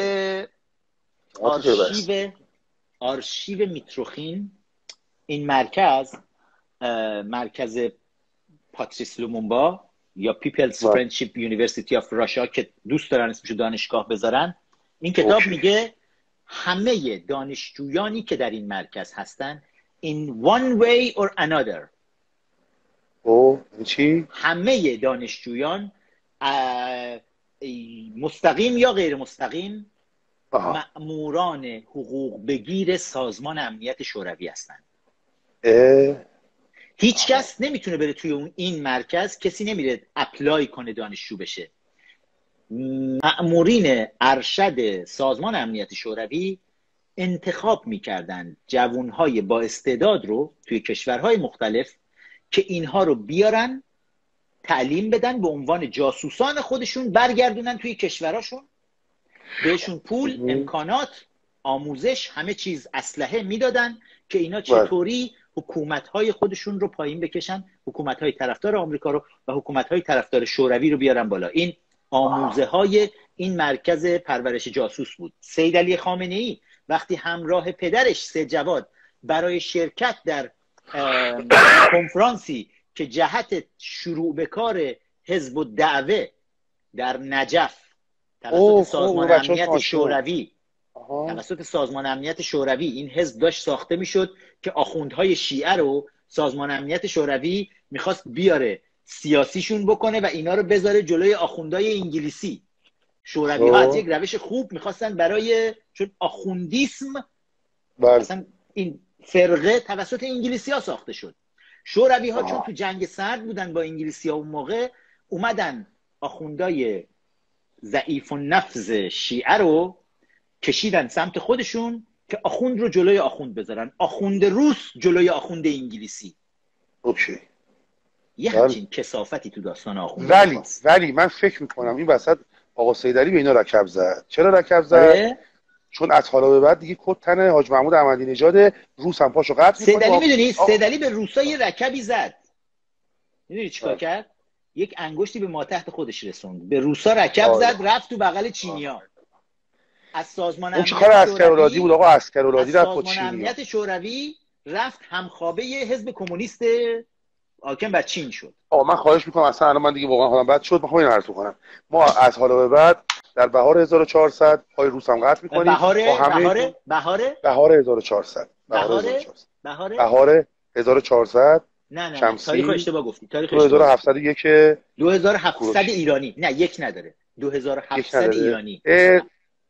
Speaker 1: آرشیو آرشیو میتروخین این مرکز مرکز پاتریس لومونبا یا پیپلز فرندشیپ یونیورسیتی آف راشا که دوست دارن اسمشو دانشگاه بذارن این کتاب اوکی. میگه همه دانشجویانی که در این مرکز هستن in one way or another
Speaker 9: او چی؟
Speaker 1: همه دانشجویان مستقیم یا غیر مستقیم مأموران حقوق بگیر سازمان امنیت شوروی هستند. هیچ کس نمیتونه بره توی اون این مرکز، کسی نمیره اپلای کنه دانشجو بشه. مأمورین ارشد سازمان امنیت شوروی انتخاب میکردن جوانهای با استعداد رو توی کشورهای مختلف که اینها رو بیارن تعلیم بدن به عنوان جاسوسان خودشون برگردونن توی کشوراشون، بهشون پول، امکانات، آموزش، همه چیز، اسلحه میدادن که اینا چطوری حکومت‌های خودشون رو پایین بکشن، حکومت‌های طرفدار آمریکا رو و حکومت‌های طرفدار شوروی رو بیارن بالا. این آموزه‌های این مرکز پرورش جاسوس بود. سید علی خامنه‌ای وقتی همراه پدرش سید جواد برای شرکت در کنفرانسی که جهت شروع به کار حزب الدعوه در نجف توسط سازمان امنیت شوروی توسط سازمان امنیت شوروی این حزب داشت ساخته میشد که آخوندهای شیعه رو سازمان امنیت شوروی میخواست بیاره سیاسیشون بکنه و اینا رو بذاره جلوی آخوندهای انگلیسی. شوروی ها از یک روش خوب میخواستن برای چون آخوندیسم مثلا این فرقه توسط انگلیسی ها ساخته شد. شوروی ها چون تو جنگ سرد بودن با انگلیسی ها اون موقع اومدن آخوندهای ضعیف النفس شیعه رو کشیدن سمت خودشون که آخوند رو جلوی آخوند بذارن، آخوند روس جلوی آخوند انگلیسی.
Speaker 9: اوکی.
Speaker 1: یه همچین کثافتی تو داستان آخوند.
Speaker 9: ولی ولی من فکر میکنم این وسط آقا سیدعلی به اینا رکب زد. چرا رکب زد؟ چون از حالا به بعد دیگه کد تن حاج محمود احمدی نژاد روس هم پاشو قطع میکنه.
Speaker 1: سیدعلی میدونی سیدعلی به روسا یه رکبی زد. میدونی چیکار کرد؟ یک انگشتی به ما تحت خودش رسوند. به روسا رکب زد رفت تو بغل چینیا. از سازمان امنیت
Speaker 9: شوروی عسکرولادی بود آقا عسکرولادی رفت با
Speaker 1: سازمان امنیت شوروی رفت همخوابه حزب کمونیست حاکم بر چین شد.
Speaker 9: آقا من خواهش میکنم اصلا الان من دیگه واقعا حالم بد شد میخوام این حرفو کنم. ما از حالا به بعد در بهار هزار و چهارصد پای روس هم قطع میکنیم.
Speaker 1: بهار
Speaker 9: با همه
Speaker 1: بهار بهار
Speaker 9: بهار هزار و چهارصد
Speaker 1: بهار
Speaker 9: بهار بهار هزار و چهارصد
Speaker 1: نه نه تاریخ اشتباه گفتی. تاریخ
Speaker 9: دو هزار و هفتصد و یک
Speaker 1: دو هزار و هفتصد ایرانی نه یک نداره دو هزار و هفتصد ایرانی.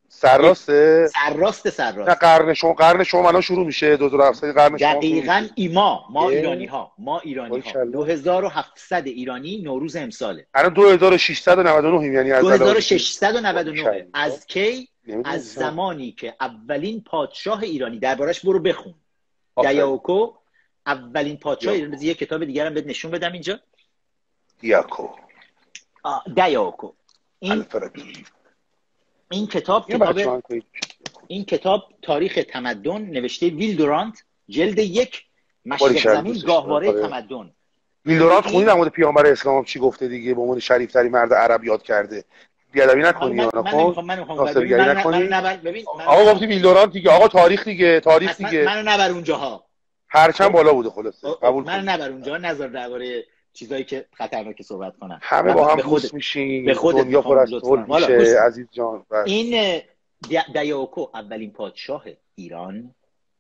Speaker 9: سرراسته؟
Speaker 1: سرراست سرراست.
Speaker 9: نه قرن شما قرن شما الان شروع میشه دو هزار و هفتصد قرن شما.
Speaker 1: دقیقاً ایما ما ایرانی ها ما ایرانی ها دو هزار و هفتصد ایرانی نوروز امساله.
Speaker 9: الان دو هزار و ششصد و نود و نه یعنی از
Speaker 1: دو هزار و ششصد و نود و نه از کی؟ از زمانی که اولین پادشاه ایرانی دربارش برو بخون. دیاوکو اولین پادشاه ایرانی. یه کتاب دیگه هم بهت نشون بدم اینجا.
Speaker 9: دیاکو
Speaker 1: دیاوکو این این کتاب کتاب این کتاب تاریخ تمدن نوشته ویل دورانت جلد یک مشرق زمین گاهواره تمدن.
Speaker 9: ویل دورانت خونی در مورد پیامبر اسلام چی گفته دیگه به عنوان شریف ترین مرد عرب یاد کرده. بیادبی نکنی آقا.
Speaker 1: من نمیخوام من نمیخوام ببین
Speaker 9: آقا گفتی ویل دورانت دیگه آقا تاریخ دیگه تاریخ دیگه
Speaker 1: منو نبر اونجاها.
Speaker 9: هرچند بالا بوده خلاصه قبول
Speaker 1: من نبر اونجا نظر درباره چیزایی که خطرناکه صحبت کنم.
Speaker 9: همه با هم دوست میشیم دنیا پر از صلح میشه عزیز جان.
Speaker 1: این دیاوکو اولین پادشاه ایران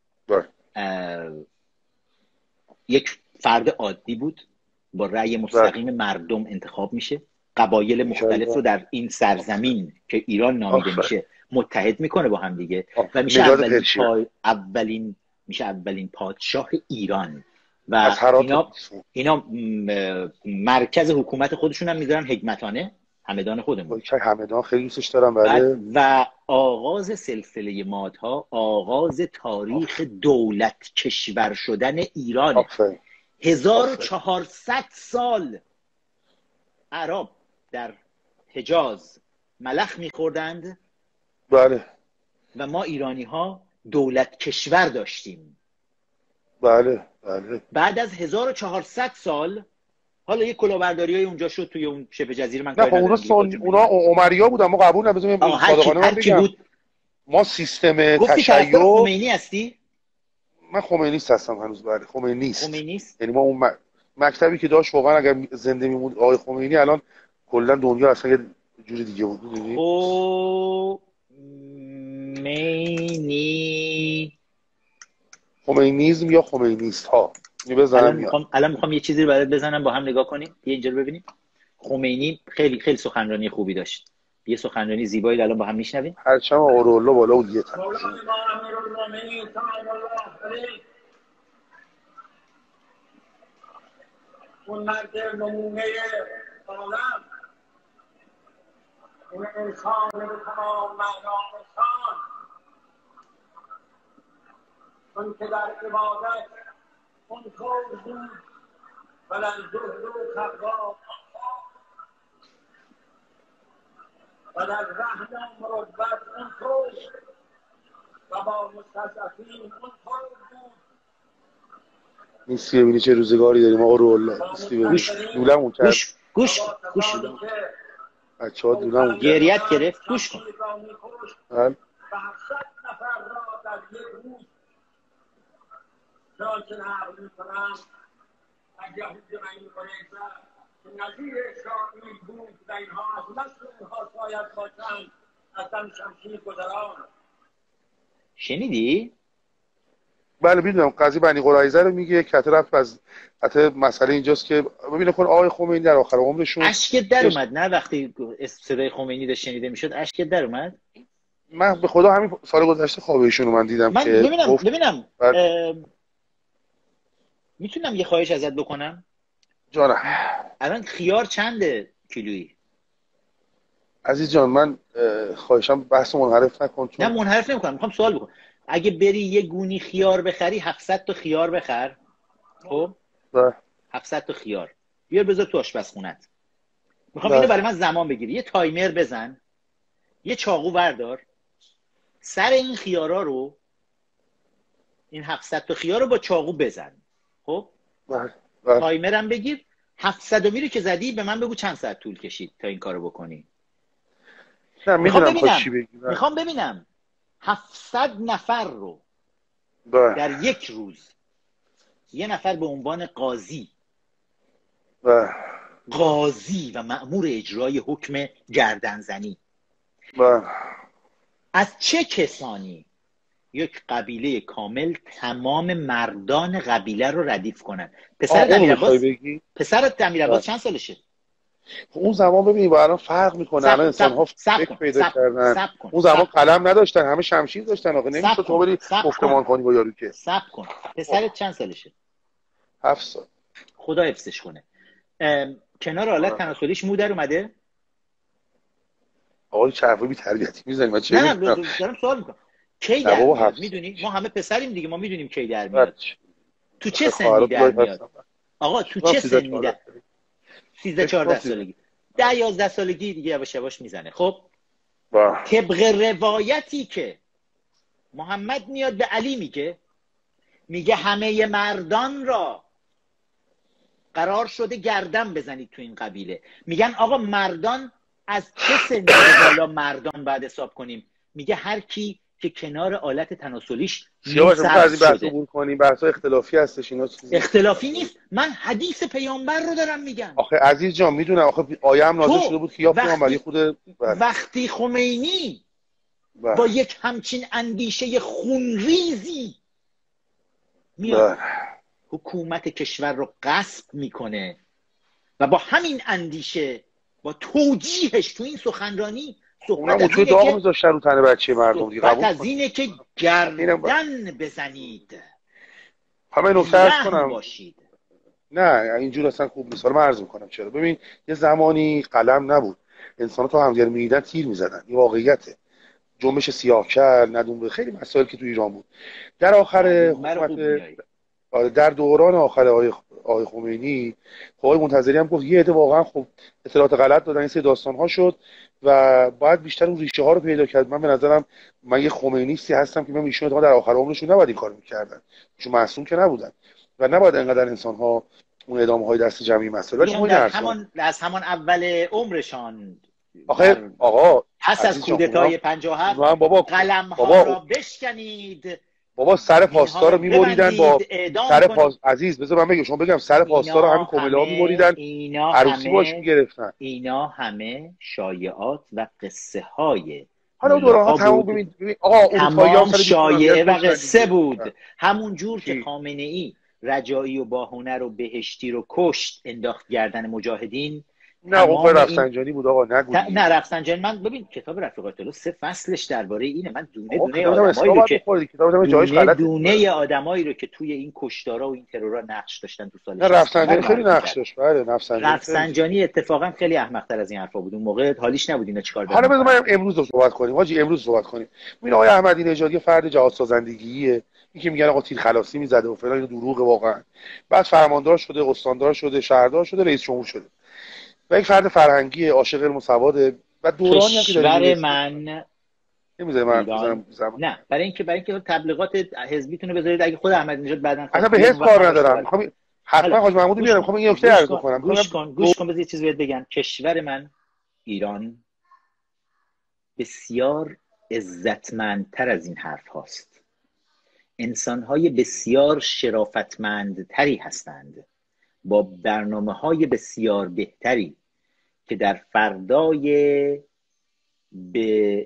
Speaker 1: یک فرد عادی بود با رأی مستقیم مردم انتخاب میشه. قبایل مختلف رو در این سرزمین که ایران نامیده میشه متحد میکنه با هم دیگه و میشه اولین, پا... اولین میشه اولین پادشاه ایران و اینا اینا مرکز حکومت خودشون هم میذارن حکمتانه همدان خودمون.
Speaker 9: همدان خیلی دوستش دارم. بله.
Speaker 1: و آغاز سلسله مادها آغاز تاریخ دولت کشور شدن ایران. هزار و چهارصد سال عرب در حجاز ملخ میخوردند.
Speaker 9: بله.
Speaker 1: و ما ایرانی ها دولت کشور داشتیم.
Speaker 9: بله بله.
Speaker 1: بعد از هزار و چهارصد سال حالا یه کلاهبرداری های اونجا شد توی اون شبه جزیره. من
Speaker 9: نه اونا سن... اونا عمریا بودن ما قبول نمی‌کنیم. صادقانه من بگم بود. ما سیستم تشیع
Speaker 1: خمینی هستی؟
Speaker 9: من خمینیست هستم هنوز. بله خمینیست.
Speaker 1: خمینیست
Speaker 9: یعنی ما اون م... مکتبی که داشت واقعا اگر زنده میموند آقای خمینی الان کلا دنیا اصلا یه جوری دیگه بود. می‌دونی
Speaker 1: خمینی
Speaker 9: خمینیسم یا خمینیست ها
Speaker 1: الان میخوام الان میخوام یه چیزی رو برات بزنم با هم نگاه کنیم. یه اینجا رو ببینیم. خمینی خیلی خیلی سخنرانی خوبی داشت. یه سخنرانی زیبایی الان با هم میشنویم.
Speaker 9: هرچند اورالله بالا بود یه تن.
Speaker 11: اون مرد نمونه عالم اون انسان به تمام معنا انسان اون که در عبادت اون طور بود ولن زهد و خبا و در رحم و مروت اون طور و با مستضعفین اون طور بود.
Speaker 9: نیستی ببینی چه روزگاری داریم آقا رو الله. نیستی ببینی دولمون کرد.
Speaker 1: گوش گوش گوش
Speaker 9: بچه ها دولمون کرد.
Speaker 1: گریت گرفت. گوش کن.
Speaker 9: بله.
Speaker 11: نفر را در یک روز چنانچه نقل میکنم از یهود بنی قریظه که نظیر اسرائیل بود و اینها از نسل اونها شاید باشند از دم شمشیر گذران.
Speaker 1: شنیدی؟
Speaker 9: بله میدونم قضیه بنی قریظه رو میگه که رفت از حتی مسئله اینجاست که ببینه کن آقای خمینی در آخر عمرشون
Speaker 1: اشک در اومد. نه وقتی صدای خمینی داشت شنیده میشد اشک در اومد.
Speaker 9: من به خدا همین سال گذشته خواب ایشون رو من دیدم
Speaker 1: من
Speaker 9: که
Speaker 1: ببینم
Speaker 9: گفت...
Speaker 1: ببینم اه... میتونم یه خواهش ازت بکنم؟
Speaker 9: جانم.
Speaker 1: الان خیار چنده کیلویی؟
Speaker 9: عزیز جان من خواهشم بحث منحرف نکن.
Speaker 1: چون... نه منحرف نمیکنم. میخوام سوال بکنم. اگه بری یه گونی خیار بخری هفتصد تا خیار بخر. خب هفتصد تا خیار بیار بذار تو آشپزخونت. میخوام اینو برای من زمان بگیری. یه تایمر بزن، یه چاقو بردار، سر این خیارا رو این هفتصد تا خیار رو با چاقو بزن. خب تایمرم بگیر. هفتصد رو که زدی به من بگو چند ساعت طول کشید تا این کارو بکنی.
Speaker 9: نه
Speaker 1: میخوام ببینم
Speaker 9: چی بگی.
Speaker 1: میخوام ببینم هفتصد نفر رو ده. در یک روز یه نفر به عنوان قاضی
Speaker 9: ده.
Speaker 1: قاضی و مأمور اجرای حکم گردنزنی
Speaker 9: ده.
Speaker 1: از چه کسانی یک قبیله کامل تمام مردان قبیله رو ردیف کنن. پسر امیرعباس پسر امیرعباس چند سالشه؟
Speaker 9: اون زمان ببینید با الان فرق میکنه. الان انسان ها فکر پیدا سب کردن سب اون زمان سب قلم نداشتن، همه شمشیر داشتن. آخه نمیشه تو بری گفتمان کنی با یارو که.
Speaker 1: صبر کن. پسرت چند سالشه؟
Speaker 9: هفت سال.
Speaker 1: خدا حفظش کنه. کنار آلت تناسلیش مو در اومده؟
Speaker 9: آقای چرفه بی تربیتی میزنی من چه
Speaker 1: نه نه دارم سوال میکنم کی در میاد؟ میدونی ما همه پسریم دیگه، ما میدونیم کی در میاد. تو چه سنی در میاد آقا؟ تو چه سنی در سیزده چهارده سالگی ده یازده سالگی دیگه یواش یواش میزنه. خب طبق روایتی که محمد میاد به علی میگه میگه همه مردان را قرار شده گردن بزنید تو این قبیله. میگن آقا مردان از چه سنی بالا مردان بعد حساب کنیم؟ میگه هر کی که کنار آلت تناسلیش
Speaker 9: سیاوش از این بحث عبور کنیم. بحث اختلافی هستش اینا.
Speaker 1: اختلافی نیست، من حدیث پیامبر رو دارم میگم.
Speaker 9: آخه عزیز جان میدونم آخه آیه هم نازل شده بود که یا پیامبری خود
Speaker 1: وقتی خمینی بله. با یک همچین اندیشه خونریزی میاد بله. حکومت کشور رو غصب میکنه و با همین اندیشه با توجیهش تو این سخنرانی
Speaker 9: اونم توی داغ میذاشتن رو تن بچه مردم دیگه.
Speaker 1: قبول از اینه که گردن بزنید،
Speaker 9: همه نکته عرض کنم باشید. نه اینجور اصلا خوب نیست. حالا من عرض میکنم چرا. ببین یه زمانی قلم نبود، انسان ها تو همدیگر میدیدن تیر میزدن. این واقعیته. جنبش سیاه‌چال ندون خیلی مسائل که تو ایران بود. در آخر حکومت در دوران آخر آقای آقای خمینی آقای منتظری هم گفت یه عده واقعا خب اطلاعات غلط دادن، این سری داستان ها شد و باید بیشتر اون ریشه ها رو پیدا کرد. من به نظرم من یه خمینیستی هستم که من ایشون در آخر عمرشون نباید این کارو می‌کردن، چون معصوم که نبودن و نباید انقدر انسان ها اون اعدام های دست جمعی مسئله. ولی
Speaker 1: همون از همون اول عمرشان
Speaker 9: آخه آقا
Speaker 1: پس از کودتای پنجاه و هفت
Speaker 9: بابا
Speaker 1: قلم ها را بشکنید،
Speaker 9: بابا سر پاستا رو می‌بریدن با سر پاس عزیز بذار من بگم شما بگم سر پاستا رو همین کومل‌ها می‌بریدن عروسی باش می‌گرفتن.
Speaker 1: اینا همه شایعات و قصه های
Speaker 9: حالا دوران تمام ببین ببین آقا
Speaker 1: اروپایی‌ها شایعه و قصه بود. همون جور که خامنه‌ای رجایی و باهنر رو بهشتی رو کشت انداخت گردن مجاهدین.
Speaker 9: نه اون رفسنجانی بود آقا نگو.
Speaker 1: نه رفسنجانی من ببین کتاب رفیقات الله سه فصلش درباره اینه. من دونه دونه آدمایی رو که دونه دونه آدمایی رو که توی این کشتارا و این ترورا نقش داشتن تو سال
Speaker 9: نه رفسنجانی خیلی نقش داشت. بله رفسنجانی
Speaker 1: رفسنجانی اتفاقا خیلی احمق‌تر از این حرفا بود. اون موقع حالیش نبود اینا چیکار
Speaker 9: دارن. حالا بذار ما امروز صحبت کنیم حاجی. امروز صحبت کنیم. ببین آقای احمدی نژادی فرد جهاد سازندگیه. این که میگن آقا تیر خلاصی میزده و فلان، دروغه واقعا. بعد فرماندار شده، استاندار شده، شهردار شده، رئیس جمهور شده. و یک فرد فرهنگی عاشق علم و سواده و دورانی هم که
Speaker 1: داره من
Speaker 9: نمیذاره من بزنم زمان.
Speaker 1: نه برای اینکه برای اینکه تبلیغات حزبیتون رو بذارید اگه خود احمدی نژاد بعدن
Speaker 9: اصلا به حزب کار ندارم. میخوام حتما حاج محمود میارم. میخوام این نکته عرض کنم.
Speaker 1: گوش کن گوش کن بذار یه چیزی بهت بگم. کشور من ایران بسیار عزتمندتر از این حرف هاست. انسان‌های بسیار شرافتمندتری هستند با برنامه‌های بسیار بهتری که در فردای به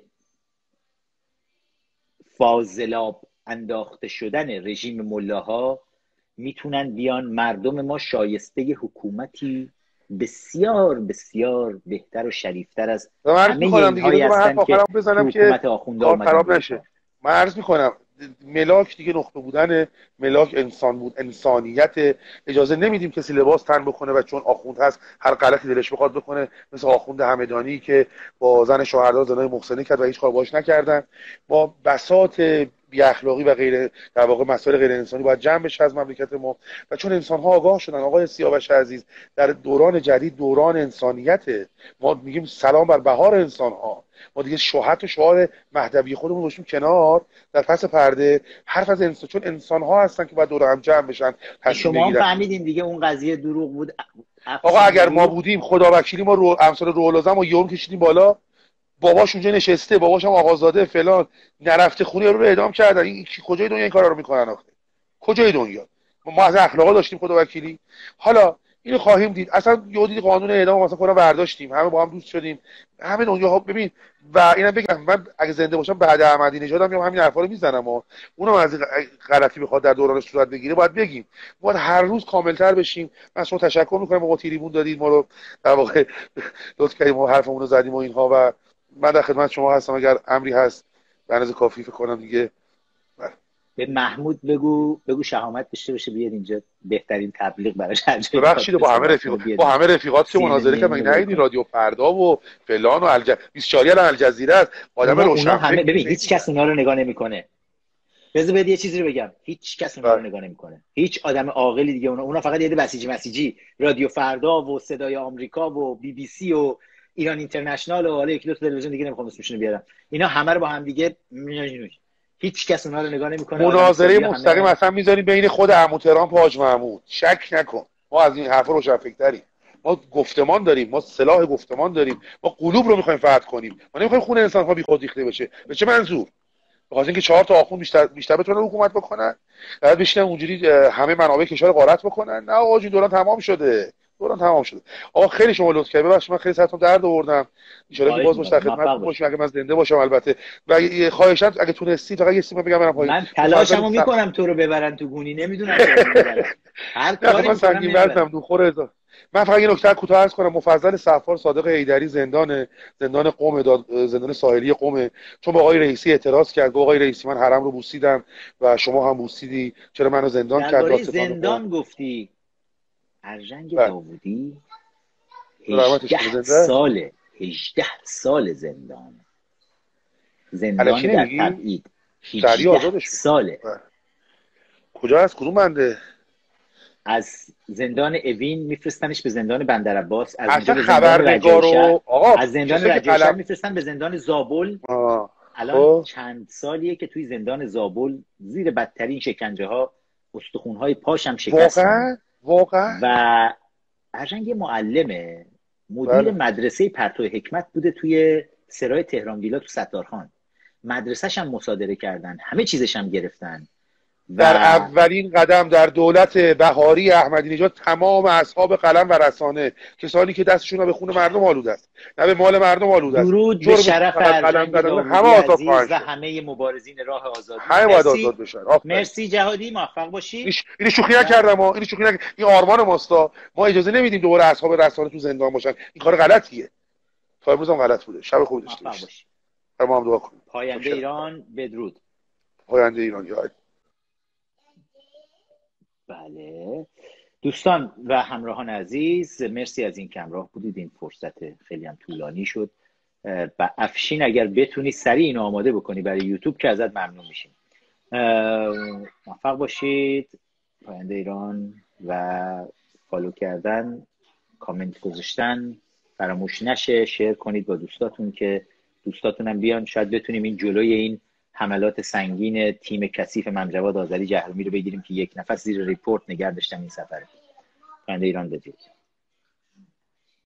Speaker 1: فاضلاب انداخته شدن رژیم ملاها میتونن بیان مردم ما شایسته حکومتی بسیار بسیار بهتر و شریفتر از همه اینهایی هستن که حکومت آخونده
Speaker 9: خراب نشه. من عرض میکنم ملاک دیگه نخبه بودن ملاک انسان بود، انسانیت. اجازه نمیدیم کسی لباس تن بکنه و چون آخوند هست هر غلطی دلش بخواد بکنه، مثل آخوند همدانی که با زن شوهردار زنای محسنی کرد و هیچ کار باش نکردن. با بساط بی اخلاقی و غیر در واقع مسائل غیر انسانی باید جمع بشه از مملکت ما. و چون انسان ها آگاه شدن آقای سیاوش عزیز، در دوران جدید دوران انسانیت، ما میگیم سلام بر بهار انسان ها. ما دیگه شهادت و شعار مهدوی خودمون گذاشتیم کنار، در پس پرده حرف از انسان، چون انسان ها هستن که باید دور هم جمع بشن.
Speaker 1: شما هم فهمیدین دیگه اون قضیه دروغ بود.
Speaker 9: آقا اگر ما بودیم خدا وکیلی ما رو امثال روح العظم و یوم کشیدیم بالا، باباش اونجا نشسته، باباش هم آقازاده فلان، نرفته خونه رو اعدام کردن. این کجای دنیا این کارا رو میکنن آخه؟ کجای دنیا؟ ما از اخلاقا داشتیم خدا وکیلی. حالا اینو خواهیم دید. اصلا یه دید قانون اعدام واسه خودمون برداشتیم، همه با هم دوست شدیم، همه دنیا ها. ببین و اینم بگم من اگه زنده باشم بعد احمدی نژادم میام همین حرفا رو میزنم و اونم از غلطی بخواد در دورانش صورت بگیره باید بگیم. باید هر روز کاملتر بشیم. من شما تشکر میکنم آقا تریبون دادید ما رو در واقع لطف کردیم ما حرفمون رو زدیم و اینها و من در خدمت شما هستم اگر امری هست به اندازه کافی فکر کنم دیگه.
Speaker 1: به محمود بگو بگو شهامت داشته باشه بیاد اینجا بهترین تبلیغ براش هر جایی.
Speaker 9: ببخشید با همه رفیق با همه رفیقات که مناظره کردن مگه ندیدین رادیو فردا و فلان و الج... بیست و چهار الجزیره است آدم روشن
Speaker 1: همه ببین هیچ کس اونا رو نگاه نمیکنه. بذار بهت یه چیزی رو بگم، هیچ کس اونا رو نگاه نمیکنه، هیچ آدم عاقلی دیگه. اونا اونا فقط یه بسیجی مسیجی رادیو فردا و صدای آمریکا و بی بی سی و ایران اینترنشنال و حالا یک دو تا تلویزیون دیگه نمیخوام اسمشون رو بیارم، اینا همه رو با هم دیگه هیچ کس اونا رو نگاه نمیکنه.
Speaker 9: مناظره مستقیم اصلا میذاریم بین خود عمو ترامپ و حاج محمود. شک نکن ما از این حرفا روشنفکریم. ما گفتمان داریم، ما سلاح گفتمان داریم، ما قلوب رو میخوایم فتح کنیم. ما نمیخوایم خون انسان ها بیخود ریخته بشه. به چه منظور؟ بخاطر اینکه چهار تا آخوند بیشتر بیشتر بتونن حکومت بکنن، بعد بشینن اونجوری همه منابع کشور غارت بکنن. نه آقا جون دوران تمام شده. دوران تمام شده. آقا خیلی شما لطف کردید. ببخشید من خیلی سرتون درد آوردم. ان شاء الله باز باش در خدمت باشم اگه من زنده باشم البته. و خواهشاً اگه تونستی فقط یه سیم بگم برم پایین.
Speaker 1: من تلاشمو میکنم تو رو ببرن تو گونی، نمیدونم چرا میبرن. هر کاری
Speaker 9: من سنگین وزنم دو خوره هزار. من فقط یه نکته کوتاه عرض کنم. مفضل صفار صادق حیدری زندان زندان قم زندان ساحلی قم، چون با آقای رئیسی اعتراض کرد. گفت آقای رئیسی من حرم رو بوسیدم و شما هم بوسیدی، چرا منو زندان کرد؟
Speaker 1: زندان گفتی ارژنگ داوودی هجده ساله هجده سال زندان زندان در تبعید هجده ساله.
Speaker 9: کجا از کدوم بنده؟
Speaker 1: از زندان اوین میفرستنش به زندان بندرعباس، از
Speaker 9: اصلا خبرنگارو آقا
Speaker 1: از زندان رجاشر میفرستن به زندان زابل.
Speaker 9: آه.
Speaker 1: الان آه. چند سالیه که توی زندان زابل زیر بدترین شکنجه ها استخونهای پاشم شکستن.
Speaker 9: واقعا واقعا
Speaker 1: و ارژنگ معلمه، مدیر بله. مدرسه پرتو حکمت بوده توی سرای تهران ویلا تو ستارخان. مدرسه‌ش هم مصادره کردن، همه چیزش هم گرفتن.
Speaker 9: و در اولین قدم در دولت بهاری احمدی نژاد تمام اصحاب قلم و رسانه، کسانی که دستشون رو به خون مردم آلوده است، نه به مال مردم آلوده است،
Speaker 1: درود به شرف ارژنگ داوودی همه آزاد عزیز و همه مبارزین راه آزادی.
Speaker 9: همه باید آزاد بشن.
Speaker 1: مرسی جهادی، موفق باشید.
Speaker 9: اینو شوخی نکردم ها، اینو شوخی نکردم. این آرمان ماستا. ما اجازه نمیدیم دوباره اصحاب رسانه تو زندان باشن. این کار غلطیه. تا امروز هم غلط بوده. شب خوبی داشته باشید. ما هم دعا کنیم.
Speaker 1: پاینده ایران بدرود.
Speaker 9: پاینده ایران یا
Speaker 1: بله دوستان و همراهان عزیز، مرسی از این که همراه بودید. این فرصت خیلی هم طولانی شد. و افشین اگر بتونی سریع اینو آماده بکنی برای یوتیوب که ازت ممنون میشیم. موفق باشید. پاینده ایران و فالو کردن، کامنت گذاشتن فراموش نشه. شیر کنید با دوستاتون که دوستاتونم بیان، شاید بتونیم این جلوی این حملات سنگین تیم کثیف ممجواد آذری جهرومی رو بگیریم که یک نفس زیر ریپورت نگه داشتن این سفر. پاینده ایران بدید.